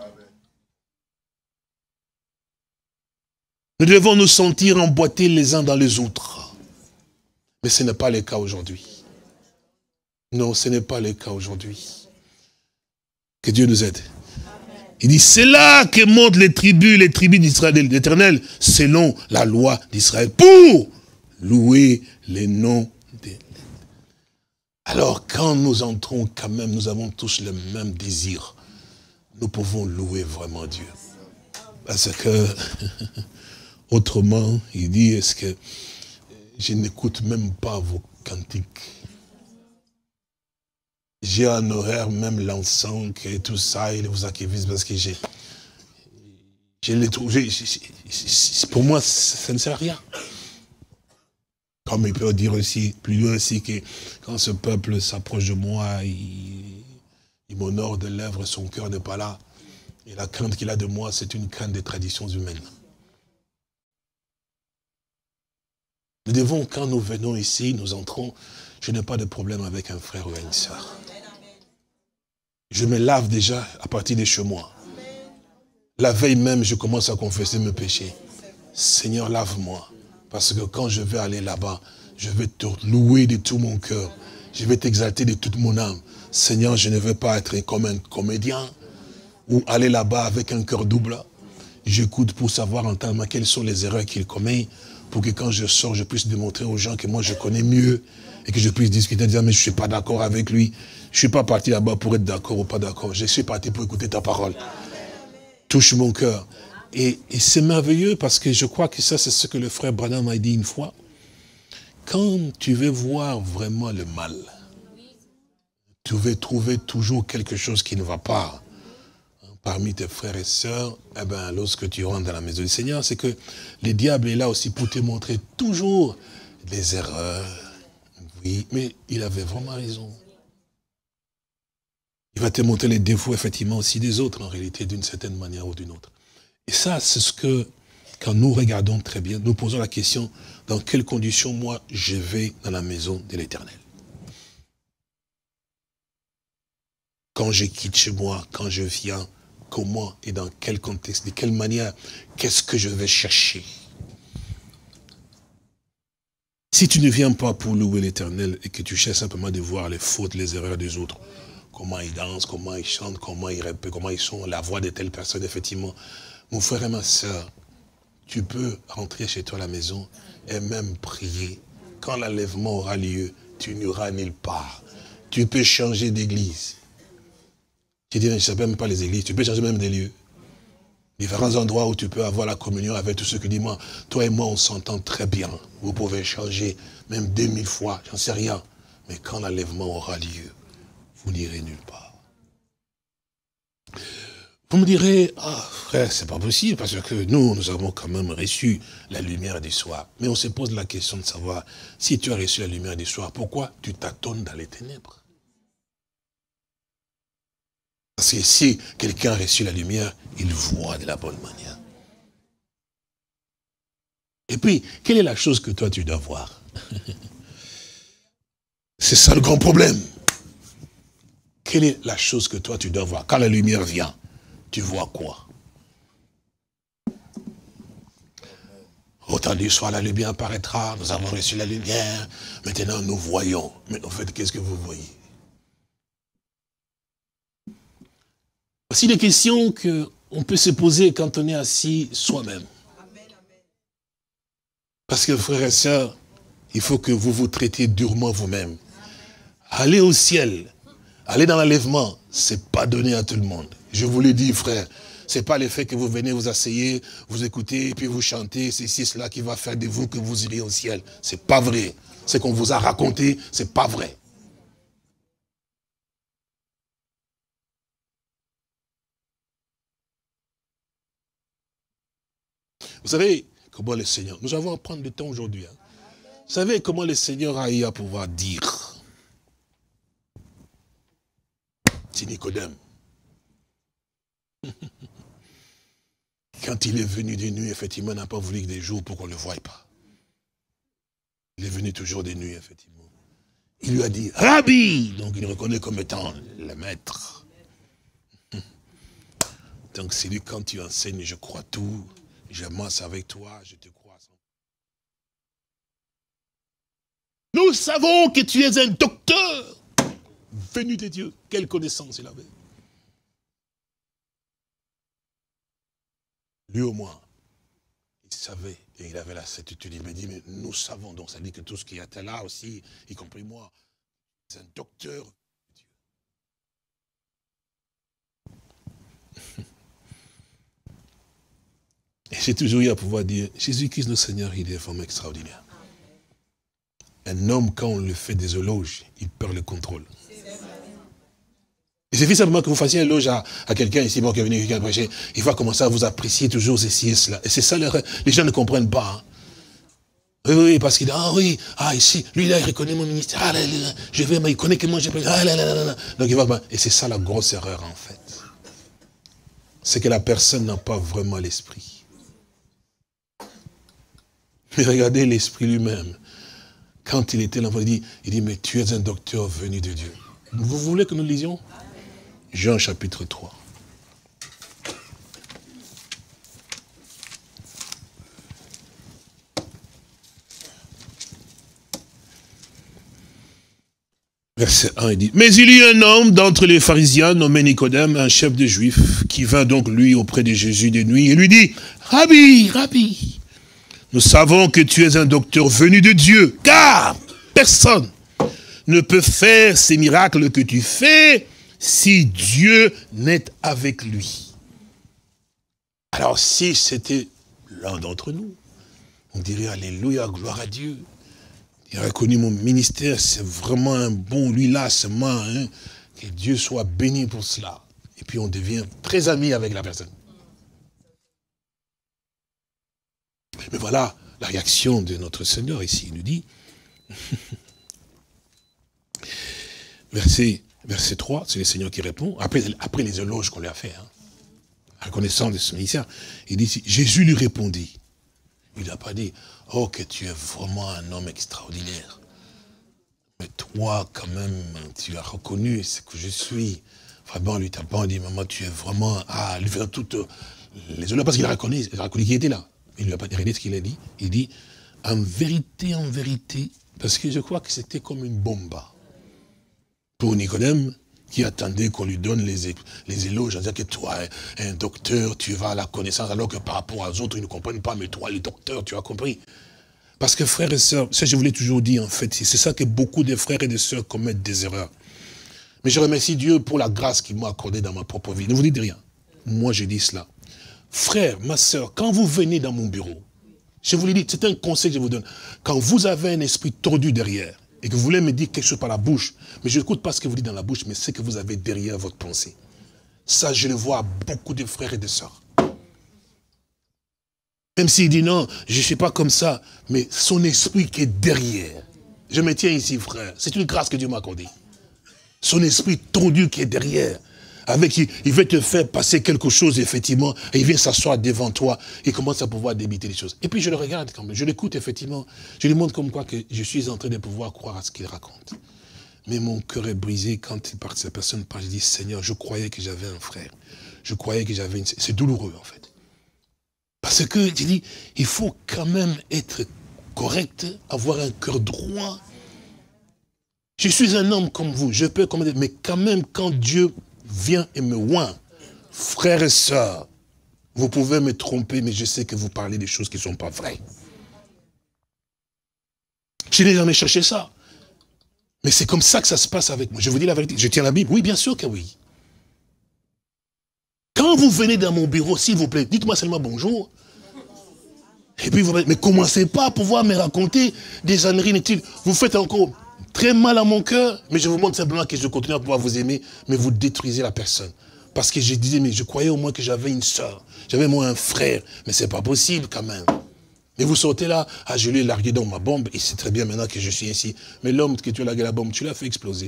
Nous devons nous sentir emboîtés les uns dans les autres. Mais ce n'est pas le cas aujourd'hui. Non, ce n'est pas le cas aujourd'hui. Que Dieu nous aide. Il dit, c'est là que montent les tribus d'Israël, d'Éternel, selon la loi d'Israël, pour louer les noms des... Alors, quand nous entrons, quand même, nous avons tous le même désir. Nous pouvons louer vraiment Dieu. Parce que, autrement, il dit, est-ce que je n'écoute même pas vos cantiques? J'ai un horaire, même l'encens et tout ça, et les activistes, parce que j'ai les trouvé. Pour moi, ça ne sert à rien. Comme il peut dire aussi, plus loin aussi, que quand ce peuple s'approche de moi, il m'honore de lèvres, son cœur n'est pas là. Et la crainte qu'il a de moi, c'est une crainte des traditions humaines. Nous devons, quand nous venons ici, nous entrons, je n'ai pas de problème avec un frère ou une sœur. Je me lave déjà à partir de chez moi. La veille même, je commence à confesser mes péchés. Seigneur, lave-moi. Parce que quand je vais aller là-bas, je vais te louer de tout mon cœur. Je vais t'exalter de toute mon âme. Seigneur, je ne veux pas être comme un comédien ou aller là-bas avec un cœur double. J'écoute pour savoir en temps quelles sont les erreurs qu'il commet, pour que quand je sors, je puisse démontrer aux gens que moi je connais mieux et que je puisse discuter, dire mais je ne suis pas d'accord avec lui. Je ne suis pas parti là-bas pour être d'accord ou pas d'accord. Je suis parti pour écouter ta parole. Touche mon cœur. Et c'est merveilleux parce que je crois que ça, c'est ce que le frère Branham m'a dit une fois. Quand tu veux voir vraiment le mal, tu veux trouver toujours quelque chose qui ne va pas parmi tes frères et sœurs, eh bien, lorsque tu rentres dans la maison du Seigneur, c'est que le diable est là aussi pour te montrer toujours les erreurs. Oui, mais il avait vraiment raison. Il va te montrer les défauts, effectivement, aussi des autres, en réalité, d'une certaine manière ou d'une autre. Et ça, c'est ce que, quand nous regardons très bien, nous posons la question, dans quelles conditions, moi, je vais dans la maison de l'Éternel? Quand je quitte chez moi, quand je viens, comment et dans quel contexte, de quelle manière, qu'est-ce que je vais chercher? Si tu ne viens pas pour louer l'Éternel et que tu cherches simplement de voir les fautes, les erreurs des autres, comment ils dansent, comment ils chantent, comment ils répètent, comment ils sont, la voix de telle personne, effectivement. Mon frère et ma soeur, tu peux rentrer chez toi à la maison et même prier. Quand l'enlèvement aura lieu, tu n'iras nulle part. Tu peux changer d'église. Tu dis, je ne sais même pas les églises, tu peux changer même des lieux. Différents endroits où tu peux avoir la communion avec tous ceux qui disent, moi, toi et moi, on s'entend très bien. Vous pouvez changer même 2000 fois, j'en sais rien. Mais quand l'enlèvement aura lieu, vous n'irez nulle part. Vous me direz, ah frère, c'est pas possible, parce que nous avons quand même reçu la lumière du soir. Mais on se pose la question de savoir, si tu as reçu la lumière du soir, pourquoi tu tâtonnes dans les ténèbres? Parce que si quelqu'un a reçu la lumière, il voit de la bonne manière. Et puis, quelle est la chose que toi tu dois voir? C'est ça le grand problème. Quelle est la chose que toi tu dois voir? Quand la lumière vient, tu vois quoi? Autant du soir, la lumière apparaîtra, nous avons reçu la lumière, maintenant nous voyons. Mais en fait, qu'est-ce que vous voyez? Voici des questions qu'on peut se poser quand on est assis soi-même. Parce que frères et sœurs, il faut que vous vous traitiez durement vous-même. Aller au ciel, aller dans l'enlèvement, c'est pas donné à tout le monde. Je vous le dis, frère, c'est pas le fait que vous venez vous asseyez, vous écoutez, et puis vous chantez, c'est cela qui va faire de vous que vous irez au ciel. C'est pas vrai. Ce qu'on vous a raconté, c'est pas vrai. Vous savez comment le Seigneur, nous allons prendre le temps aujourd'hui. Hein. Vous savez comment le Seigneur a eu à pouvoir dire? C'est Nicodème. Quand il est venu de nuit, effectivement, il n'a pas voulu que des jours pour qu'on ne le voie pas. Il est venu toujours de nuit, effectivement. Il lui a dit, Rabbi! Donc il le reconnaît comme étant le maître. Donc c'est lui, quand tu enseignes, je crois tout, je marche avec toi, je te crois. Nous savons que tu es un docteur venu de Dieu. Quelle connaissance il avait? Lui au moins, il savait, et il avait la certitude, il me dit, mais nous savons, donc ça dit que tout ce qui était là aussi, y compris moi, c'est un docteur. Et j'ai toujours eu à pouvoir dire, Jésus-Christ, notre Seigneur, il est vraiment extraordinaire. Un homme, quand on le fait des éloges, il perd le contrôle. Il suffit simplement que vous fassiez un éloge à quelqu'un ici, bon, qui est venu quelqu'un prêcher, il va commencer à vous apprécier toujours ceci et cela. Et c'est ça, les gens ne comprennent pas. Hein. Oui, parce qu'il dit, ah oui, ah ici, lui là, il reconnaît mon ministère, ah là, là, je vais, mais il connaît que moi j'ai pris, ah là, là, là, là. Donc il va, et c'est ça la grosse erreur en fait. C'est que la personne n'a pas vraiment l'esprit. Mais regardez l'esprit lui-même. Quand il était l'enfant, il dit, mais tu es un docteur venu de Dieu. Vous voulez que nous lisions? Jean chapitre 3. Verset 1, il dit, mais il y eut un homme d'entre les pharisiens nommé Nicodème, un chef de juifs, qui vint donc lui auprès de Jésus de nuit et lui dit, Rabbi, Rabbi, nous savons que tu es un docteur venu de Dieu, car personne ne peut faire ces miracles que tu fais si Dieu n'est avec lui. Alors si c'était l'un d'entre nous, on dirait Alléluia, gloire à Dieu. Il a reconnu mon ministère, c'est vraiment un bon, lui là, seulement, hein, que Dieu soit béni pour cela. Et puis on devient très amis avec la personne. Mais voilà la réaction de notre Seigneur ici. Il nous dit, verset 3, c'est le Seigneur qui répond, après les éloges qu'on lui a fait, hein, reconnaissant de son ministère, il dit, Jésus lui répondit. Il n'a pas dit, oh que tu es vraiment un homme extraordinaire. Mais toi, quand même, tu as reconnu ce que je suis. Vraiment, lui t'a pas dit, maman, tu es vraiment, lui fait toutes les éloges, parce qu'il a reconnu qu'il était là. Il ne lui a pas dit, regardez ce qu'il a dit. Il dit, en vérité, parce que je crois que c'était comme une bombe. Pour Nicodème, qui attendait qu'on lui donne les éloges, en disant que toi, un docteur, tu vas à la connaissance, alors que par rapport aux autres, ils ne comprennent pas, mais toi, le docteur, tu as compris. Parce que frères et sœurs, ça je vous l'ai toujours dit en fait, c'est ça que beaucoup de frères et de sœurs commettent des erreurs. Mais je remercie Dieu pour la grâce qu'il m'a accordée dans ma propre vie. Ne vous dites rien. Moi, je dis cela. Frère, ma sœur, quand vous venez dans mon bureau, je vous l'ai dit, c'est un conseil que je vous donne. Quand vous avez un esprit tordu derrière, et que vous voulez me dire quelque chose par la bouche, mais je n'écoute pas ce que vous dites dans la bouche, mais ce que vous avez derrière votre pensée. Ça, je le vois à beaucoup de frères et de sœurs. Même s'il dit non, je ne suis pas comme ça, mais son esprit qui est derrière. Je me tiens ici, frère. C'est une grâce que Dieu m'a accordée. Son esprit tordu qui est derrière. Avec, il veut te faire passer quelque chose, effectivement, et il vient s'asseoir devant toi, et commence à pouvoir débiter les choses. Et puis je le regarde quand même, je l'écoute, effectivement, je lui montre comme quoi que je suis en train de pouvoir croire à ce qu'il raconte. Mais mon cœur est brisé quand cette personne parle. Je dis, Seigneur, je croyais que j'avais un frère. Je croyais que j'avais une... C'est douloureux, en fait. Parce que, je dis, il faut quand même être correct, avoir un cœur droit. Je suis un homme comme vous, je peux commettre, mais quand même, quand Dieu vient et me oint, frères et sœurs, vous pouvez me tromper, mais je sais que vous parlez des choses qui ne sont pas vraies. Je n'ai jamais cherché ça. Mais c'est comme ça que ça se passe avec moi. Je vous dis la vérité. Je tiens la Bible. Oui, bien sûr que oui. Quand vous venez dans mon bureau, s'il vous plaît, dites-moi seulement bonjour. Et puis, mais commencez pas à pouvoir me raconter des âneries inutiles. Vous faites encore très mal à mon cœur, mais je vous montre simplement que je continue à pouvoir vous aimer, mais vous détruisez la personne. Parce que je disais, mais je croyais au moins que j'avais une soeur, j'avais moi un frère, mais c'est pas possible quand même. Mais vous sortez là, ah je lui ai largué dans ma bombe, et c'est très bien maintenant que je suis ici. Mais l'homme que tu as largué la bombe, tu l'as fait exploser.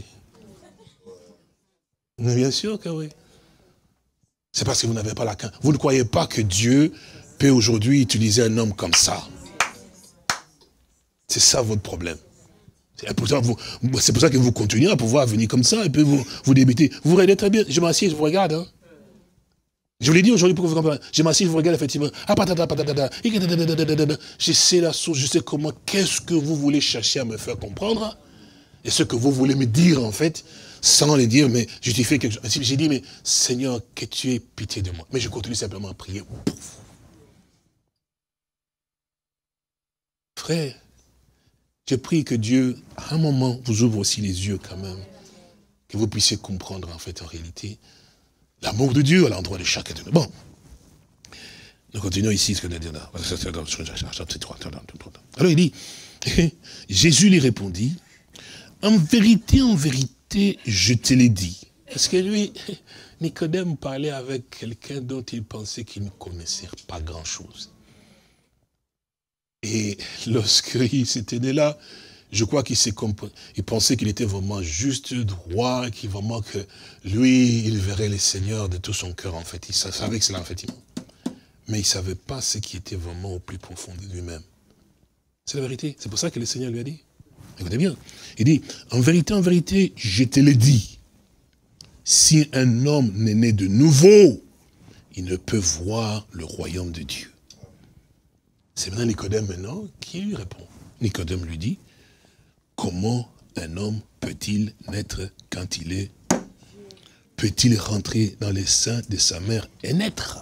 Mais bien sûr que oui. C'est parce que vous n'avez pas la crainte. Vous ne croyez pas que Dieu peut aujourd'hui utiliser un homme comme ça. C'est ça votre problème. C'est pour ça que vous continuez à pouvoir venir comme ça, et puis vous débutez. Vous regardez très bien, je m'assieds, je vous regarde. Hein. Je vous l'ai dit aujourd'hui pour que vous compreniez. Je m'assieds, je vous regarde effectivement. Ah, patata, patata, je sais la source, je sais comment, qu'est-ce que vous voulez chercher à me faire comprendre. Et ce que vous voulez me dire en fait, sans le dire, mais je t'ai fait quelque chose. J'ai dit, mais Seigneur, que tu aies pitié de moi. Mais je continue simplement à prier. Pouf. Frère, je prie que Dieu, à un moment, vous ouvre aussi les yeux quand même. Que vous puissiez comprendre, en fait, en réalité, l'amour de Dieu à l'endroit de chacun de nous. Bon. Nous continuons ici ce que nous disons. Alors il dit, Jésus lui répondit, en vérité, je te l'ai dit. Parce que lui, Nicodème parlait avec quelqu'un dont il pensait qu'il ne connaissait pas grand-chose. Et lorsqu'il s'était né là, je crois qu'il s'est compris. Il pensait qu'il était vraiment juste, droit, qu'il vraiment que lui, il verrait le Seigneur de tout son cœur, en fait. Il savait que c'est là, effectivement. Mais il ne savait pas ce qui était vraiment au plus profond de lui-même. C'est la vérité. C'est pour ça que le Seigneur lui a dit. Écoutez bien. Il dit, en vérité, je te l'ai dit. Si un homme n'est né de nouveau, il ne peut voir le royaume de Dieu. C'est maintenant Nicodème qui lui répond. Nicodème lui dit, comment un homme peut-il naître quand il est? Peut-il rentrer dans les seins de sa mère et naître?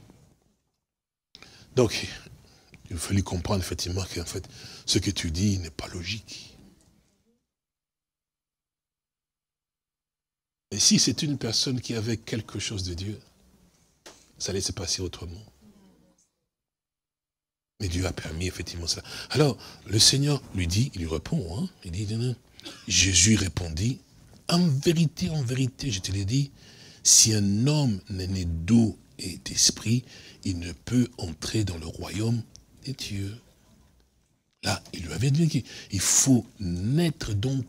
Donc, il fallait comprendre effectivement qu'en fait, ce que tu dis n'est pas logique. Et si c'est une personne qui avait quelque chose de Dieu, ça allait se passer autrement. Mais Dieu a permis effectivement ça. Alors, le Seigneur lui dit, il lui répond, hein, il dit, non. Jésus répondit, en vérité, je te l'ai dit, si un homme n'est né d'eau et d'esprit, il ne peut entrer dans le royaume des dieux. Là, il lui avait dit qu'il faut naître donc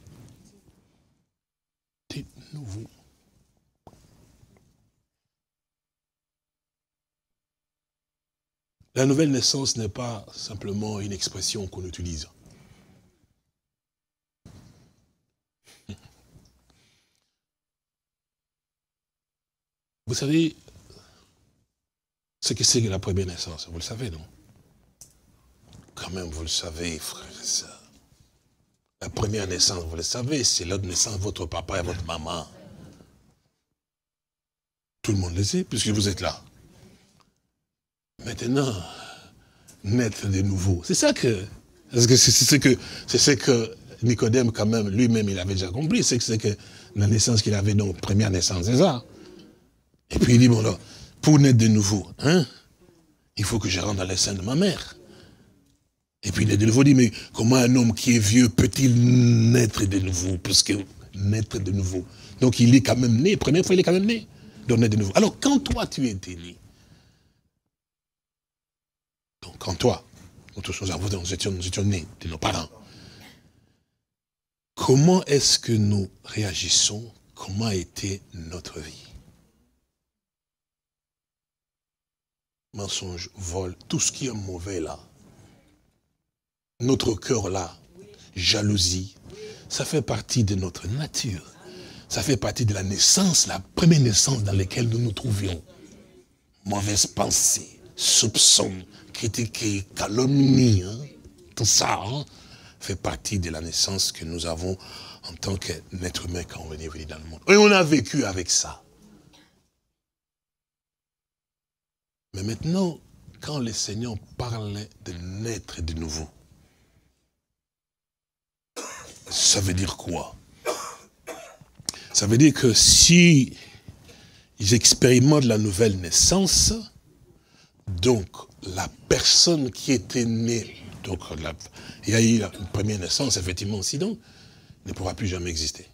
de nouveau. La nouvelle naissance n'est pas simplement une expression qu'on utilise. Vous savez ce que c'est que la première naissance, vous le savez, non? Quand même, vous le savez, frères et sœurs. La première naissance, vous le savez, c'est la naissance de votre papa et votre maman. Tout le monde le sait, puisque vous êtes là. Maintenant, naître de nouveau. C'est ça que... C'est ce que Nicodème, quand même, lui-même, il avait déjà compris. C'est que la naissance qu'il avait, donc, première naissance, c'est ça. Et puis il dit, bon, alors, pour naître de nouveau, hein, il faut que je rentre dans les seins de ma mère. Et puis il est de nouveau dit, mais comment un homme qui est vieux peut-il naître de nouveau? Parce que naître de nouveau. Donc il est quand même né, première fois il est quand même né. Donc naître de nouveau. Alors quand toi tu étais né, donc quand toi, nous étions nés de nos parents, comment est-ce que nous réagissons? Comment a été notre vie? Mensonge, vol, tout ce qui est mauvais là. Notre cœur là, jalousie, ça fait partie de notre nature. Ça fait partie de la naissance, la première naissance dans laquelle nous nous trouvions. Mauvaise pensée, soupçon, critiquer, calomnie, hein, tout ça fait partie de la naissance que nous avons en tant qu'être humain quand on est venu dans le monde. Et on a vécu avec ça. Mais maintenant, quand le Seigneur parlait de naître de nouveau, ça veut dire quoi? Ça veut dire que si ils expérimentent la nouvelle naissance, donc la personne qui était née, donc il y a eu une première naissance, effectivement aussi, donc, ne pourra plus jamais exister.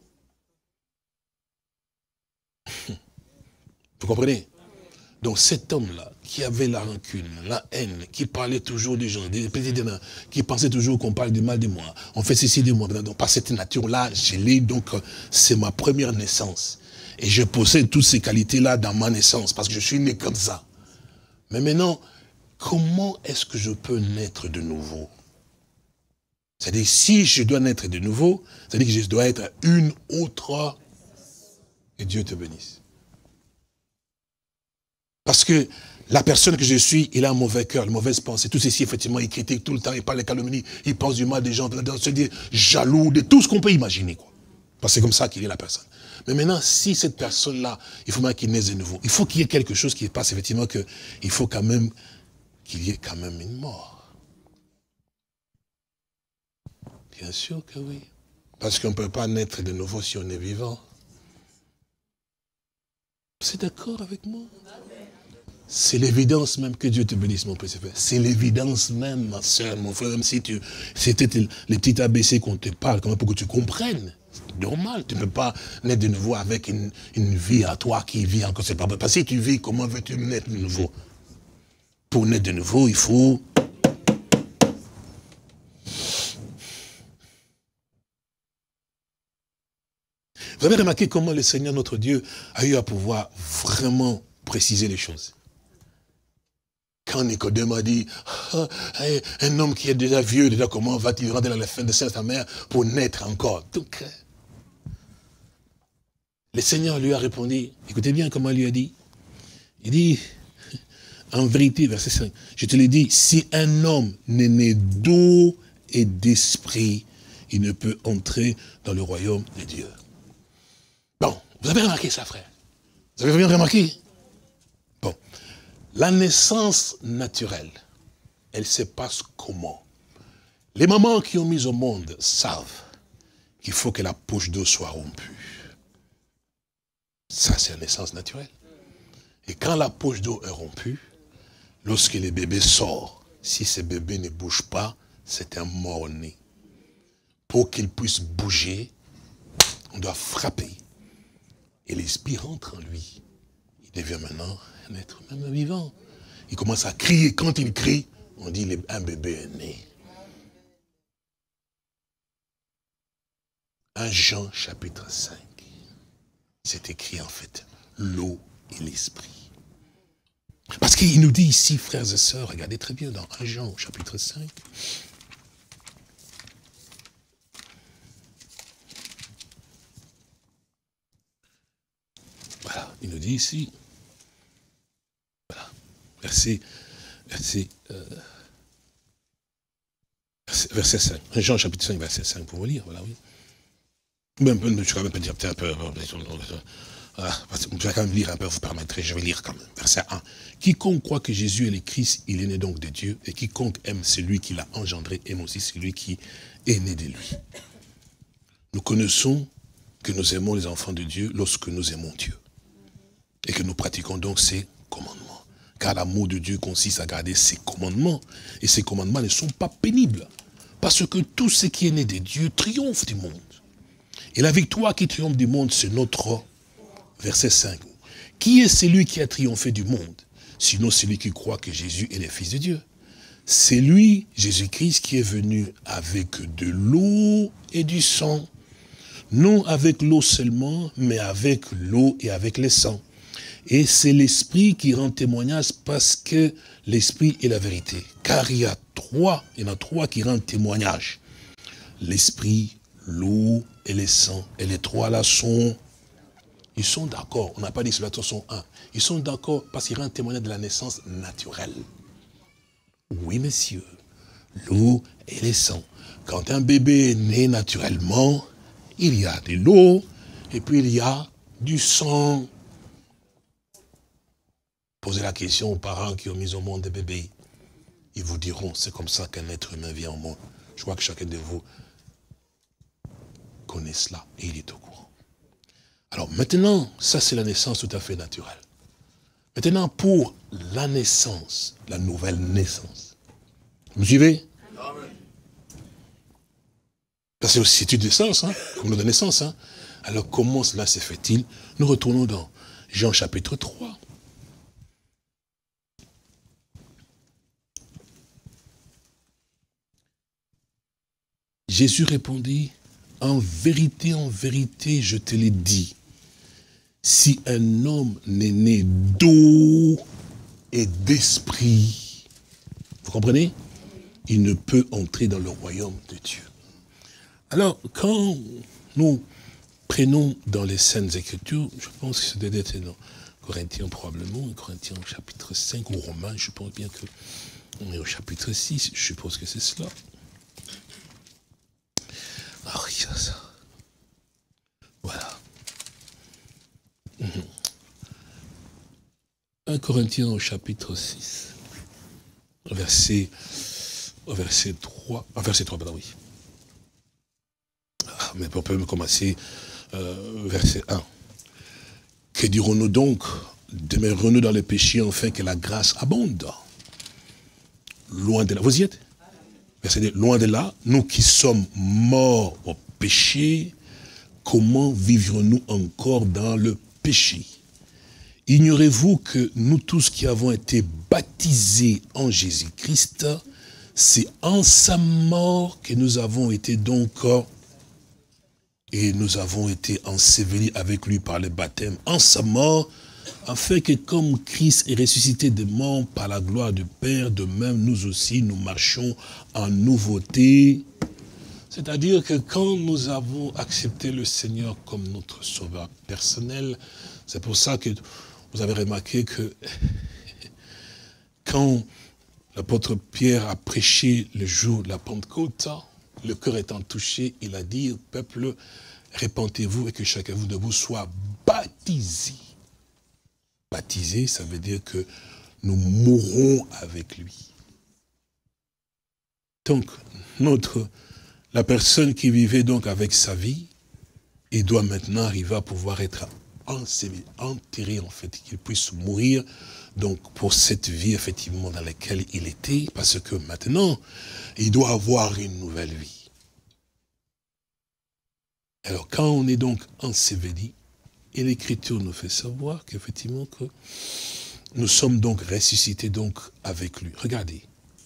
Vous comprenez? Donc cet homme-là, qui avait la rancune, la haine, qui parlait toujours des gens, des petits démons, qui pensait toujours qu'on parle du mal de moi, on fait ceci de moi, donc par cette nature-là, je l'ai, donc c'est ma première naissance. Et je possède toutes ces qualités-là dans ma naissance, parce que je suis né comme ça. Mais maintenant, comment est-ce que je peux naître de nouveau? C'est-à-dire, si je dois naître de nouveau, c'est-à-dire que je dois être une autre, et Dieu te bénisse. Parce que la personne que je suis, il a un mauvais cœur, une mauvaise pensée. Tout ceci, effectivement, il critique tout le temps, il parle de calomnie, il pense du mal des gens, se dit jaloux, de tout ce qu'on peut imaginer, quoi. Parce que c'est comme ça qu'il est la personne. Mais maintenant, si cette personne-là, il faut même qu'il naisse de nouveau. Il faut qu'il y ait quelque chose qui se passe, effectivement, il faut quand même qu'il y ait quand même une mort. Bien sûr que oui. Parce qu'on ne peut pas naître de nouveau si on est vivant. Vous êtes d'accord avec moi? C'est l'évidence même, que Dieu te bénisse, mon Père. C'est l'évidence même, ma soeur, mon frère, même si c'était les petits ABC qu'on te parle, quand même, pour que tu comprennes. C'est normal, tu ne peux pas naître de nouveau avec une vie à toi qui vit encore. C'est pas parce que si tu vis, comment veux-tu naître de nouveau? Pour naître de nouveau, il faut... Vous avez remarqué comment le Seigneur, notre Dieu, a eu à pouvoir vraiment préciser les choses. Quand Nicodème a dit, un homme qui est déjà vieux, déjà comment va-t-il rentrer dans la fin de sa mère pour naître encore? Donc, le Seigneur lui a répondu, écoutez bien comment il lui a dit. Il dit, en vérité, verset 5, je te l'ai dit, si un homme n'est né d'eau et d'esprit, il ne peut entrer dans le royaume de Dieu. Bon, vous avez remarqué ça, frère? Vous avez bien remarqué? Bon. La naissance naturelle, elle se passe comment? Les mamans qui ont mis au monde savent qu'il faut que la poche d'eau soit rompue. Ça, c'est la naissance naturelle. Et quand la poche d'eau est rompue, lorsque le bébé sort, si ce bébé ne bouge pas, c'est un mort-né. Pour qu'il puisse bouger, on doit frapper. Et l'esprit rentre en lui. Il devient maintenant un être même vivant. Il commence à crier. Quand il crie, on dit un bébé est né. 1 Jean chapitre 5. C'est écrit en fait, l'eau et l'esprit. Parce qu'il nous dit ici, frères et sœurs, regardez très bien dans 1 Jean chapitre 5. Voilà, il nous dit ici, voilà, verset 5, Jean chapitre 5, verset 5, pour vous lire, voilà, oui. Même, je vais quand même dire un peu, je vais quand même lire un peu, vous permettrez, je vais lire quand même, verset 1. Quiconque croit que Jésus est le Christ, il est né donc de Dieu, et quiconque aime celui qui l'a engendré, aime aussi celui qui est né de lui. Nous connaissons que nous aimons les enfants de Dieu lorsque nous aimons Dieu. Et que nous pratiquons donc ses commandements. Car l'amour de Dieu consiste à garder ses commandements. Et ces commandements ne sont pas pénibles. Parce que tout ce qui est né de Dieu triomphe du monde. Et la victoire qui triomphe du monde, c'est notre verset 5. Qui est celui qui a triomphé du monde? Sinon celui qui croit que Jésus est le Fils de Dieu. C'est lui, Jésus-Christ, qui est venu avec de l'eau et du sang. Non avec l'eau seulement, mais avec l'eau et avec le sang. Et c'est l'Esprit qui rend témoignage parce que l'Esprit est la vérité. Car il y en a trois qui rendent témoignage. L'Esprit, l'eau et les sang. Et les trois là ils sont d'accord. On n'a pas dit cela, ils sont un. Ils sont d'accord parce qu'il y a un témoignage de la naissance naturelle. Oui, messieurs, l'eau et les sangs. Quand un bébé est né naturellement, il y a de l'eau et puis il y a du sang. Posez la question aux parents qui ont mis au monde des bébés. Ils vous diront, c'est comme ça qu'un être humain vient au monde. Je crois que chacun de vous connaît cela et il est au courant. Alors maintenant, ça c'est la naissance tout à fait naturelle. Maintenant, pour la naissance, la nouvelle naissance. Vous me suivez? Ça c'est aussi une naissance, comme notre naissance. Alors comment cela se fait-il? Nous retournons dans Jean chapitre 3. Jésus répondit, en vérité, je te l'ai dit, si un homme n'est né d'eau et d'esprit, vous comprenez? Il ne peut entrer dans le royaume de Dieu. Alors, quand nous prenons dans les Saintes Écritures, je pense que c'est d'être dans Corinthiens probablement, Corinthiens chapitre 5 ou Romains, je pense bien que on est au chapitre 6, je suppose que c'est cela. Ah, il y a ça. Voilà. 1 Corinthiens au chapitre 6, verset 3, pardon, oui. Mais on peut commencer verset 1. Que dirons-nous donc? Demeurons-nous dans le péché afin que la grâce abonde? Loin de là. Vous y êtes? Verset 2. Loin de là, nous qui sommes morts au péché, comment vivrons-nous encore dans le péché? Ignorez-vous que nous tous qui avons été baptisés en Jésus-Christ, c'est en sa mort que nous avons été donc et nous avons été ensevelis avec lui par le baptême en sa mort, afin que comme Christ est ressuscité des morts par la gloire du Père, de même nous aussi nous marchons en nouveauté. C'est-à-dire que quand nous avons accepté le Seigneur comme notre sauveur personnel, c'est pour ça que vous avez remarqué que quand l'apôtre Pierre a prêché le jour de la Pentecôte, le cœur étant touché, il a dit au peuple, répentez-vous et que chacun de vous soit baptisé. Baptisé, ça veut dire que nous mourrons avec lui. Donc, la personne qui vivait donc avec sa vie, il doit maintenant arriver à pouvoir être enterré, en fait, qu'il puisse mourir, donc, pour cette vie, effectivement, dans laquelle il était, parce que maintenant, il doit avoir une nouvelle vie. Alors, quand on est donc enseveli, et l'Écriture nous fait savoir qu'effectivement, que nous sommes donc ressuscités donc avec lui. Regardez.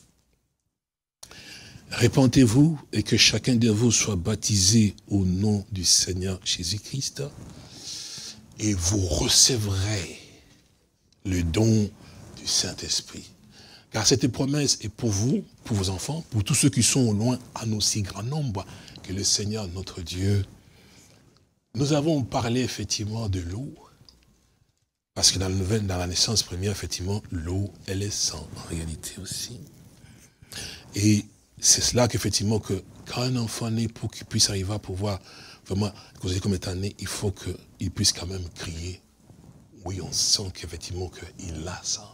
Répentez-vous et que chacun de vous soit baptisé au nom du Seigneur Jésus-Christ et vous recevrez le don du Saint-Esprit. Car cette promesse est pour vous, pour vos enfants, pour tous ceux qui sont au loin, en aussi grand nombre que le Seigneur notre Dieu. Nous avons parlé effectivement de l'eau, parce que dans la naissance première, effectivement, l'eau, elle est sang, en réalité aussi. Et c'est cela qu'effectivement, que quand un enfant naît, pour qu'il puisse arriver à pouvoir vraiment causer comme étant né, il faut qu'il puisse quand même crier. Oui, on sent qu'effectivement, qu'il a ça.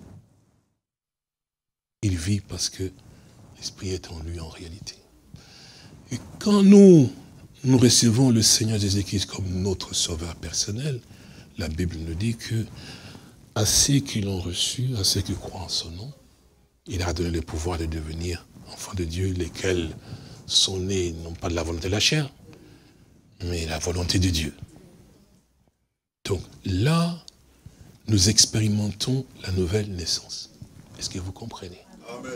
Il vit parce que l'Esprit est en lui en réalité. Et quand nous recevons le Seigneur Jésus-Christ comme notre sauveur personnel, la Bible nous dit que à ceux qui l'ont reçu, à ceux qui croient en son nom, il a donné le pouvoir de devenir enfants de Dieu, lesquels sont nés non pas de la volonté de la chair, mais la volonté de Dieu. Donc là, nous expérimentons la nouvelle naissance. Est-ce que vous comprenez? Amen.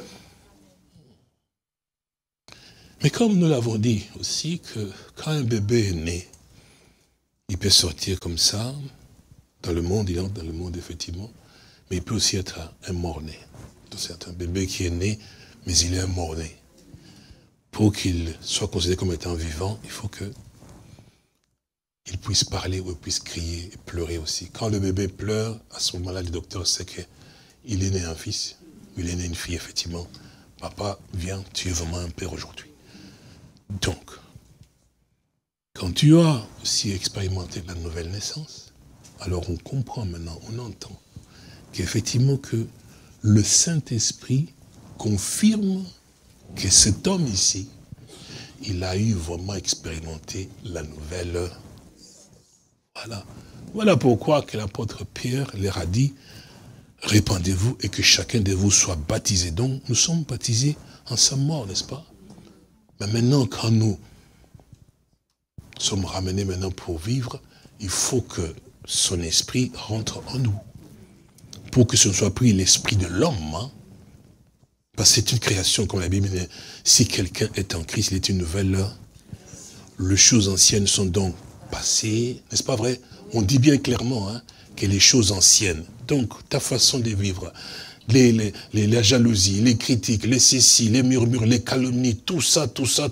Mais comme nous l'avons dit aussi, que quand un bébé est né, il peut sortir comme ça, dans le monde, il entre dans le monde effectivement, mais il peut aussi être un mort-né. C'est un bébé qui est né, mais il est un mort-né. pour qu'il soit considéré comme étant vivant, il faut que il puisse parler ou il puisse crier et pleurer aussi. Quand le bébé pleure, à ce moment-là, le docteur sait qu'il est né un fils, il est né une fille, effectivement. Papa, viens, tu es vraiment un père aujourd'hui. Donc, quand tu as aussi expérimenté la nouvelle naissance, alors on comprend maintenant, on entend qu'effectivement que le Saint-Esprit confirme que cet homme ici, il a eu vraiment expérimenté la nouvelle. Voilà pourquoi que l'apôtre Pierre leur a dit, répandez-vous et que chacun de vous soit baptisé. Donc, nous sommes baptisés en sa mort, n'est-ce pas? Mais maintenant, quand nous sommes ramenés maintenant pour vivre, il faut que son esprit rentre en nous. Pour que ce ne soit plus l'esprit de l'homme, hein? Parce que c'est une création, comme la Bible dit, si quelqu'un est en Christ, il est une nouvelle. Les choses anciennes sont donc passées, n'est-ce pas vrai? On dit bien clairement hein, que les choses anciennes, donc ta façon de vivre, la jalousie, les critiques, les cécis, les murmures, les calomnies, tout ça,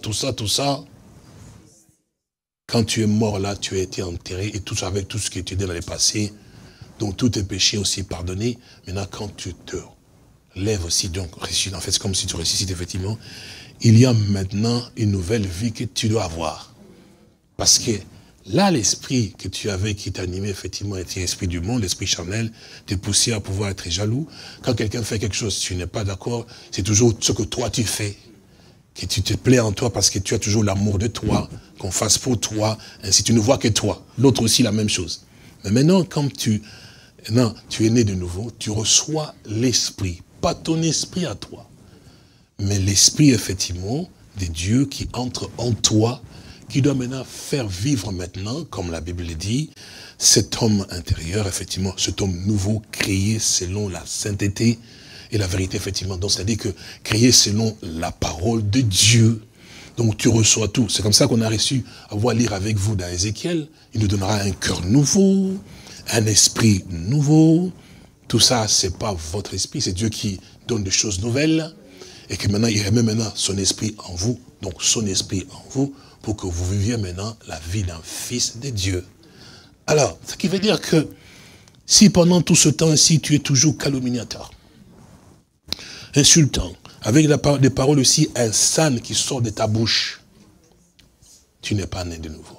quand tu es mort là, tu as été enterré, et tout ça avec tout ce qui était dans le passé, donc tous tes péchés aussi pardonnés. Maintenant, quand tu te lèves aussi, donc, en fait, c'est comme si tu ressuscites, effectivement, il y a maintenant une nouvelle vie que tu dois avoir. Parce que là, l'esprit que tu avais, qui t'animait, effectivement, était l'esprit du monde, l'esprit charnel, te poussait à pouvoir être jaloux. Quand quelqu'un fait quelque chose, tu n'es pas d'accord, c'est toujours ce que toi tu fais, que tu te plais en toi parce que tu as toujours l'amour de toi, qu'on fasse pour toi, ainsi tu ne vois que toi. L'autre aussi, la même chose. Mais maintenant, quand tu es né de nouveau, tu reçois l'esprit, pas ton esprit à toi, mais l'esprit, effectivement, de Dieu qui entre en toi, qui doit maintenant faire vivre maintenant, comme la Bible le dit, cet homme intérieur, effectivement, cet homme nouveau, créé selon la sainteté et la vérité, effectivement. Donc, c'est-à-dire que créé selon la parole de Dieu. Donc, tu reçois tout. C'est comme ça qu'on a reçu à voir lire avec vous dans Ézéchiel. Il nous donnera un cœur nouveau, un esprit nouveau. Tout ça, c'est pas votre esprit, c'est Dieu qui donne des choses nouvelles. Et que maintenant, il remet maintenant son esprit en vous. Donc, son esprit en vous, pour que vous viviez maintenant la vie d'un fils de Dieu. Alors, ce qui veut dire que si pendant tout ce temps-ci, tu es toujours calomniateur, insultant, avec des paroles aussi insanes qui sortent de ta bouche, tu n'es pas né de nouveau.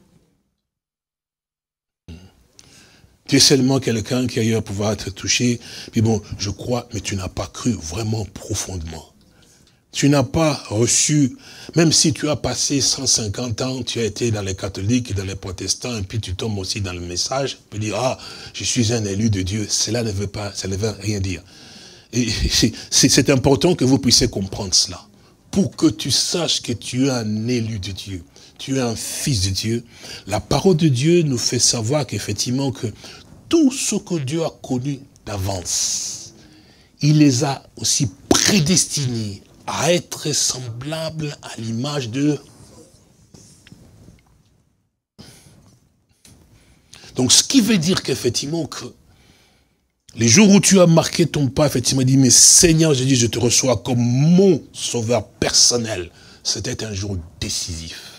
Tu es seulement quelqu'un qui a eu à pouvoir être touché, puis bon, je crois, mais tu n'as pas cru vraiment profondément. Tu n'as pas reçu, même si tu as passé 150 ans, tu as été dans les catholiques et dans les protestants, et puis tu tombes aussi dans le message, tu peux dire, ah, je suis un élu de Dieu. Cela ne veut pas, ça ne veut rien dire. Et c'est important que vous puissiez comprendre cela. Pour que tu saches que tu es un élu de Dieu, tu es un fils de Dieu, la parole de Dieu nous fait savoir qu'effectivement que tout ce que Dieu a connu d'avance, il les a aussi prédestinés à être semblables à l'image de... Donc, ce qui veut dire qu'effectivement, que les jours où tu as marqué ton pas, effectivement, dit, mais Seigneur, je dis, je te reçois comme mon sauveur personnel. C'était un jour décisif.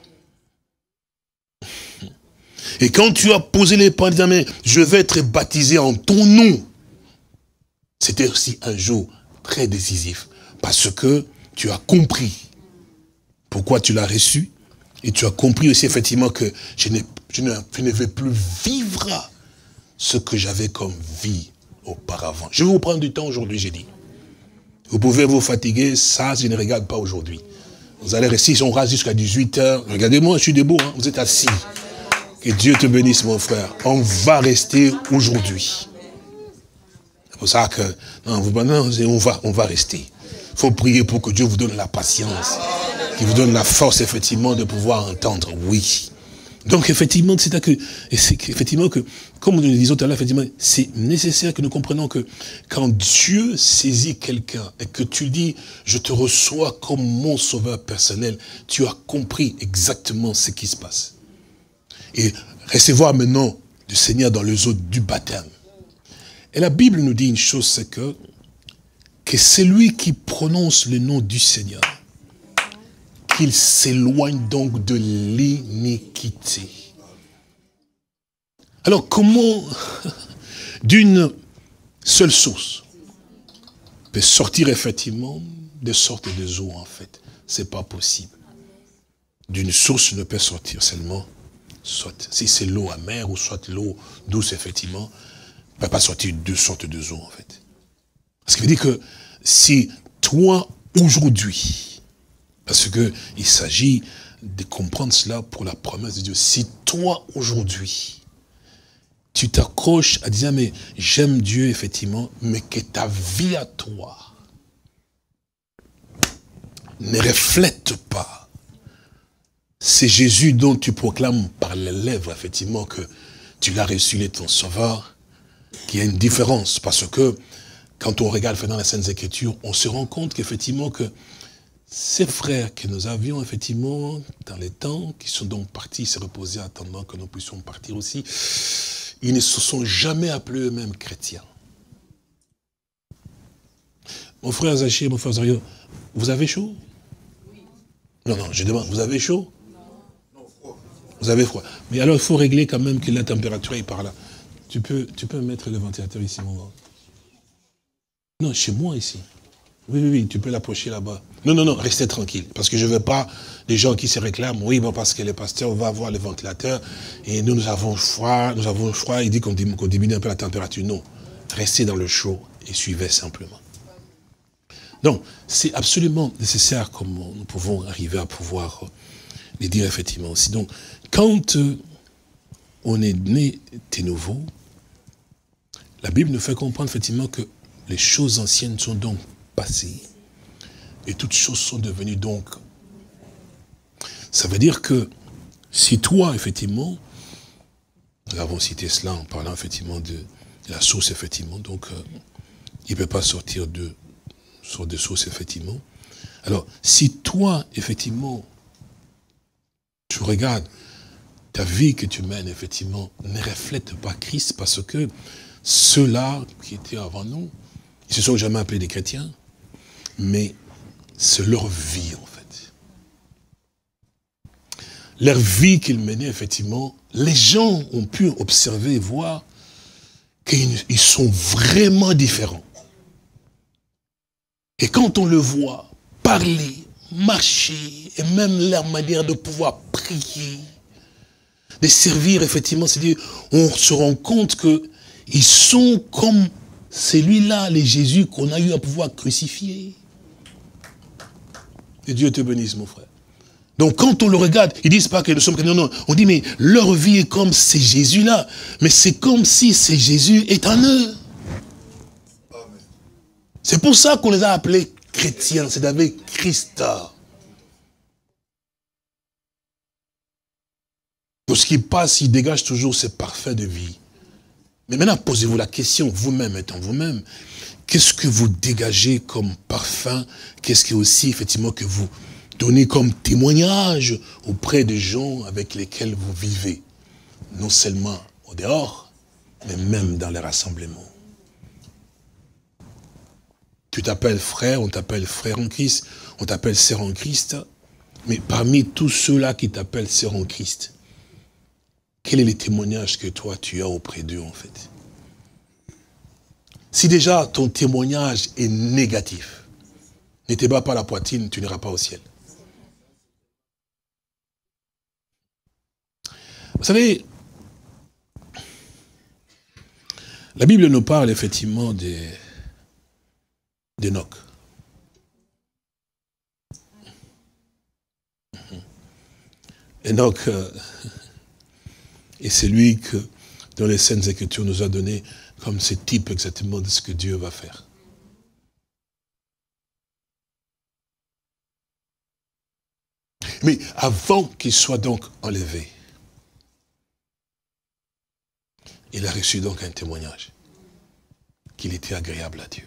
Et quand tu as posé les pas en disant, mais je vais être baptisé en ton nom, c'était aussi un jour très décisif. Parce que tu as compris pourquoi tu l'as reçu. Et tu as compris aussi effectivement que je ne vais plus vivre ce que j'avais comme vie auparavant. Je vais vous prendre du temps aujourd'hui, j'ai dit. Vous pouvez vous fatiguer, ça, je ne regarde pas aujourd'hui. Vous allez rester, on reste jusqu'à 18h. Regardez-moi, je suis debout, hein, vous êtes assis. Que Dieu te bénisse, mon frère. On va rester aujourd'hui. C'est pour ça que, non, on va rester. Il faut prier pour que Dieu vous donne la patience, qu'il vous donne la force, effectivement, de pouvoir entendre. Oui. Donc, effectivement, c'est effectivement que, comme nous le disons tout à l'heure, effectivement, c'est nécessaire que nous comprenions que quand Dieu saisit quelqu'un et que tu dis, je te reçois comme mon sauveur personnel, tu as compris exactement ce qui se passe. Et recevoir maintenant du Seigneur dans les eaux du baptême. Et la Bible nous dit une chose, c'est que celui qui prononce le nom du Seigneur qu'il s'éloigne donc de l'iniquité. Alors comment, d'une seule source, peut sortir effectivement des sortes de eaux en fait? C'est pas possible. D'une source ne peut sortir seulement, soit si c'est l'eau amère ou soit l'eau douce effectivement, ne peut pas sortir deux sortes de eaux en fait. Parce qu'il veut dire que si toi aujourd'hui, parce que il s'agit de comprendre cela pour la promesse de Dieu, si toi aujourd'hui, tu t'accroches à dire mais j'aime Dieu effectivement, mais que ta vie à toi ne reflète pas. C'est Jésus dont tu proclames par les lèvres, effectivement, que tu l'as reçu, il est ton sauveur, qu'il y a une différence. Parce que, quand on regarde dans les Saintes Écritures, on se rend compte qu'effectivement, que ces frères que nous avions, effectivement, dans les temps, qui sont donc partis se reposer attendant que nous puissions partir aussi, ils ne se sont jamais appelés eux-mêmes chrétiens. Mon frère Zaché, mon frère Zario, vous avez chaud? Non, non, je demande, vous avez chaud? Non, froid. Vous avez froid. Mais alors, il faut régler quand même que la température est par là. Tu peux mettre le ventilateur ici, mon gars. Non, chez moi, ici. Oui, oui, oui, tu peux l'approcher là-bas. Non, non, non, restez tranquille. Parce que je ne veux pas les gens qui se réclament. Oui, bon, parce que le pasteur va avoir le ventilateur et nous avons froid, il dit qu'on diminue un peu la température. Non, restez dans le chaud et suivez simplement. Donc, c'est absolument nécessaire comme nous pouvons arriver à pouvoir les dire effectivement aussi. Donc, quand on est né de nouveau, la Bible nous fait comprendre effectivement que les choses anciennes sont donc passées et toutes choses sont devenues donc. Ça veut dire que si toi, effectivement, nous avons cité cela en parlant effectivement de la source, effectivement, donc il ne peut pas sortir sur des sources, effectivement. Alors, si toi, effectivement, tu regardes ta vie que tu mènes, effectivement, ne reflète pas Christ, parce que ceux-là qui étaient avant nous, ils ne se sont jamais appelés des chrétiens, mais c'est leur vie, en fait. Leur vie qu'ils menaient, effectivement, les gens ont pu observer et voir qu'ils sont vraiment différents. Et quand on le voit parler, marcher, et même leur manière de pouvoir prier, de servir, effectivement, c'est-à-dire, on se rend compte qu'ils sont comme celui-là, les Jésus qu'on a eu à pouvoir crucifier. Et Dieu te bénisse, mon frère. Donc quand on le regarde, ils disent pas que nous sommes chrétiens, non, non, on dit mais leur vie est comme ces Jésus-là, mais c'est comme si ces Jésus est en eux. C'est pour ça qu'on les a appelés chrétiens, c'est avec Christ. Pour ce qui passe, il dégage toujours ce parfum de vie. Mais maintenant, posez-vous la question, vous-même étant vous-même, qu'est-ce que vous dégagez comme parfum? Qu'est-ce que aussi, effectivement, que vous donnez comme témoignage auprès des gens avec lesquels vous vivez? Non seulement au dehors, mais même dans les rassemblements. Tu t'appelles frère, on t'appelle frère en Christ, on t'appelle sœur en Christ, mais parmi tous ceux-là qui t'appellent sœur en Christ, quel est le témoignage que toi tu as auprès d'eux en fait? Si déjà ton témoignage est négatif, ne te bats pas la poitrine, tu n'iras pas au ciel. Vous savez, la Bible nous parle effectivement d'Enoch. Enoch est celui que, dans les Saintes Écritures, nous a donné comme ce type exactement de ce que Dieu va faire. Mais avant qu'il soit donc enlevé, il a reçu donc un témoignage qu'il était agréable à Dieu.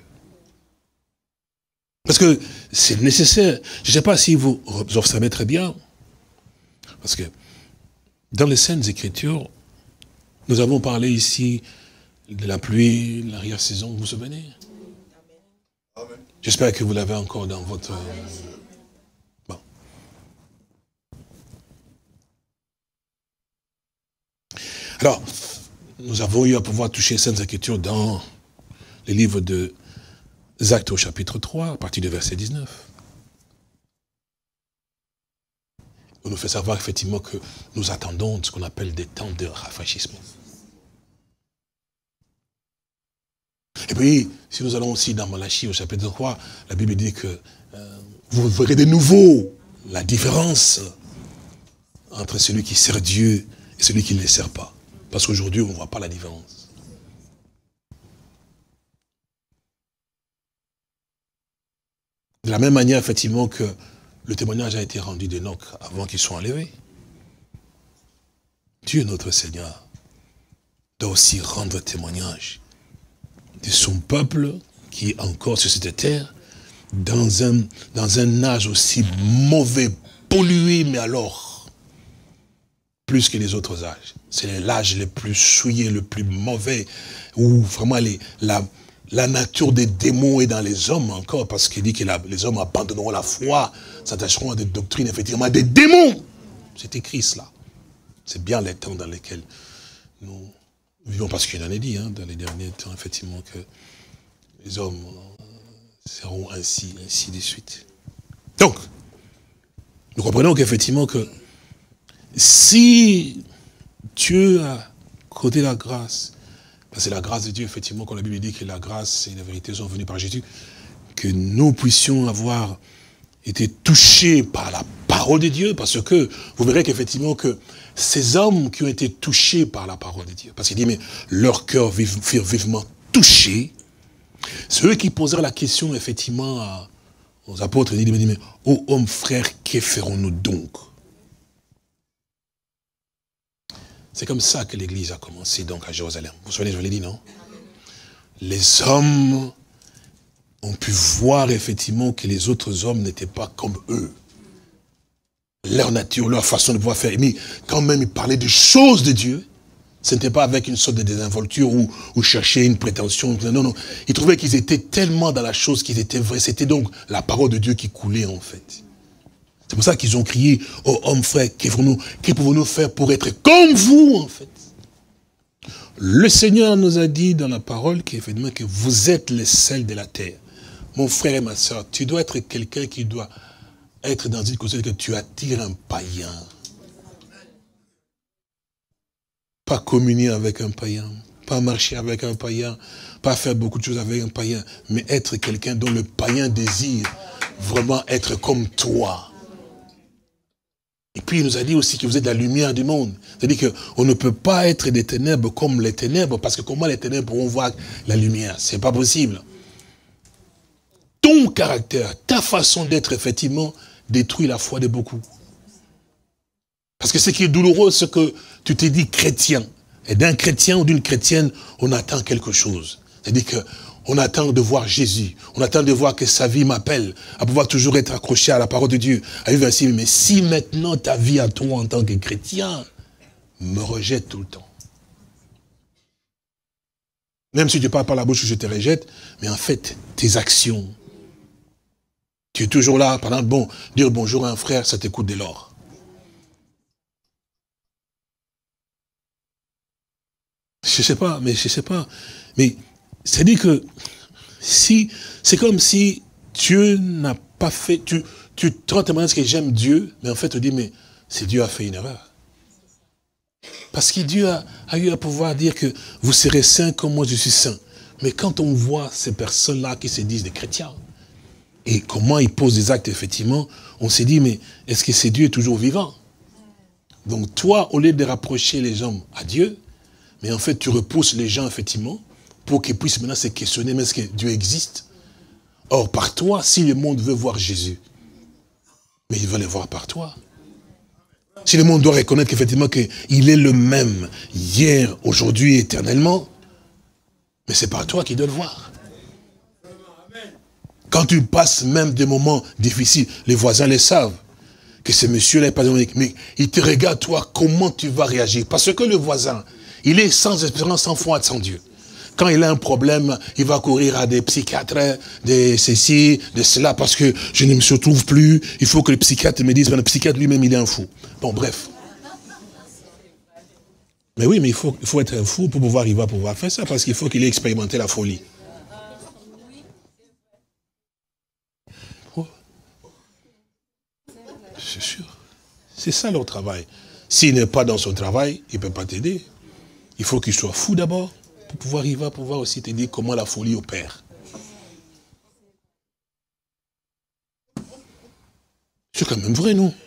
Parce que c'est nécessaire. Je ne sais pas si vous observez très bien. Parce que dans les Saintes Écritures, nous avons parlé ici de la pluie, l'arrière-saison, vous vous souvenez? J'espère que vous l'avez encore dans votre... Bon. Alors, nous avons eu à pouvoir toucher Sainte Écriture dans les livres de Actes au chapitre 3, à partir du verset 19. On nous fait savoir effectivement que nous attendons ce qu'on appelle des temps de rafraîchissement. Et puis, si nous allons aussi dans Malachie au chapitre 3, la Bible dit que vous verrez de nouveau la différence entre celui qui sert Dieu et celui qui ne le sert pas. Parce qu'aujourd'hui, on ne voit pas la différence. De la même manière, effectivement, que le témoignage a été rendu d'Enoch avant qu'ils soient enlevés. Dieu, notre Seigneur, doit aussi rendre témoignage de son peuple qui est encore sur cette terre, dans un âge aussi mauvais, pollué, mais alors, plus que les autres âges. C'est l'âge le plus souillé, le plus mauvais, où vraiment la nature des démons est dans les hommes encore, parce qu'il dit que les hommes abandonneront la foi, s'attacheront à des doctrines, effectivement, des démons. C'est écrit cela. C'est bien les temps dans lesquels nous vivons, parce qu'il en est dit, hein, dans les derniers temps, effectivement, que les hommes seront ainsi de suite. Donc, nous comprenons qu'effectivement que si Dieu a accordé la grâce, c'est la grâce de Dieu, effectivement, quand la Bible dit que la grâce et la vérité sont venues par Jésus, que nous puissions avoir été touchés par la parole de Dieu, parce que vous verrez qu'effectivement que ces hommes qui ont été touchés par la parole de Dieu, parce qu'il dit, mais leurs cœurs furent vivement touchés, c'est eux qui posèrent la question, effectivement, aux apôtres, ils disent, mais ô hommes frères, que ferons-nous donc? C'est comme ça que l'église a commencé donc à Jérusalem. Vous vous souvenez, je vous l'ai dit, non? Les hommes ont pu voir effectivement que les autres hommes n'étaient pas comme eux. Leur nature, leur façon de pouvoir faire. Mais quand même, ils parlaient des choses de Dieu. Ce n'était pas avec une sorte de désinvolture ou chercher une prétention. Non, non. Ils trouvaient qu'ils étaient tellement dans la chose qu'ils étaient vrais. C'était donc la parole de Dieu qui coulait en fait. C'est pour ça qu'ils ont crié, oh hommes frères, que pouvons-nous faire pour être comme vous en fait? Le Seigneur nous a dit dans la parole qu'effectivement que vous êtes les sels de la terre. Mon frère et ma soeur, tu dois être quelqu'un qui doit être dans une condition que tu attires un païen. Pas communier avec un païen, pas marcher avec un païen, pas faire beaucoup de choses avec un païen, mais être quelqu'un dont le païen désire vraiment être comme toi. Et puis il nous a dit aussi que vous êtes la lumière du monde. C'est-à-dire qu'on ne peut pas être des ténèbres comme les ténèbres, parce que comment les ténèbres pourront voir la lumière? C'est pas possible. Ton caractère, ta façon d'être, effectivement, détruit la foi de beaucoup. Parce que ce qui est douloureux, c'est que tu t'es dit chrétien. Et d'un chrétien ou d'une chrétienne, on attend quelque chose. C'est-à-dire qu'on attend de voir Jésus. On attend de voir que sa vie m'appelle à pouvoir toujours être accroché à la parole de Dieu. À vivre ainsi. Mais si maintenant ta vie à toi en tant que chrétien me rejette tout le temps. Même si tu parles par la bouche, je te rejette. Mais en fait, tes actions. Tu es toujours là, pendant bon, dire bonjour à un frère, ça t'écoute dès lors. Je sais pas. Mais c'est-à-dire que si c'est comme si Dieu n'a pas fait, tu te rends témoignage que j'aime Dieu, mais en fait tu dis, mais c'est Dieu a fait une erreur. Parce que Dieu a eu à pouvoir dire que vous serez saints comme moi je suis saint. Mais quand on voit ces personnes-là qui se disent des chrétiens, et comment ils posent des actes, effectivement, on s'est dit, mais est-ce que c'est Dieu toujours vivant? Donc toi, au lieu de rapprocher les hommes à Dieu, mais en fait, tu repousses les gens, effectivement, pour qu'ils puissent maintenant se questionner, mais est-ce que Dieu existe? Or, par toi, si le monde veut voir Jésus, mais il va le voir par toi. Si le monde doit reconnaître qu'effectivement qu'il est le même, hier, aujourd'hui, éternellement, mais c'est par toi qu'il doit le voir. Quand tu passes même des moments difficiles, les voisins le savent, que ce monsieur-là est pas unique, mais il te regarde, toi, comment tu vas réagir. Parce que le voisin, il est sans espérance, sans foi, sans Dieu. Quand il a un problème, il va courir à des psychiatres, de ceci, de cela, parce que je ne me retrouve plus, il faut que le psychiatre me dise, le psychiatre lui-même, il est un fou. Bon, bref. Mais oui, mais il faut être un fou pour pouvoir arriver à pouvoir faire ça, parce qu'il faut qu'il ait expérimenté la folie. Oh. C'est sûr. C'est ça leur travail. S'il n'est pas dans son travail, il ne peut pas t'aider. Il faut qu'il soit fou d'abord, pour pouvoir arriver à pouvoir aussi t'aider comment la folie opère. C'est quand même vrai, non?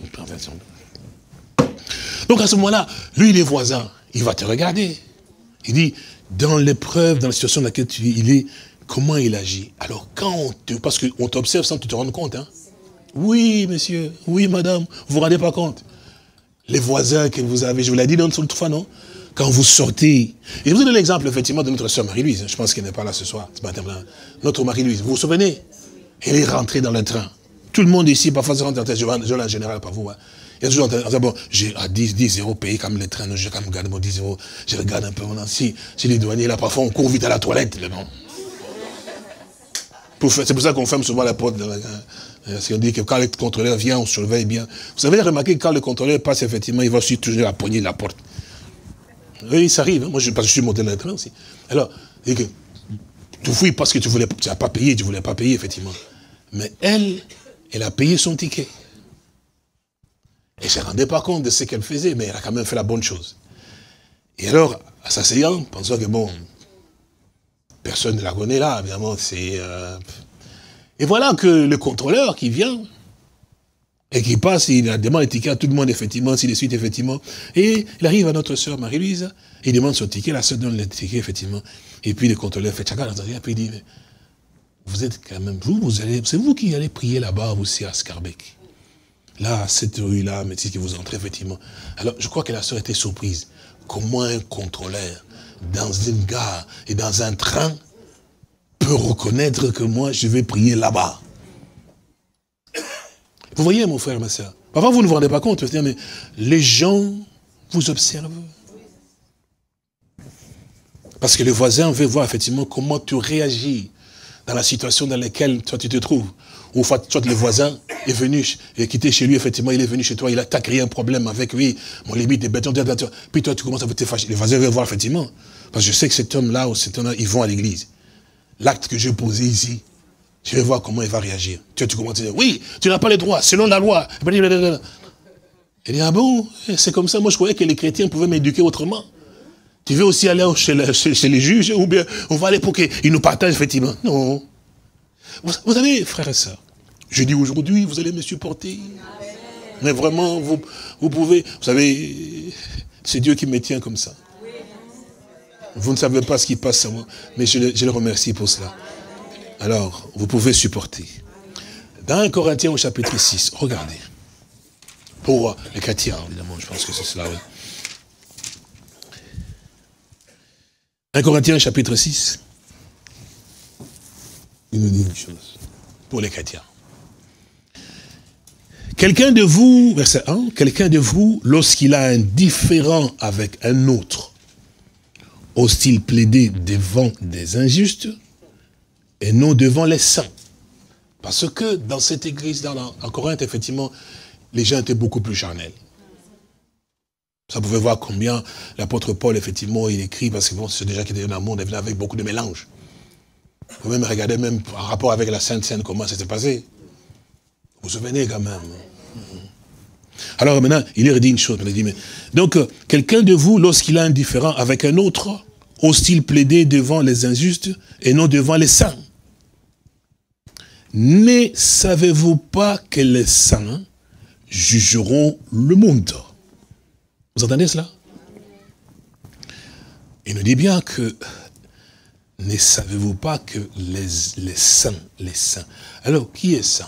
Donc à ce moment-là, lui, il est voisin. Il va te regarder. Il dit, dans l'épreuve, dans la situation dans laquelle il est, comment il agit. Alors quand parce qu'on t'observe sans que tu te rendes compte. Hein? Oui, monsieur. Oui, madame. Vous vous rendez pas compte. Les voisins que vous avez, je vous l'ai dit l'autre fois, non? Quand vous sortez. Et je vous donne l'exemple, effectivement, de notre sœur Marie-Louise. Je pense qu'elle n'est pas là ce soir, ce matin-là. Notre Marie-Louise. Vous vous souvenez? Elle est rentrée dans le train. Tout le monde ici, parfois, se rentre dans le train. Je vais en général, pas vous. Hein. Il y a toujours bon, j'ai à 10 euros payé comme le train. Je regarde mon 10 euros. Je regarde un peu mon si j'ai les douaniers là, parfois on court vite à la toilette. Mais bon. C'est pour ça qu'on ferme souvent la porte. Parce qu'on dit que quand le contrôleur vient, on surveille bien. Vous avez remarqué que quand le contrôleur passe, effectivement, il va aussi toujours à poigner la porte. Oui, ça arrive. Hein. Moi, parce que je suis monté dans le train aussi. Alors, que tu fouilles parce que tu n'as pas payé, tu ne voulais pas payer, effectivement. Mais elle a payé son ticket. Et je ne me rendais pas compte de ce qu'elle faisait, mais elle a quand même fait la bonne chose. Et alors, à s'asseyant, pensant que bon, personne ne la connaît là, évidemment, c'est... Et voilà que le contrôleur qui vient, et qui passe, il demande les tickets à tout le monde, effectivement, s'il est suite, effectivement. Et il arrive à notre sœur Marie-Louise, il demande son ticket, la sœur donne le ticket, effectivement. Et puis le contrôleur fait chacun, et puis il dit, mais vous êtes quand même, c'est vous qui allez prier là-bas aussi à Scarbeck. Là, cette rue-là, mais que vous entrez, effectivement. Alors, je crois que la sœur était surprise. Comment un contrôleur, dans une gare et dans un train, peut reconnaître que moi, je vais prier là-bas? Vous voyez, mon frère, ma soeur, parfois vous ne vous rendez pas compte, mais les gens vous observent. Parce que le voisin veut voir effectivement comment tu réagis dans la situation dans laquelle toi tu te trouves. Ou soit le voisin est venu et quitté chez lui, effectivement, il est venu chez toi, il a créé un problème avec lui, mon limite est béton, puis toi tu commences à te fâcher. Le voisin veut voir effectivement, parce que je sais que cet homme-là ou cet homme-là, ils vont à l'église. L'acte que j'ai posé ici, je vais voir comment il va réagir. Tu commences à dire, oui, tu n'as pas les droits, selon la loi. Il dit, ah bon, c'est comme ça, moi je croyais que les chrétiens pouvaient m'éduquer autrement. Tu veux aussi aller chez les juges, ou bien on va aller pour qu'ils nous partagent, effectivement. Non. Vous savez, frères et sœurs, je dis aujourd'hui, vous allez me supporter. Mais vraiment, vous pouvez, vous savez, c'est Dieu qui me tient comme ça. Vous ne savez pas ce qui passe à moi, mais je le remercie pour cela. Alors, vous pouvez supporter. Dans 1 Corinthiens au chapitre 6, regardez. Pour les chrétiens, évidemment, je pense que c'est cela. Oui. 1 Corinthiens chapitre 6. Il nous dit une chose. Pour les chrétiens. Quelqu'un de vous, verset 1, quelqu'un de vous, lorsqu'il a un différend avec un autre, ose-t-il plaider devant des injustes et non devant les saints? Parce que dans cette église, en Corinthe, effectivement, les gens étaient beaucoup plus charnels. Ça pouvait voir combien l'apôtre Paul, effectivement, il écrit, parce que bon, c'est déjà qu'il était dans le monde, il venait avec beaucoup de mélanges. Vous pouvez même regarder, même en rapport avec la Sainte Seine, comment ça s'est passé. Vous vous souvenez quand même. Alors maintenant, il leur dit une chose. Il dit, mais, donc, quelqu'un de vous, lorsqu'il a un différend avec un autre, ose-t-il plaider devant les injustes et non devant les saints? Ne savez-vous pas que les saints jugeront le monde? Vous entendez cela? Il nous dit bien que ne savez-vous pas que les saints. Alors, qui est saint?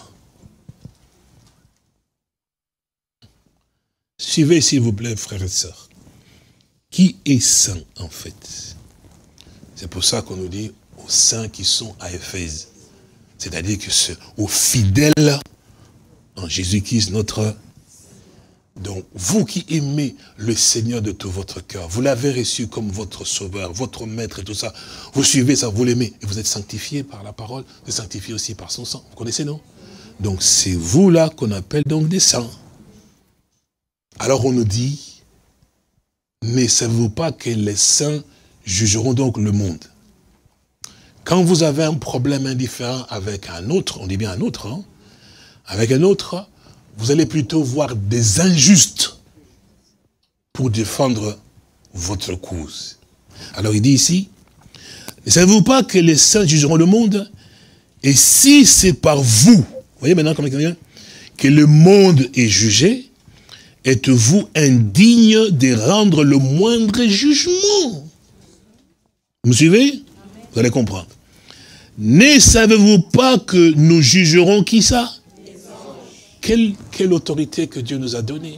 Suivez, s'il vous plaît, frères et sœurs. Qui est saint, en fait? C'est pour ça qu'on nous dit aux saints qui sont à Éphèse. C'est-à-dire que c'est aux fidèles en Jésus-Christ, notre... Donc, vous qui aimez le Seigneur de tout votre cœur, vous l'avez reçu comme votre sauveur, votre maître et tout ça, vous suivez ça, vous l'aimez, et vous êtes sanctifiés par la parole, vous êtes sanctifiés aussi par son sang. Vous connaissez, non? Donc, c'est vous là qu'on appelle donc des saints. Alors, on nous dit, ne savez-vous pas que les saints jugeront donc le monde? Quand vous avez un problème indifférent avec un autre, on dit bien un autre, hein, avec un autre, vous allez plutôt voir des injustes pour défendre votre cause. Alors il dit ici, ne savez-vous pas que les saints jugeront le monde? Et si c'est par vous, voyez maintenant comment il dit, que le monde est jugé, êtes-vous indigne de rendre le moindre jugement? Vous me suivez? Vous allez comprendre. Ne savez-vous pas que nous jugerons qui ça? Quelle autorité que Dieu nous a donnée?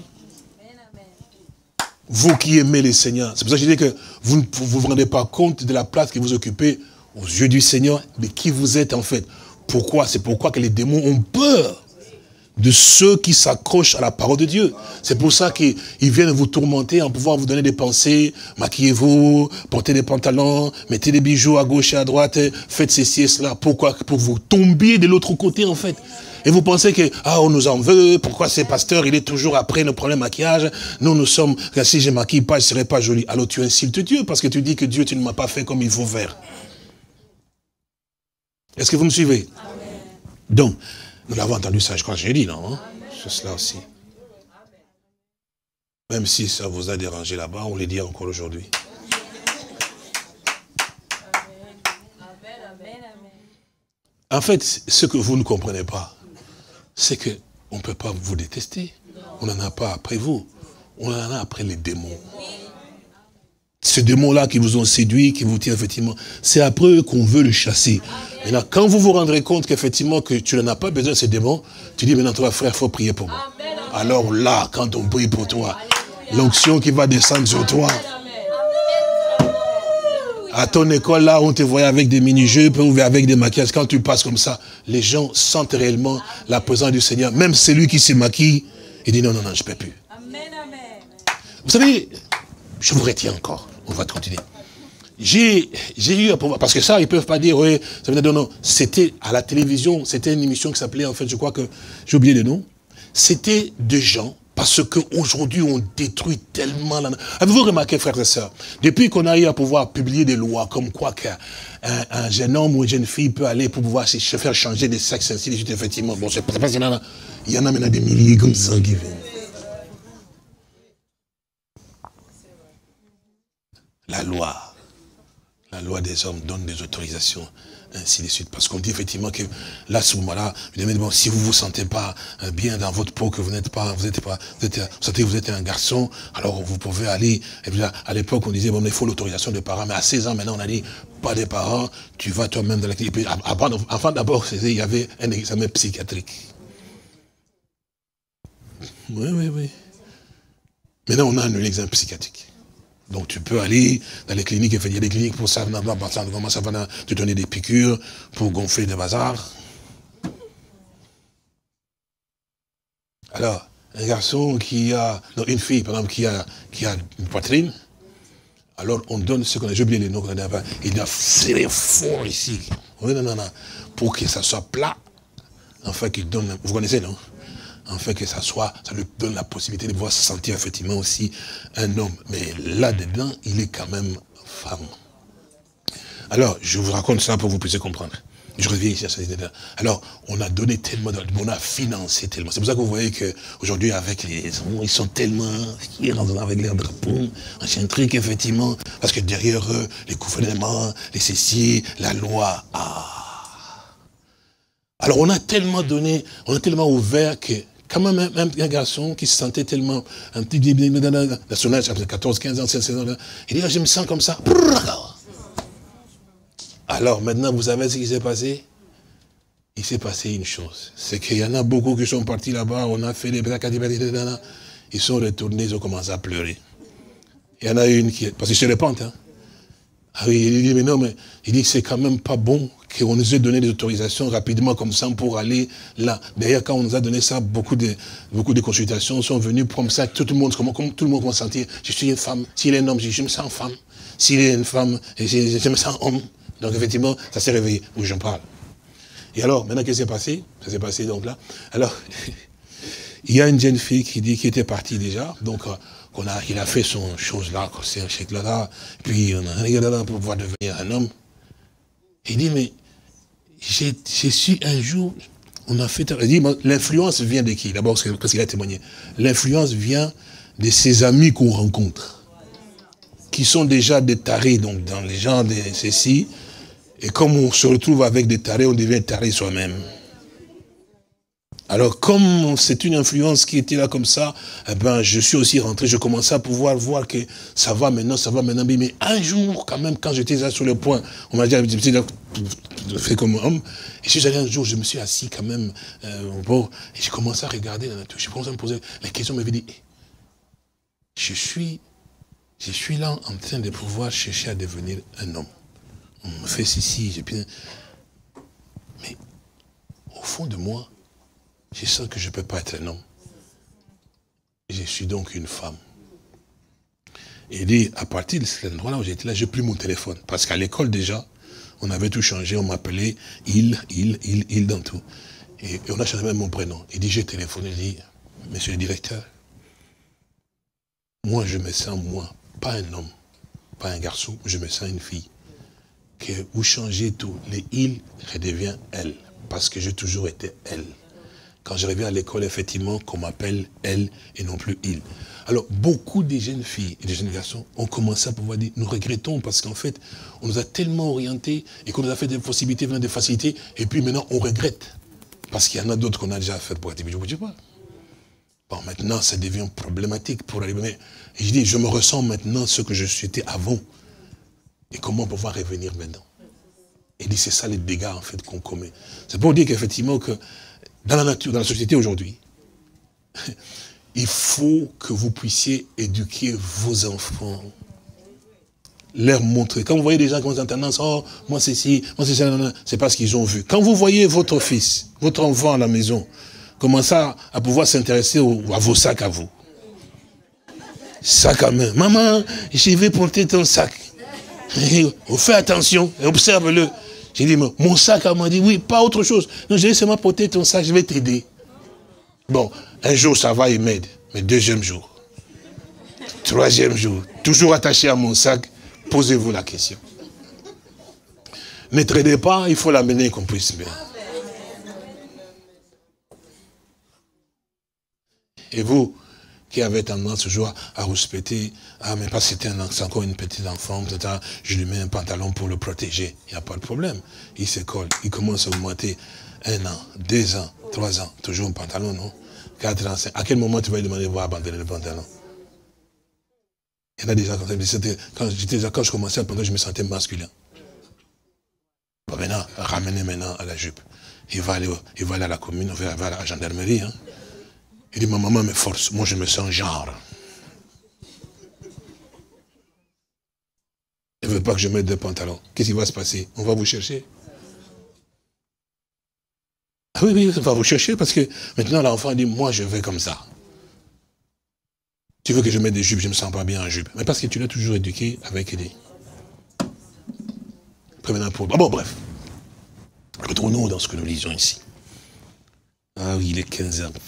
Vous qui aimez les Seigneurs. C'est pour ça que je dis que vous ne vous rendez pas compte de la place que vous occupez aux yeux du Seigneur, mais qui vous êtes en fait. Pourquoi? C'est pourquoi que les démons ont peur de ceux qui s'accrochent à la parole de Dieu. C'est pour ça qu'ils viennent vous tourmenter en pouvoir vous donner des pensées. Maquillez-vous, portez des pantalons, mettez des bijoux à gauche et à droite, faites ceci et cela. Pourquoi? Pour vous tomber de l'autre côté en fait. Et vous pensez que, ah, on nous en veut, pourquoi ce pasteur, il est toujours après nos problèmes de maquillage. Nous sommes, si je ne maquille pas, je ne serai pas joli. Alors tu insultes Dieu parce que tu dis que Dieu, tu ne m'as pas fait comme il faut faire. Est-ce que vous me suivez? Amen. Donc, nous l'avons entendu ça, je crois que j'ai dit, non hein? C'est cela aussi. Même si ça vous a dérangé là-bas, on le dit encore aujourd'hui. En fait, ce que vous ne comprenez pas, c'est qu'on ne peut pas vous détester. On n'en a pas après vous. On en a après les démons. Ces démons-là qui vous ont séduit, qui vous tiennent effectivement, c'est après eux qu'on veut le chasser. Maintenant, quand vous vous rendrez compte qu'effectivement que tu n'en as pas besoin de ces démons, tu dis maintenant toi frère, il faut prier pour moi. Alors là, quand on prie pour toi, l'onction qui va descendre sur toi. À ton école, là, on te voyait avec des mini-jupes ou avec des maquillages. Quand tu passes comme ça, les gens sentent réellement la présence du Seigneur. Même celui qui se maquille, il dit non, non, non, je ne peux plus. Vous savez, je vous retiens encore. On va continuer. J'ai eu un pouvoir, parce que ça, ils ne peuvent pas dire, oui, ça veut dire, non, c'était à la télévision, c'était une émission qui s'appelait, en fait, je crois que, j'ai oublié le nom, c'était des gens, parce qu'aujourd'hui, on détruit tellement la... Avez-vous remarqué, frères et sœurs, depuis qu'on a eu à pouvoir publier des lois, comme quoi qu'un jeune homme ou une jeune fille peut aller pour pouvoir se faire changer de sexe, ainsi de suite, effectivement, bon, c'est pas s'il y en a maintenant des milliers comme ça qui viennent. La loi des hommes donne des autorisations, ainsi de suite. Parce qu'on dit effectivement que là, à ce moment-là, bon, si vous ne vous sentez pas bien dans votre peau, que vous n'êtes pas, vous sentez que vous êtes un garçon, alors vous pouvez aller, et puis là, à l'époque, on disait, bon, il faut l'autorisation des parents, mais à 16 ans, maintenant, on a dit, pas des parents, tu vas toi-même dans la clinique. Enfin, d'abord, il y avait un examen psychiatrique. Oui. Maintenant, on a un examen psychiatrique. Donc tu peux aller dans les cliniques, il y a des cliniques pour ça, comment ça va te donner des piqûres pour gonfler des bazars. Alors, un garçon qui a, non, une fille par exemple qui a une poitrine, alors on donne ce qu'on a, j'ai oublié les noms qu'on a, il doit serrer fort ici, oui, non, pour que ça soit plat, enfin qu'il donne, vous connaissez non? Afin que ça lui donne la possibilité de pouvoir se sentir effectivement aussi un homme. Mais là-dedans, il est quand même femme. Alors, je vous raconte ça pour que vous puissiez comprendre. Je reviens ici à cette idée-là. Alors, on a donné tellement, on a financé tellement. C'est pour ça que vous voyez qu'aujourd'hui, avec les hommes, ils sont tellement, ils rentrent avec leurs drapeaux, c'est un truc, effectivement, parce que derrière eux, les gouvernements, les cessiers, la loi, Alors, on a tellement donné, on a tellement ouvert que, quand même, un garçon qui se sentait tellement, un petit dans son âge, 14, 15 ans, 16 ans, il dit, je me sens comme ça. Alors, maintenant, vous savez ce qui s'est passé? Il s'est passé une chose. C'est qu'il y en a beaucoup qui sont partis là-bas, on a fait des ils sont retournés, ils ont commencé à pleurer. Il y en a une qui, parce qu'ils se répandent, hein. Ah oui, il dit, mais non, mais il dit, c'est quand même pas bon qu'on nous ait donné des autorisations rapidement comme ça pour aller là. D'ailleurs, quand on nous a donné ça, beaucoup de consultations sont venues comme ça, tout le monde commence à sentir, je suis une femme, s'il est un homme, je me sens femme, s'il est une femme, je me sens homme. Donc effectivement, ça s'est réveillé, où j'en parle. Et alors, maintenant, qu'est-ce qui s'est passé? Ça s'est passé donc là. Alors, il y a une jeune fille qui dit qu'elle était partie déjà, donc il a fait son chose là, c'est un chèque là, puis on a regardé là pour pouvoir devenir un homme. Il dit, mais j'ai su un jour, on a fait, il dit, l'influence vient de qui? D'abord, parce qu'il a témoigné. L'influence vient de ses amis qu'on rencontre, qui sont déjà des tarés, donc dans les gens de ceci, et comme on se retrouve avec des tarés, on devient taré soi-même. Alors, comme c'est une influence qui était là comme ça, eh ben, je suis aussi rentré, je commençais à pouvoir voir que ça va maintenant, mais un jour, quand même, quand j'étais là sur le point, on m'a dit, fait comme homme, et je suis allé un jour, je me suis assis quand même au bord, et j'ai commencé à regarder la nature, j'ai commencé à me poser la question, m'avait dit, je suis là en train de pouvoir chercher à devenir un homme. On me fait ceci, j'ai bien... Mais, au fond de moi, je sens que je ne peux pas être un homme. Je suis donc une femme. Et il dit, à partir de cet endroit-là où j'étais là, je n'ai plus mon téléphone. Parce qu'à l'école déjà, on avait tout changé, on m'appelait il dans tout. Et on a changé même mon prénom. Il dit, j'ai téléphoné, il dit, monsieur le directeur, moi je me sens moi, pas un homme, pas un garçon, je me sens une fille. Que vous changez tout, les il redevient elle. Parce que j'ai toujours été elle. Quand je reviens à l'école, effectivement, qu'on m'appelle elle et non plus il. Alors, beaucoup de jeunes filles et de jeunes garçons ont commencé à pouvoir dire, nous regrettons parce qu'en fait, on nous a tellement orientés et qu'on nous a fait des possibilités, des facilités, et puis maintenant, on regrette. Parce qu'il y en a d'autres qu'on a déjà fait pour être je pas. Bon, maintenant, ça devient problématique pour aller. Mais je dis, je me ressens maintenant ce que je suis avant. Et comment pouvoir revenir maintenant? Et dit, c'est ça les dégâts, en fait, qu'on commet. C'est pour dire qu'effectivement, que dans la nature, dans la société aujourd'hui, il faut que vous puissiez éduquer vos enfants, leur montrer. Quand vous voyez des gens qui ont tendance, oh, moi c'est ci, moi c'est ça, c'est parce qu'ils ont vu. Quand vous voyez votre fils, votre enfant à la maison, commencer à pouvoir s'intéresser à vos sacs à vous. Sac à main. Maman, je vais porter ton sac. Fais attention, observe-le. J'ai dit, mon sac, elle m'a dit, oui, pas autre chose. Non, j'ai seulement porter ton sac, je vais t'aider. Bon, un jour, ça va, il m'aide. Mais deuxième jour, troisième jour, toujours attaché à mon sac, posez-vous la question. Ne traînez pas, il faut l'amener qu'on puisse bien. Et vous, qui avez tendance toujours à respecter, ah mais parce que c'est encore une petite enfant, je lui mets un pantalon pour le protéger, il n'y a pas de problème. Il s'école, il commence à augmenter 1 an, 2 ans, 3 ans, toujours un pantalon, non? 4 ans, 5. À quel moment tu vas lui demander de voir abandonner le pantalon? Il y en a déjà, quand je commençais à pantalon, je me sentais masculin. Bon, maintenant, ramenez maintenant à la jupe. Il va aller à la commune, il va à la gendarmerie, hein. Il dit, ma maman me force, moi je me sens genre. Elle ne veut pas que je mette des pantalons. Qu'est-ce qui va se passer? On va vous chercher. Ah oui, on va vous chercher parce que maintenant l'enfant dit, moi je vais comme ça. Tu veux que je mette des jupes, je ne me sens pas bien en jupe. Mais parce que tu l'as toujours éduqué avec des... Bon, bref. Retournons dans ce que nous lisons ici. Ah oui, il est 15 heures.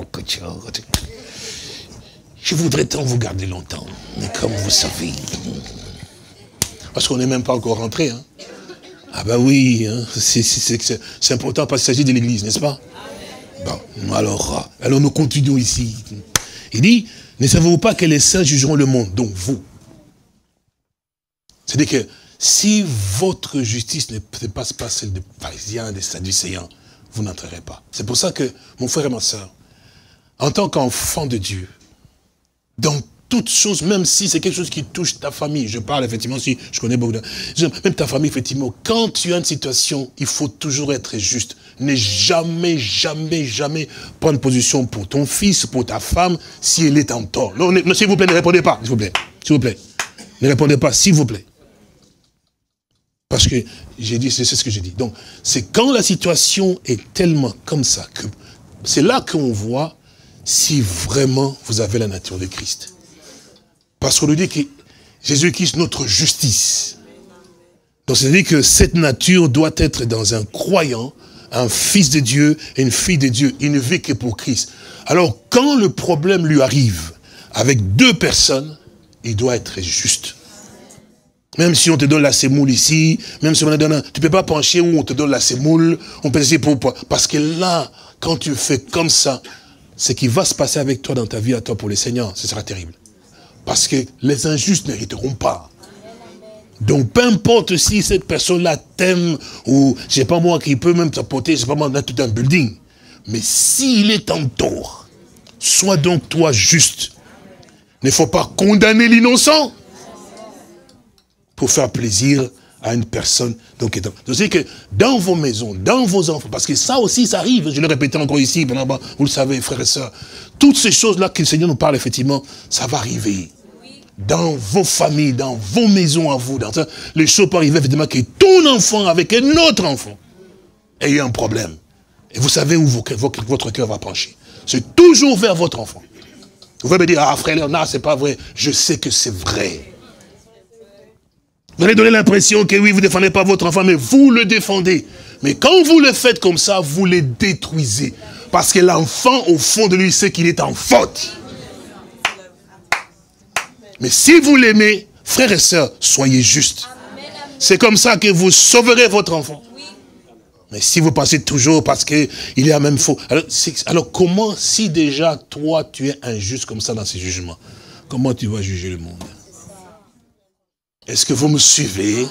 Je voudrais tant vous garder longtemps. Mais comme vous savez... Parce qu'on n'est même pas encore rentré. Hein. Ah ben oui, hein, c'est important parce qu'il s'agit de l'église, n'est-ce pas? Bon, alors nous continuons ici. Il dit, ne savez-vous pas que les saints jugeront le monde, donc vous. C'est-à-dire que si votre justice ne dépasse pas celle des pharisiens, des sadducéens, vous n'entrerez pas. C'est pour ça que, mon frère et ma soeur, en tant qu'enfant de Dieu, dans toute chose, même si c'est quelque chose qui touche ta famille, je parle effectivement, si je connais beaucoup de... Même ta famille, effectivement, quand tu as une situation, il faut toujours être juste. Ne jamais, jamais, jamais prendre position pour ton fils, pour ta femme, si elle est en tort. Non, s'il vous plaît, ne répondez pas, s'il vous plaît. S'il vous plaît. Ne répondez pas, s'il vous plaît. Parce que j'ai dit, c'est ce que j'ai dit. Donc, c'est quand la situation est tellement comme ça, que c'est là qu'on voit si vraiment vous avez la nature de Christ. Parce qu'on nous dit que Jésus-Christ, notre justice. Donc, c'est-à-dire que cette nature doit être dans un croyant, un fils de Dieu et une fille de Dieu. Il ne vit que pour Christ. Alors, quand le problème lui arrive, avec deux personnes, il doit être juste. Même si on te donne la sémoule ici, même si on te donne, tu ne peux pas pencher où on te donne la sémoule, on peut essayer parce que là, quand tu fais comme ça, ce qui va se passer avec toi dans ta vie à toi pour les Seigneurs, ce sera terrible. Parce que les injustes n'hériteront pas. Donc, peu importe si cette personne-là t'aime, ou, je sais pas moi, qui peut même t'apporter, je sais pas moi, dans tout un building. Mais s'il est en tort, sois donc toi juste. Il ne faut pas condamner l'innocent pour faire plaisir à une personne. Donc, c'est que dans vos maisons, dans vos enfants, parce que ça aussi, ça arrive, je le répète encore ici, vous le savez, frères et sœurs, toutes ces choses-là que le Seigneur nous parle, effectivement, ça va arriver. Dans vos familles, dans vos maisons à vous, les choses peuvent arriver, effectivement, que ton enfant avec un autre enfant ait eu un problème. Et vous savez où votre cœur va pencher. C'est toujours vers votre enfant. Vous pouvez me dire, ah frère Léonard, c'est pas vrai. Je sais que c'est vrai. Vous allez donner l'impression que oui, vous ne défendez pas votre enfant, mais vous le défendez. Mais quand vous le faites comme ça, vous les détruisez. Parce que l'enfant, au fond de lui, sait qu'il est en faute. Mais si vous l'aimez, frères et sœurs, soyez justes. C'est comme ça que vous sauverez votre enfant. Mais si vous passez toujours parce qu'il est à même faux. Alors comment, si déjà toi tu es injuste comme ça dans ces jugements, comment tu vas juger le monde? Est-ce que vous me suivez?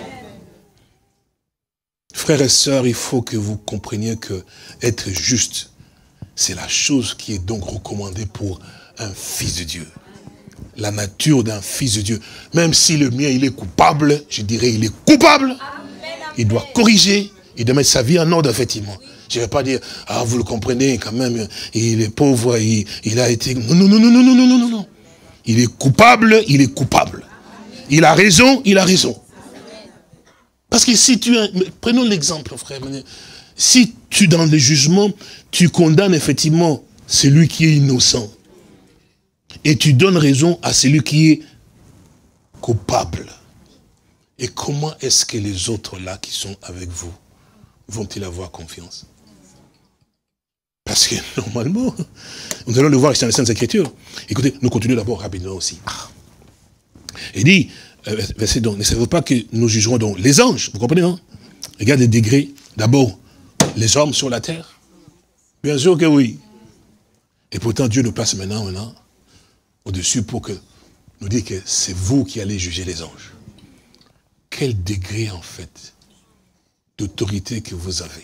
Frères et sœurs, il faut que vous compreniez que être juste, c'est la chose qui est donc recommandée pour un fils de Dieu. La nature d'un fils de Dieu. Même si le mien, il est coupable, je dirais, il est coupable. Il doit corriger, il doit mettre sa vie en ordre, effectivement. Je ne vais pas dire, ah, vous le comprenez, quand même, il est pauvre, il a été... Non, non, non, non, non, non, non, non. Il est coupable, il est coupable. Il a raison, il a raison. Parce que si tu... Prenons l'exemple, frère. Si tu, dans le jugement, tu condamnes, effectivement, celui qui est innocent, et tu donnes raison à celui qui est coupable. Et comment est-ce que les autres là qui sont avec vous vont-ils avoir confiance? Parce que normalement, nous allons le voir ici dans les Saintes Écritures. Écoutez, nous continuons d'abord rapidement aussi. Il dit, verset donc, ne savez-vous pas que nous jugerons donc les anges, vous comprenez, non? Regarde les degrés. D'abord, les hommes sur la terre. Bien sûr que oui. Et pourtant, Dieu nous place maintenant, au-dessus pour que nous dire que c'est vous qui allez juger les anges. Quel degré, en fait, d'autorité que vous avez.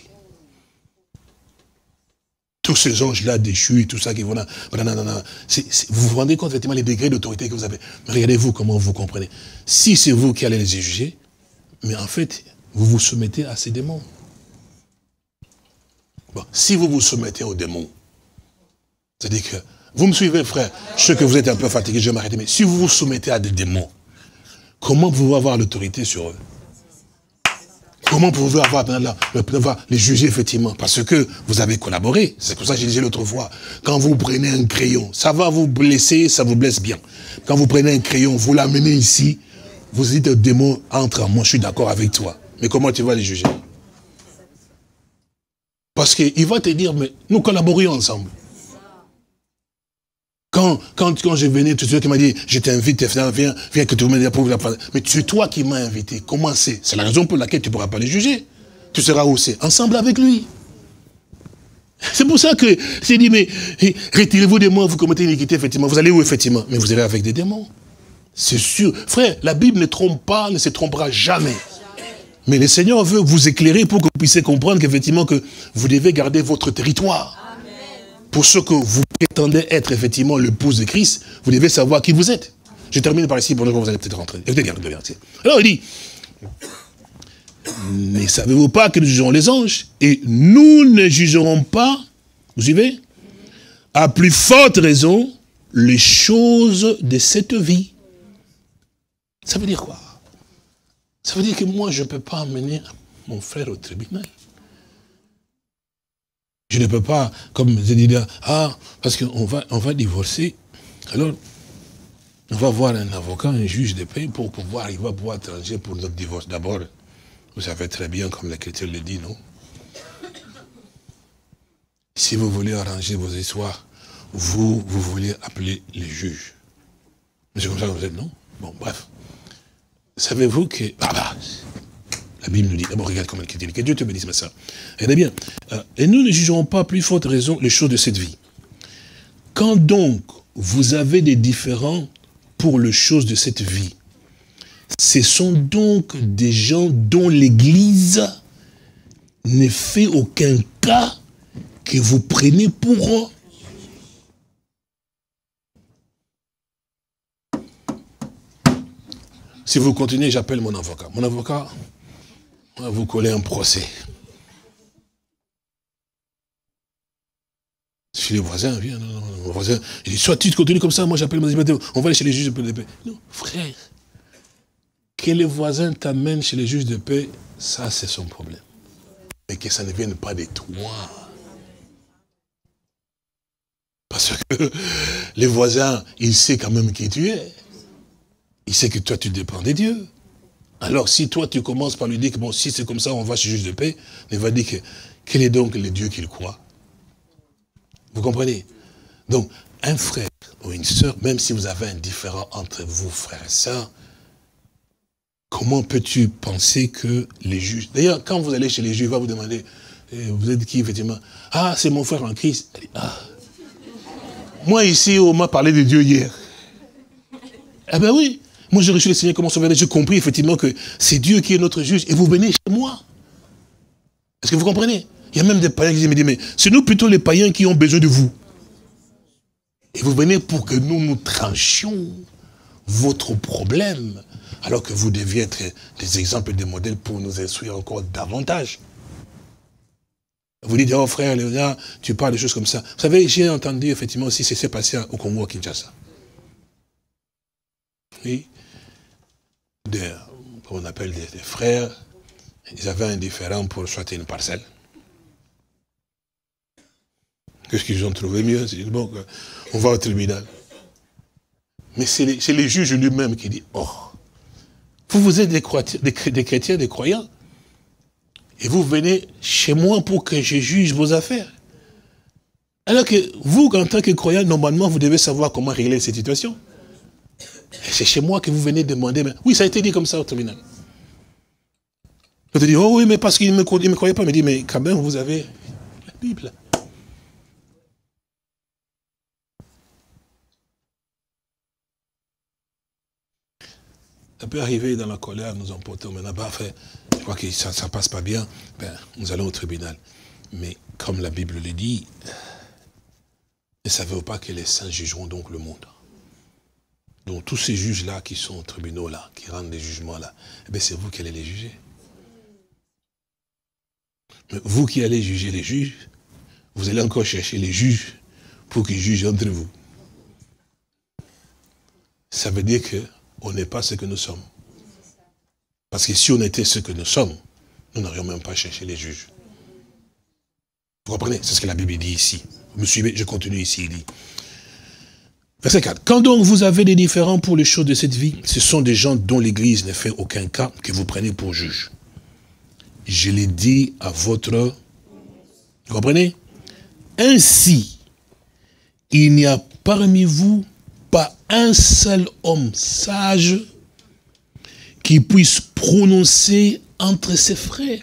Tous ces anges-là déchus, tout ça qui vont là, vous vous rendez compte, effectivement, les degrés d'autorité que vous avez. Mais regardez-vous comment vous comprenez. Si c'est vous qui allez les juger, mais en fait, vous vous soumettez à ces démons. Bon, si vous vous soumettez aux démons, c'est-à-dire que vous me suivez, frère. Je sais que vous êtes un peu fatigué, je vais m'arrêter. Mais si vous vous soumettez à des démons, comment pouvez-vous avoir l'autorité sur eux? Comment pouvez-vous pouvoir les juger, effectivement? Parce que vous avez collaboré. C'est pour ça que je disais l'autre fois. Quand vous prenez un crayon, ça va vous blesser, ça vous blesse bien. Quand vous prenez un crayon, vous l'amenez ici, vous dites au démon, entre en moi, je suis d'accord avec toi. Mais comment tu vas les juger? Parce qu'il va te dire, mais nous collaborions ensemble. Quand je venais, tout de suite, il m'a dit, je t'invite, viens que tu me dises pour la parole. Mais c'est toi qui m'as invité. Comment c'est? C'est la raison pour laquelle tu ne pourras pas les juger. Tu seras où c'est? Ensemble avec lui. C'est pour ça que j'ai dit, mais retirez-vous de moi, vous commettez une iniquité, effectivement. Vous allez où, effectivement? Mais vous irez avec des démons. C'est sûr. Frère, la Bible ne trompe pas, ne se trompera jamais. Mais le Seigneur veut vous éclairer pour que vous puissiez comprendre qu'effectivement, que vous devez garder votre territoire. Pour ceux que vous prétendez être effectivement l'épouse de Christ, vous devez savoir qui vous êtes. Je termine par ici pour que vous allez peut-être rentrer. Écoutez bien, alors il dit, ne savez-vous pas que nous jugerons les anges et nous ne jugerons pas, vous suivez, à plus forte raison, les choses de cette vie. Ça veut dire quoi? Ça veut dire que moi, je ne peux pas amener mon frère au tribunal. Je ne peux pas, comme je dis là, parce qu'on va divorcer, alors on va voir un avocat, un juge de paix, pour pouvoir, il va pouvoir trancher pour notre divorce. D'abord, vous savez très bien, comme l'Écriture le dit, non? Si vous voulez arranger vos histoires, vous voulez appeler les juges. C'est comme ça que vous êtes, non? Bon, bref. Savez-vous que... la Bible nous dit, d'abord regarde comment elle dit, que Dieu te bénisse, ma soeur. Regardez bien. Et nous ne jugerons pas à plus forte raison les choses de cette vie. Quand donc vous avez des différends pour les choses de cette vie, ce sont donc des gens dont l'Église ne fait aucun cas que vous prenez pour eux. Si vous continuez, j'appelle mon avocat. Mon avocat va vous coller un procès. Si les voisins viennent, mon voisin, il dit, soit tu continues comme ça, moi j'appelle mon avocat, on va aller chez les juges de paix. Non, frère, que les voisins t'amènent chez les juges de paix, ça c'est son problème. Mais que ça ne vienne pas de toi. Parce que les voisins, ils savent quand même qui tu es. Il sait que toi, tu dépends de Dieu. Alors, si toi, tu commences par lui dire que, bon, si c'est comme ça, on va chez le juge de paix, il va dire que, quel est donc le Dieu qu'il croit? Vous comprenez? Donc, un frère ou une sœur, même si vous avez un différend entre vous, frères et sœurs, comment peux-tu penser que les juges... D'ailleurs, quand vous allez chez les juges, il va vous demander, vous êtes qui, effectivement? Ah, c'est mon frère en Christ. Elle dit, ah. Moi, ici, on m'a parlé de Dieu hier. Eh ben oui. Moi, j'ai reçu le Seigneur comme mon sauveur. J'ai compris effectivement que c'est Dieu qui est notre juge. Et vous venez chez moi. Est-ce que vous comprenez? Il y a même des païens qui me disent, mais c'est nous plutôt les païens qui ont besoin de vous. Et vous venez pour que nous tranchions votre problème, alors que vous deviez être des exemples, des modèles pour nous instruire encore davantage. Vous dites, oh frère Léonard, tu parles de choses comme ça. Vous savez, j'ai entendu effectivement aussi ce qui s'est passé au Congo, à Kinshasa. Oui. Comme on appelle des frères, ils avaient un différend pour choisir une parcelle. Qu'est-ce qu'ils ont trouvé mieux? C'est bon, on va au tribunal. Mais c'est les juges lui-même qui disent, oh, vous êtes des chrétiens, des croyants, et vous venez chez moi pour que je juge vos affaires. Alors que vous, en tant que croyant, normalement, vous devez savoir comment régler cette situation. C'est chez moi que vous venez demander. Mais... Oui, ça a été dit comme ça au tribunal. Je te dis, oh oui, mais parce qu'il ne me croyait pas. Il me dit, mais quand même, vous avez la Bible. Ça peut arriver dans la colère, nous emporter maintenant. Bah, frère, je crois que ça ne passe pas bien. Ben, nous allons au tribunal. Mais comme la Bible le dit, ne savez-vous pas que les saints jugeront donc le monde? Donc tous ces juges-là qui sont au tribunal là, qui rendent des jugements-là, eh c'est vous qui allez les juger. Mais vous qui allez juger les juges, vous allez encore chercher les juges pour qu'ils jugent entre vous. Ça veut dire qu'on n'est pas ce que nous sommes. Parce que si on était ce que nous sommes, nous n'aurions même pas cherché les juges. Vous comprenez? C'est ce que la Bible dit ici. Vous me suivez? Je continue ici, il dit. Verset 4. Quand donc vous avez des différends pour les choses de cette vie, ce sont des gens dont l'Église ne fait aucun cas que vous prenez pour juge. Je l'ai dit à votre... Vous comprenez? Ainsi, il n'y a parmi vous pas un seul homme sage qui puisse prononcer entre ses frères.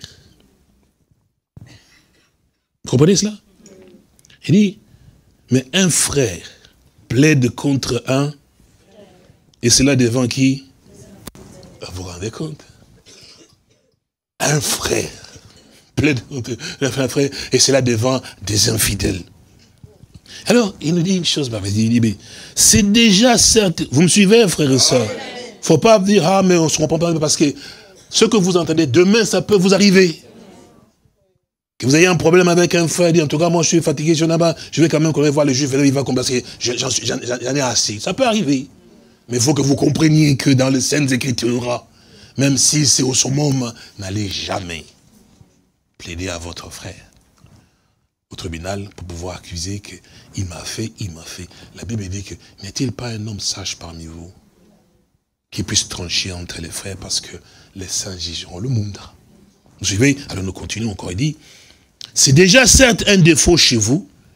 Vous comprenez cela? Il dit, mais un frère plaide contre un, et cela devant qui? Vous vous rendez compte? Un frère plaide contre un frère, et cela devant des infidèles. Alors, il nous dit une chose, il dit, c'est déjà certes, vous me suivez, frères et sœurs? Il ne faut pas dire, ah, mais on ne se comprend pas, parce que ce que vous entendez, demain, ça peut vous arriver. Que vous ayez un problème avec un frère, dit, en tout cas, moi, je suis fatigué, je vais quand même voir le juif, il va combattre, j'en ai assez. Ça peut arriver. Mais il faut que vous compreniez que dans les Saintes Écritures, même si c'est au summum, n'allez jamais plaider à votre frère au tribunal pour pouvoir accuser qu'il m'a fait, il m'a fait. La Bible dit que n'est-il pas un homme sage parmi vous qui puisse trancher entre les frères parce que les saints jugeront le monde. Vous suivez? Alors nous continuons encore, il dit, c'est déjà certes un défaut chez vous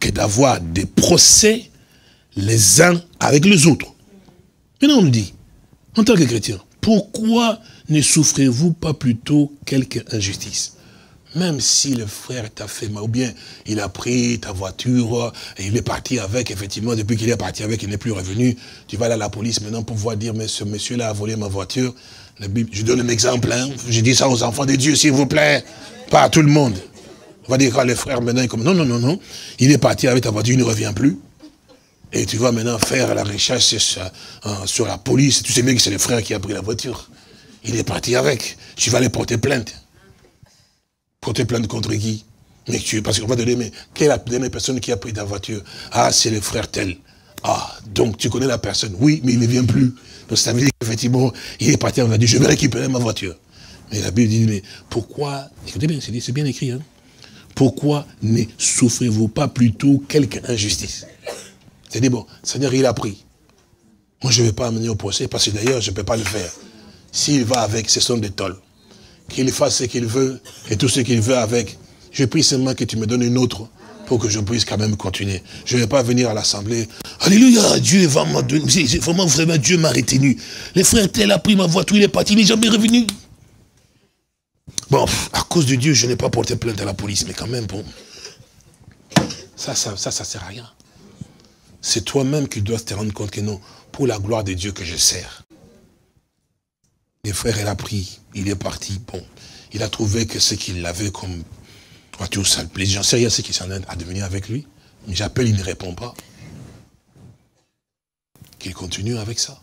que d'avoir des procès les uns avec les autres. Maintenant, on nous dit, en tant que chrétien, pourquoi ne souffrez-vous pas plutôt quelque injustice? Même si le frère t'a fait mal, ou bien il a pris ta voiture, et il est parti avec, effectivement, depuis qu'il est parti avec, il n'est plus revenu, tu vas aller à la police maintenant pour pouvoir dire, mais ce monsieur-là a volé ma voiture. La Bible, je donne un exemple, hein, je dis ça aux enfants de Dieu, s'il vous plaît, pas à tout le monde. On va dire, quand les frères maintenant, comme non, non, non, non, il est parti avec ta voiture, il ne revient plus. Et tu vas maintenant faire la recherche sur la police, tu sais bien que c'est le frère qui a pris la voiture. Il est parti avec, tu vas aller porter plainte. Porter plainte contre qui? Mais parce qu'on va te dire, mais quelle est la dernière personne qui a pris ta voiture? Ah, c'est le frère tel. Ah, donc tu connais la personne. Oui, mais il ne vient plus. Donc ça veut dire qu'effectivement, il est parti, on va dire, je vais récupérer ma voiture. Mais la Bible dit, mais pourquoi, écoutez bien, c'est bien écrit, hein. Pourquoi ne souffrez-vous pas plutôt quelque injustice? C'est-à-dire, bon, Seigneur, il a pris. Moi, je ne vais pas amener au procès, parce que d'ailleurs, je ne peux pas le faire. S'il va avec, ce sont des tolls. Qu'il fasse ce qu'il veut, et tout ce qu'il veut avec. Je prie seulement que tu me donnes une autre, pour que je puisse quand même continuer. Je ne vais pas venir à l'assemblée. Alléluia, Dieu va m'en donner. Vraiment, vraiment, Dieu m'a retenu. Le frère tel a pris ma voiture, il est parti, il n'est jamais revenu. Bon, à cause de Dieu, je n'ai pas porté plainte à la police, mais quand même, bon. Ça sert à rien. C'est toi-même qui dois te rendre compte que non, pour la gloire de Dieu que je sers. Les frères, il a pris, il est parti, bon. Il a trouvé que ce qu'il avait comme voiture, ça le plaisir. J'en sais rien ce qui s'en est à devenir avec lui. Mais j'appelle, il ne répond pas. Qu'il continue avec ça.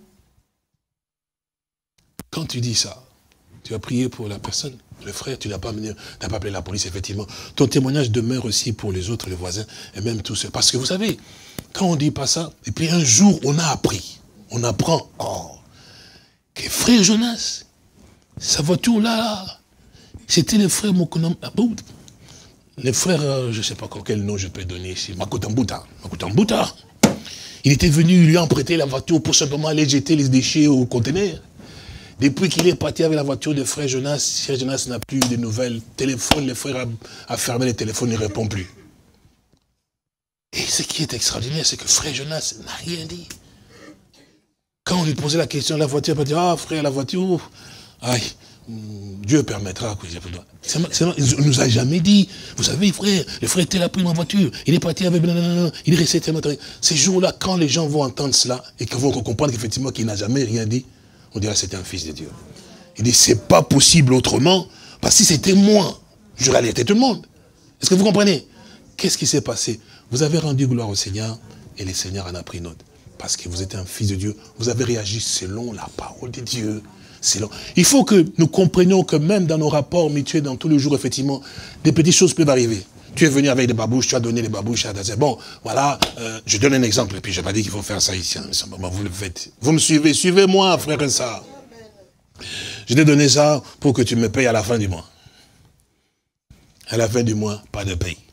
Quand tu dis ça, tu as prié pour la personne, le frère, tu n'as pas appelé la police, effectivement. Ton témoignage demeure aussi pour les autres, les voisins, et même tous ceux. Parce que vous savez, quand on ne dit pas ça, et puis un jour, on a appris, on apprend, que frère Jonas, sa voiture là, c'était le frère Mokonam, le frère, je ne sais pas quel nom je peux donner ici, Makutambuta. Il était venu, il lui a prêté la voiture pour simplement aller jeter les déchets au conteneur. Depuis qu'il est parti avec la voiture de frère Jonas n'a plus de nouvelles. Téléphone, le frère a fermé le téléphone, il ne répond plus. Et ce qui est extraordinaire, c'est que frère Jonas n'a rien dit. Quand on lui posait la question de la voiture, il va dire, ah frère, la voiture, aïe, Dieu permettra. Il ne nous a jamais dit, vous savez frère, le frère tel a pris ma voiture, il est parti avec, il est resté tellement. Ces jours-là, quand les gens vont entendre cela, et qu'ils vont comprendre qu'effectivement qu'il n'a jamais rien dit, on dirait que c'est un fils de Dieu. Il dit, c'est pas possible autrement, parce que si c'était moi, j'aurais alerté tout le monde. Est-ce que vous comprenez? Qu'est-ce qui s'est passé? Vous avez rendu gloire au Seigneur, et le Seigneur en a pris note. Parce que vous êtes un fils de Dieu, vous avez réagi selon la parole de Dieu. Il faut que nous comprenions que même dans nos rapports mutuels, dans tous les jours, effectivement, des petites choses peuvent arriver. Tu es venu avec des babouches, tu as donné des babouches à des... Bon, voilà, je donne un exemple, et puis je n'ai pas dit qu'il faut faire ça ici. Hein, vous le faites. Vous me suivez, suivez-moi, frère et ça. Je t'ai donné ça pour que tu me payes à la fin du mois. À la fin du mois, pas de paye.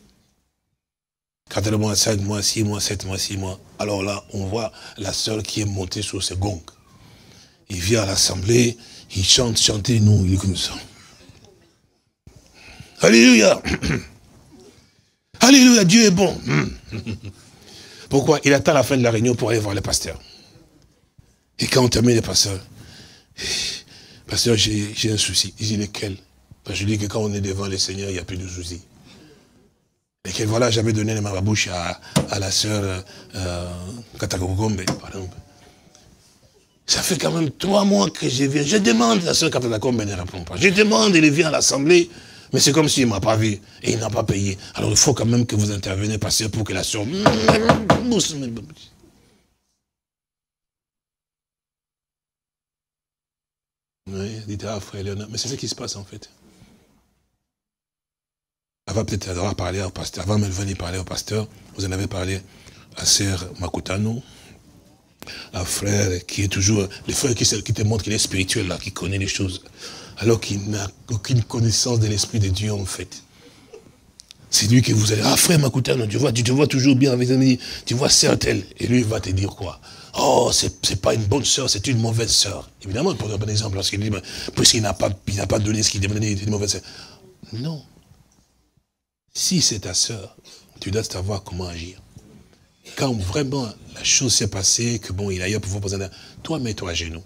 4 mois, 5 mois, 6 mois, 7 mois, 6 mois. Alors là, on voit la sœur qui est montée sur ce gong. Il vient à l'assemblée, il chante, nous, il est comme ça. Alléluia. Alléluia, Dieu est bon. Pourquoi? Il attend la fin de la réunion pour aller voir le pasteur. Et quand on termine le pasteur, j'ai un souci. Il dit lequel? Je dis que quand on est devant le Seigneur, il n'y a plus de souci. Et que voilà, j'avais donné ma bouche à la sœur Katakogombe, par exemple. Ça fait quand même 3 mois que je viens. Je demande, la sœur Katakogombe ne répond pas. Je demande, il vient à l'assemblée, mais c'est comme s'il ne m'a pas vu et il n'a pas payé. Alors il faut quand même que vous intervenez, pasteur, pour que la sœur... Oui, dites, ah frère Léonard, mais c'est ce qui se passe en fait. Avant peut-être avoir parlé au pasteur, avant de venir parler au pasteur, vous en avez parlé à sœur Makutano, un frère qui est toujours, le frère qui te montre qu'il est spirituel, là, qui connaît les choses, alors qu'il n'a aucune connaissance de l'Esprit de Dieu en fait. C'est lui que vous allez, ah frère Makutano, tu te vois toujours bien avec lui, tu vois sœur telle, et lui il va te dire quoi? Oh, c'est pas une bonne sœur, c'est une mauvaise sœur. Évidemment, pour un bon exemple, lorsqu'il dit, puisqu'il n'a pas donné ce qu'il demandait, il est une mauvaise sœur. Non. Si c'est ta sœur, tu dois savoir comment agir. Quand vraiment la chose s'est passée, que bon, il a eu à pouvoir poser un... Toi, mets-toi à genoux.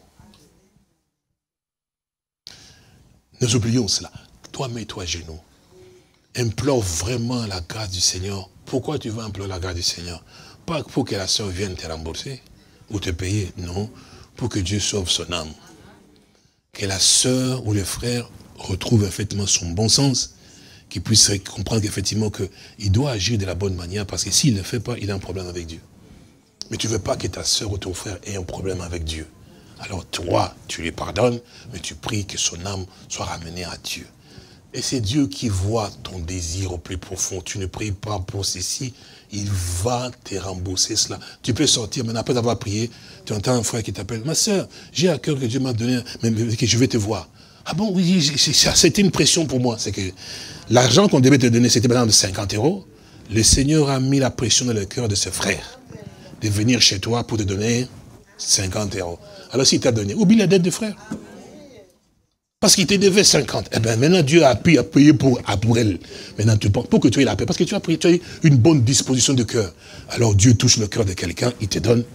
Nous oublions cela. Toi, mets-toi à genoux. Implore vraiment la grâce du Seigneur. Pourquoi tu veux implorer la grâce du Seigneur? Pas pour que la sœur vienne te rembourser ou te payer, non. Pour que Dieu sauve son âme. Que la sœur ou le frère retrouve effectivement son bon sens, qu'il puisse comprendre qu'effectivement qu'il doit agir de la bonne manière, parce que s'il ne le fait pas, il a un problème avec Dieu. Mais tu ne veux pas que ta sœur ou ton frère ait un problème avec Dieu. Alors toi, tu lui pardonnes, mais tu pries que son âme soit ramenée à Dieu. Et c'est Dieu qui voit ton désir au plus profond. Tu ne pries pas pour ceci, il va te rembourser cela. Tu peux sortir, mais après avoir prié, tu entends un frère qui t'appelle, ma sœur, j'ai à cœur que Dieu m'a donné, mais que je vais te voir. Ah bon, oui, c'était une pression pour moi. C'est que l'argent qu'on devait te donner, c'était par exemple 50 €. Le Seigneur a mis la pression dans le cœur de ce frère, de venir chez toi pour te donner 50 €. Alors s'il t'a donné, oublie la dette de frère. Parce qu'il te devait 50. Eh bien maintenant Dieu a payé pour elle. Maintenant tu penses, pour que tu aies la paix. Parce que tu as eu une bonne disposition de cœur. Alors Dieu touche le cœur de quelqu'un, il te donne.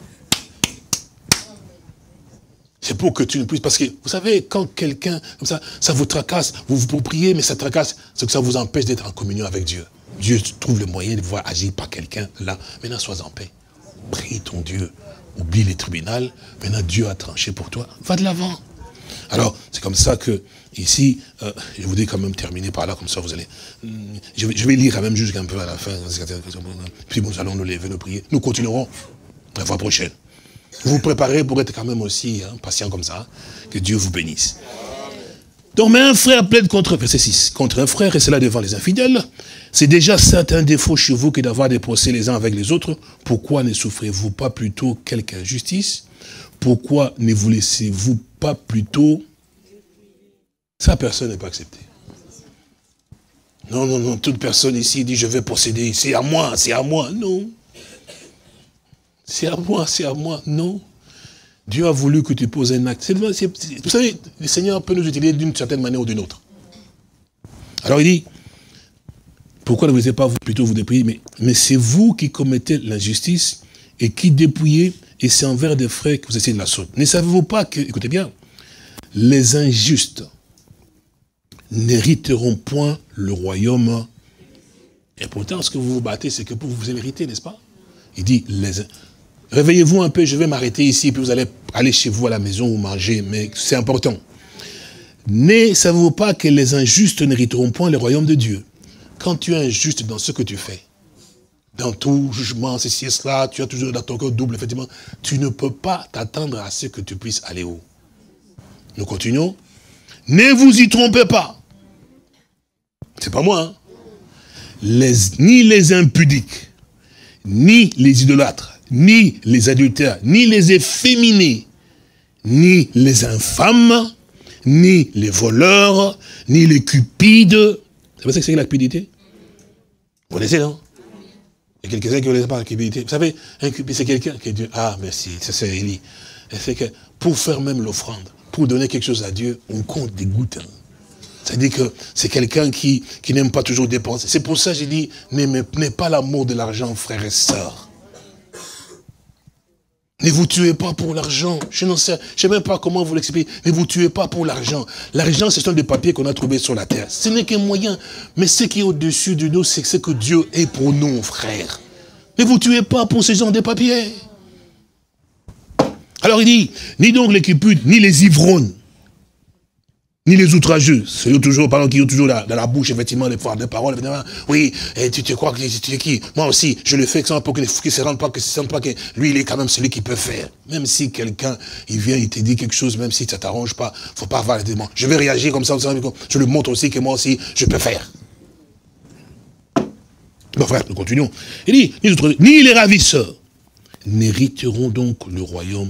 C'est pour que tu ne puisses, parce que vous savez, quand quelqu'un, comme ça vous tracasse, vous priez, mais ça tracasse, c'est que ça vous empêche d'être en communion avec Dieu. Dieu trouve le moyen de pouvoir agir par quelqu'un là. Maintenant sois en paix. Prie ton Dieu. Oublie les tribunaux. Maintenant Dieu a tranché pour toi. Va de l'avant. Alors, c'est comme ça que, ici, je voudrais quand même terminer par là, comme ça vous allez... Je vais lire quand même jusqu'à un peu à la fin. Puis nous allons nous lever, nous prier. Nous continuerons la fois prochaine. Vous vous préparez pour être quand même aussi patient comme ça. Que Dieu vous bénisse. Donc, mais un frère plaide contre, verset 6, contre un frère, et cela devant les infidèles. C'est déjà certain défaut chez vous que d'avoir des procès les uns avec les autres. Pourquoi ne souffrez-vous pas plutôt quelque injustice? Pourquoi ne vous laissez-vous pas plutôt... Ça, personne n'est pas accepté. Non, non, non, toute personne ici dit, je vais posséder, c'est à moi, non. C'est à moi, non. Dieu a voulu que tu poses un acte. Vous savez, le Seigneur peut nous utiliser d'une certaine manière ou d'une autre. Alors il dit, pourquoi ne vous laissez pas plutôt vous dépouiller? Mais c'est vous qui commettez l'injustice et qui dépouillez, et c'est envers des frères que vous essayez de la saute. Ne savez-vous pas que, écoutez bien, les injustes n'hériteront point le royaume. Et pourtant, ce que vous vous battez, c'est que pour vous mériter, n'est-ce pas? Il dit, réveillez-vous un peu, je vais m'arrêter ici, puis vous allez aller chez vous à la maison ou manger, mais c'est important. Ne savez-vous pas que les injustes n'hériteront point le royaume de Dieu? Quand tu es injuste dans ce que tu fais, dans tout jugement, ceci et cela, tu as toujours dans ton cœur double, effectivement, tu ne peux pas t'attendre à ce que tu puisses aller où? Nous continuons. Ne vous y trompez pas. C'est pas moi, hein? Ni les impudiques, ni les idolâtres, ni les adultères, ni les efféminés, ni les infâmes, ni les voleurs, ni les cupides. Vous savez ce que c'est que la cupidité? Vous connaissez, non? Il y a quelqu'un qui ne connaît pas la cupidité. Vous savez, un cupide, c'est quelqu'un qui dit, ah, merci, c'est Élie. C'est que pour faire même l'offrande, pour donner quelque chose à Dieu, on compte des gouttes. C'est-à-dire que c'est quelqu'un qui n'aime pas toujours dépenser. C'est pour ça que j'ai dit, n'aimez pas l'amour de l'argent, frères et sœurs. Ne vous tuez pas pour l'argent. Je ne sais même pas comment vous l'expliquer. Ne vous tuez pas pour l'argent. L'argent, ce sont des papiers qu'on a trouvés sur la terre. Ce n'est qu'un moyen. Mais ce qui est au-dessus de nous, c'est ce que Dieu est pour nous, frères. Ne vous tuez pas pour ce genre de papiers. Alors il dit, ni donc les cupides, ni les ivrognes, ni les outrageux, ceux toujours, pardon, qui ont toujours dans la bouche, effectivement, les paroles, évidemment. Oui, et tu crois que tu es qui? Moi aussi, je le fais pour qu'ils ne se rendent pas, que lui, il est quand même celui qui peut faire. Même si quelqu'un, il vient, il te dit quelque chose, même si ça ne t'arrange pas, il ne faut pas avoir les démons. Je vais réagir comme ça, je lui montre aussi que moi aussi, je peux faire. Bon, frère, nous continuons. Il dit, ni les ravisseurs n'hériteront donc le royaume.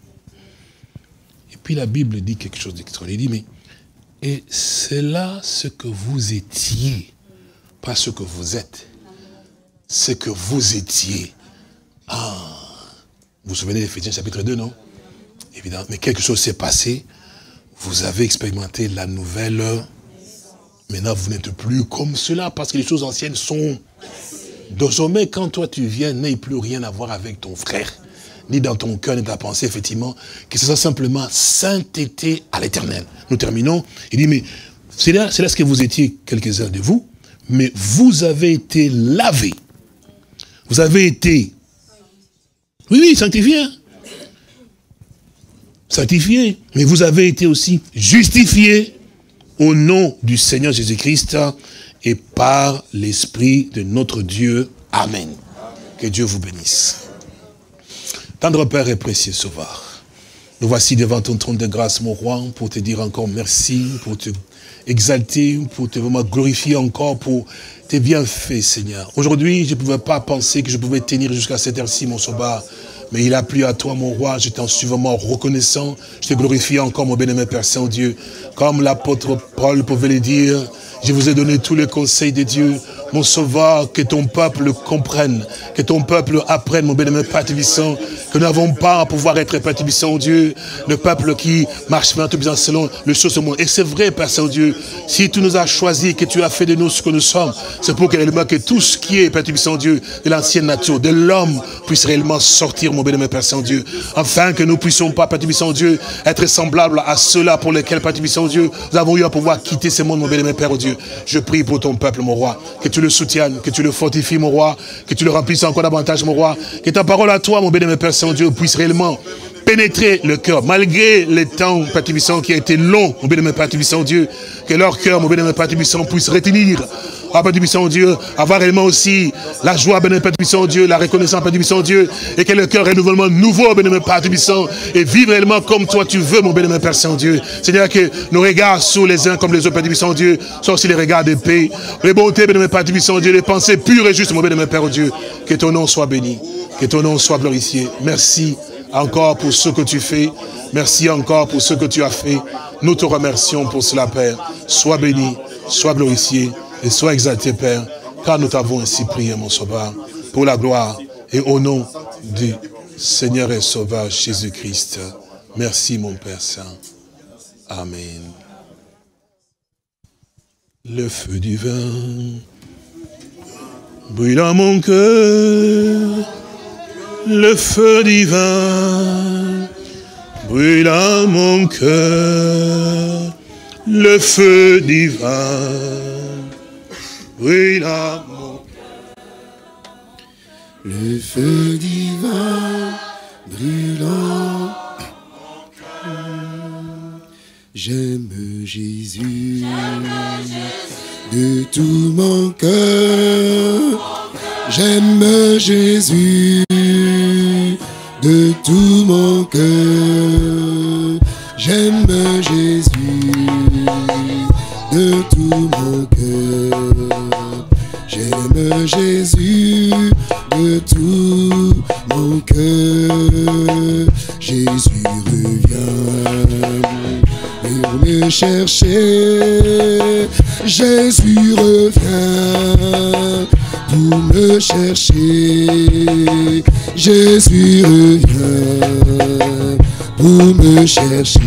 Et puis la Bible dit quelque chose d'extraordinaire. Il dit, mais et c'est là ce que vous étiez, pas ce que vous êtes. Ce que vous étiez. Ah, vous vous souvenez d'Éphésiens chapitre 2, non? Évidemment, mais quelque chose s'est passé. Vous avez expérimenté la nouvelle. Maintenant, vous n'êtes plus comme cela, parce que les choses anciennes sont... Désormais, quand toi tu viens, n'aie plus rien à voir avec ton frère, ni dans ton cœur, ni dans ta pensée, effectivement, que ce soit simplement sainteté à l'éternel. Nous terminons. Il dit, mais c'est là ce que vous étiez, quelques-uns de vous, mais vous avez été lavés. Vous avez été, oui, sanctifiés. Hein? Sanctifiés. Mais vous avez été aussi justifiés au nom du Seigneur Jésus-Christ et par l'Esprit de notre Dieu. Amen. Que Dieu vous bénisse. Tendre Père et précieux Sauveur, nous voici devant ton trône de grâce, mon roi, pour te dire encore merci, pour te exalter, pour te vraiment glorifier encore pour tes bienfaits, Seigneur. Aujourd'hui, je ne pouvais pas penser que je pouvais tenir jusqu'à cette heure-ci, mon Sauveur. Mais il a plu à toi, mon roi, je t'en suis vraiment reconnaissant. Je te glorifie encore, mon bien-aimé Père Saint-Dieu. Comme l'apôtre Paul pouvait le dire, je vous ai donné tous les conseils de Dieu. Mon Sauveur, que ton peuple comprenne, que ton peuple apprenne, mon bien-aimé Père Tubissant, que nous n'avons pas à pouvoir être Père Tubissant, Dieu, le peuple qui marche selon les choses du monde. Et c'est vrai, Père Saint-Dieu, si tu nous as choisis, que tu as fait de nous ce que nous sommes, c'est pour que tout ce qui est, Père Tubissant, Dieu, de l'ancienne nature, de l'homme, puisse réellement sortir, mon bien-aimé Père Saint-Dieu, afin que nous ne puissions pas, Père Tubissant, Dieu, être semblables à ceux-là pour lesquels, Père Tubissant, Dieu, nous avons eu à pouvoir quitter ce monde, mon bien-aimé Père, Dieu. Je prie pour ton peuple, mon roi, que tu le soutiennes, que tu le fortifies, mon roi, que tu le remplisses encore davantage, mon roi, que ta parole à toi, mon bien-aimé Père Saint-Dieu, puisse réellement pénétrer le cœur, malgré les temps, Père Tubissant, qui a été long, mon bien-aimé Père Tubissant, Dieu, que leur cœur, mon bien-aimé Père Tubissant, puisse retenir, Père Tubissant, Dieu, avoir réellement aussi la joie, bien-aimé Père Tubissant, Dieu, la reconnaissance, Père Tubissant, Dieu, et que le cœur renouvellement nouveau, bien-aimé Père Tubissant, et vivre réellement comme toi tu veux, mon bien-aimé Père Saint-Dieu. Seigneur, que nos regards sur les uns comme les autres, Père Tubissant, Dieu, sont aussi les regards de paix, les bontés, bien-aimé Père Tubissant, Dieu, les pensées pures et justes, mon bien-aimé Père Dieu, que ton nom soit béni, que ton nom soit glorifié. Merci encore pour ce que tu fais. Merci encore pour ce que tu as fait. Nous te remercions pour cela, Père. Sois béni, sois glorifié et sois exalté, Père, car nous t'avons ainsi prié, mon Sauveur, pour la gloire et au nom du Seigneur et Sauveur Jésus-Christ. Merci, mon Père Saint. Amen. Le feu du vin brûle dans mon cœur. Le feu divin brûle dans mon cœur. Le feu divin brûle dans mon cœur. Le feu divin brûle dans mon cœur. J'aime Jésus de tout mon cœur. J'aime Jésus de tout mon cœur. J'aime Jésus de tout mon cœur. J'aime Jésus de tout mon cœur. Jésus revient pour me chercher. Jésus revient pour me chercher. Jésus revient pour me chercher.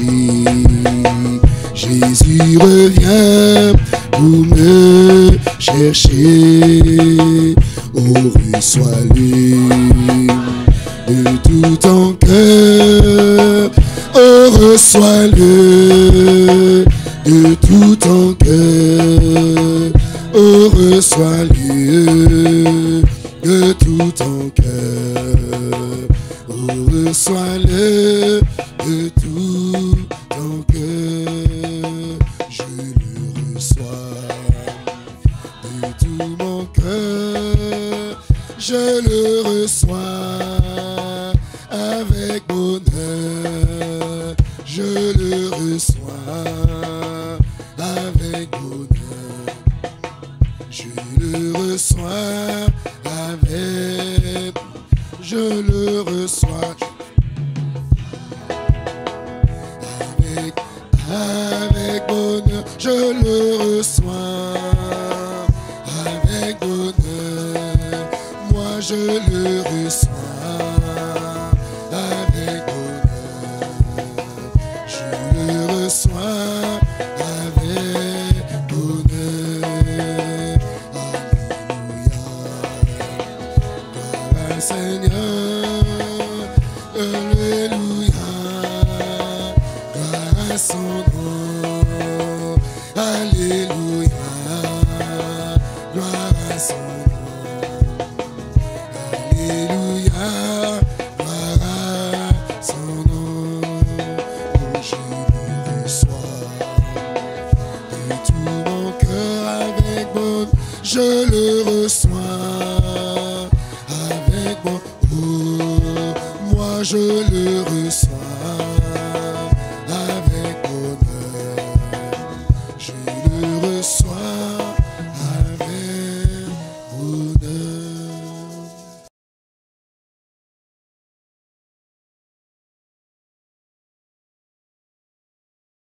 Jésus revient pour me chercher. Oh, reçois-le de tout ton cœur. Oh, reçois-le de tout ton cœur. Oh, reçois-le de tout ton cœur. Oh, reçois-le de tout ton cœur. Je le reçois de tout mon cœur. Je le reçois avec bonheur. Je le reçois avec bonheur. Je le reçois avec, je le reçois avec bonheur. Je le reçois avec bonheur. Moi je le reçois avec bonheur. Je le reçois avec bonheur. Seigneur, alléluia, gloire à son nom, alléluia, gloire à son nom, alléluia, gloire à son nom, oh, je le reçois de tout mon cœur avec bonne, je le reçois avec bon, oh, moi je le reçois.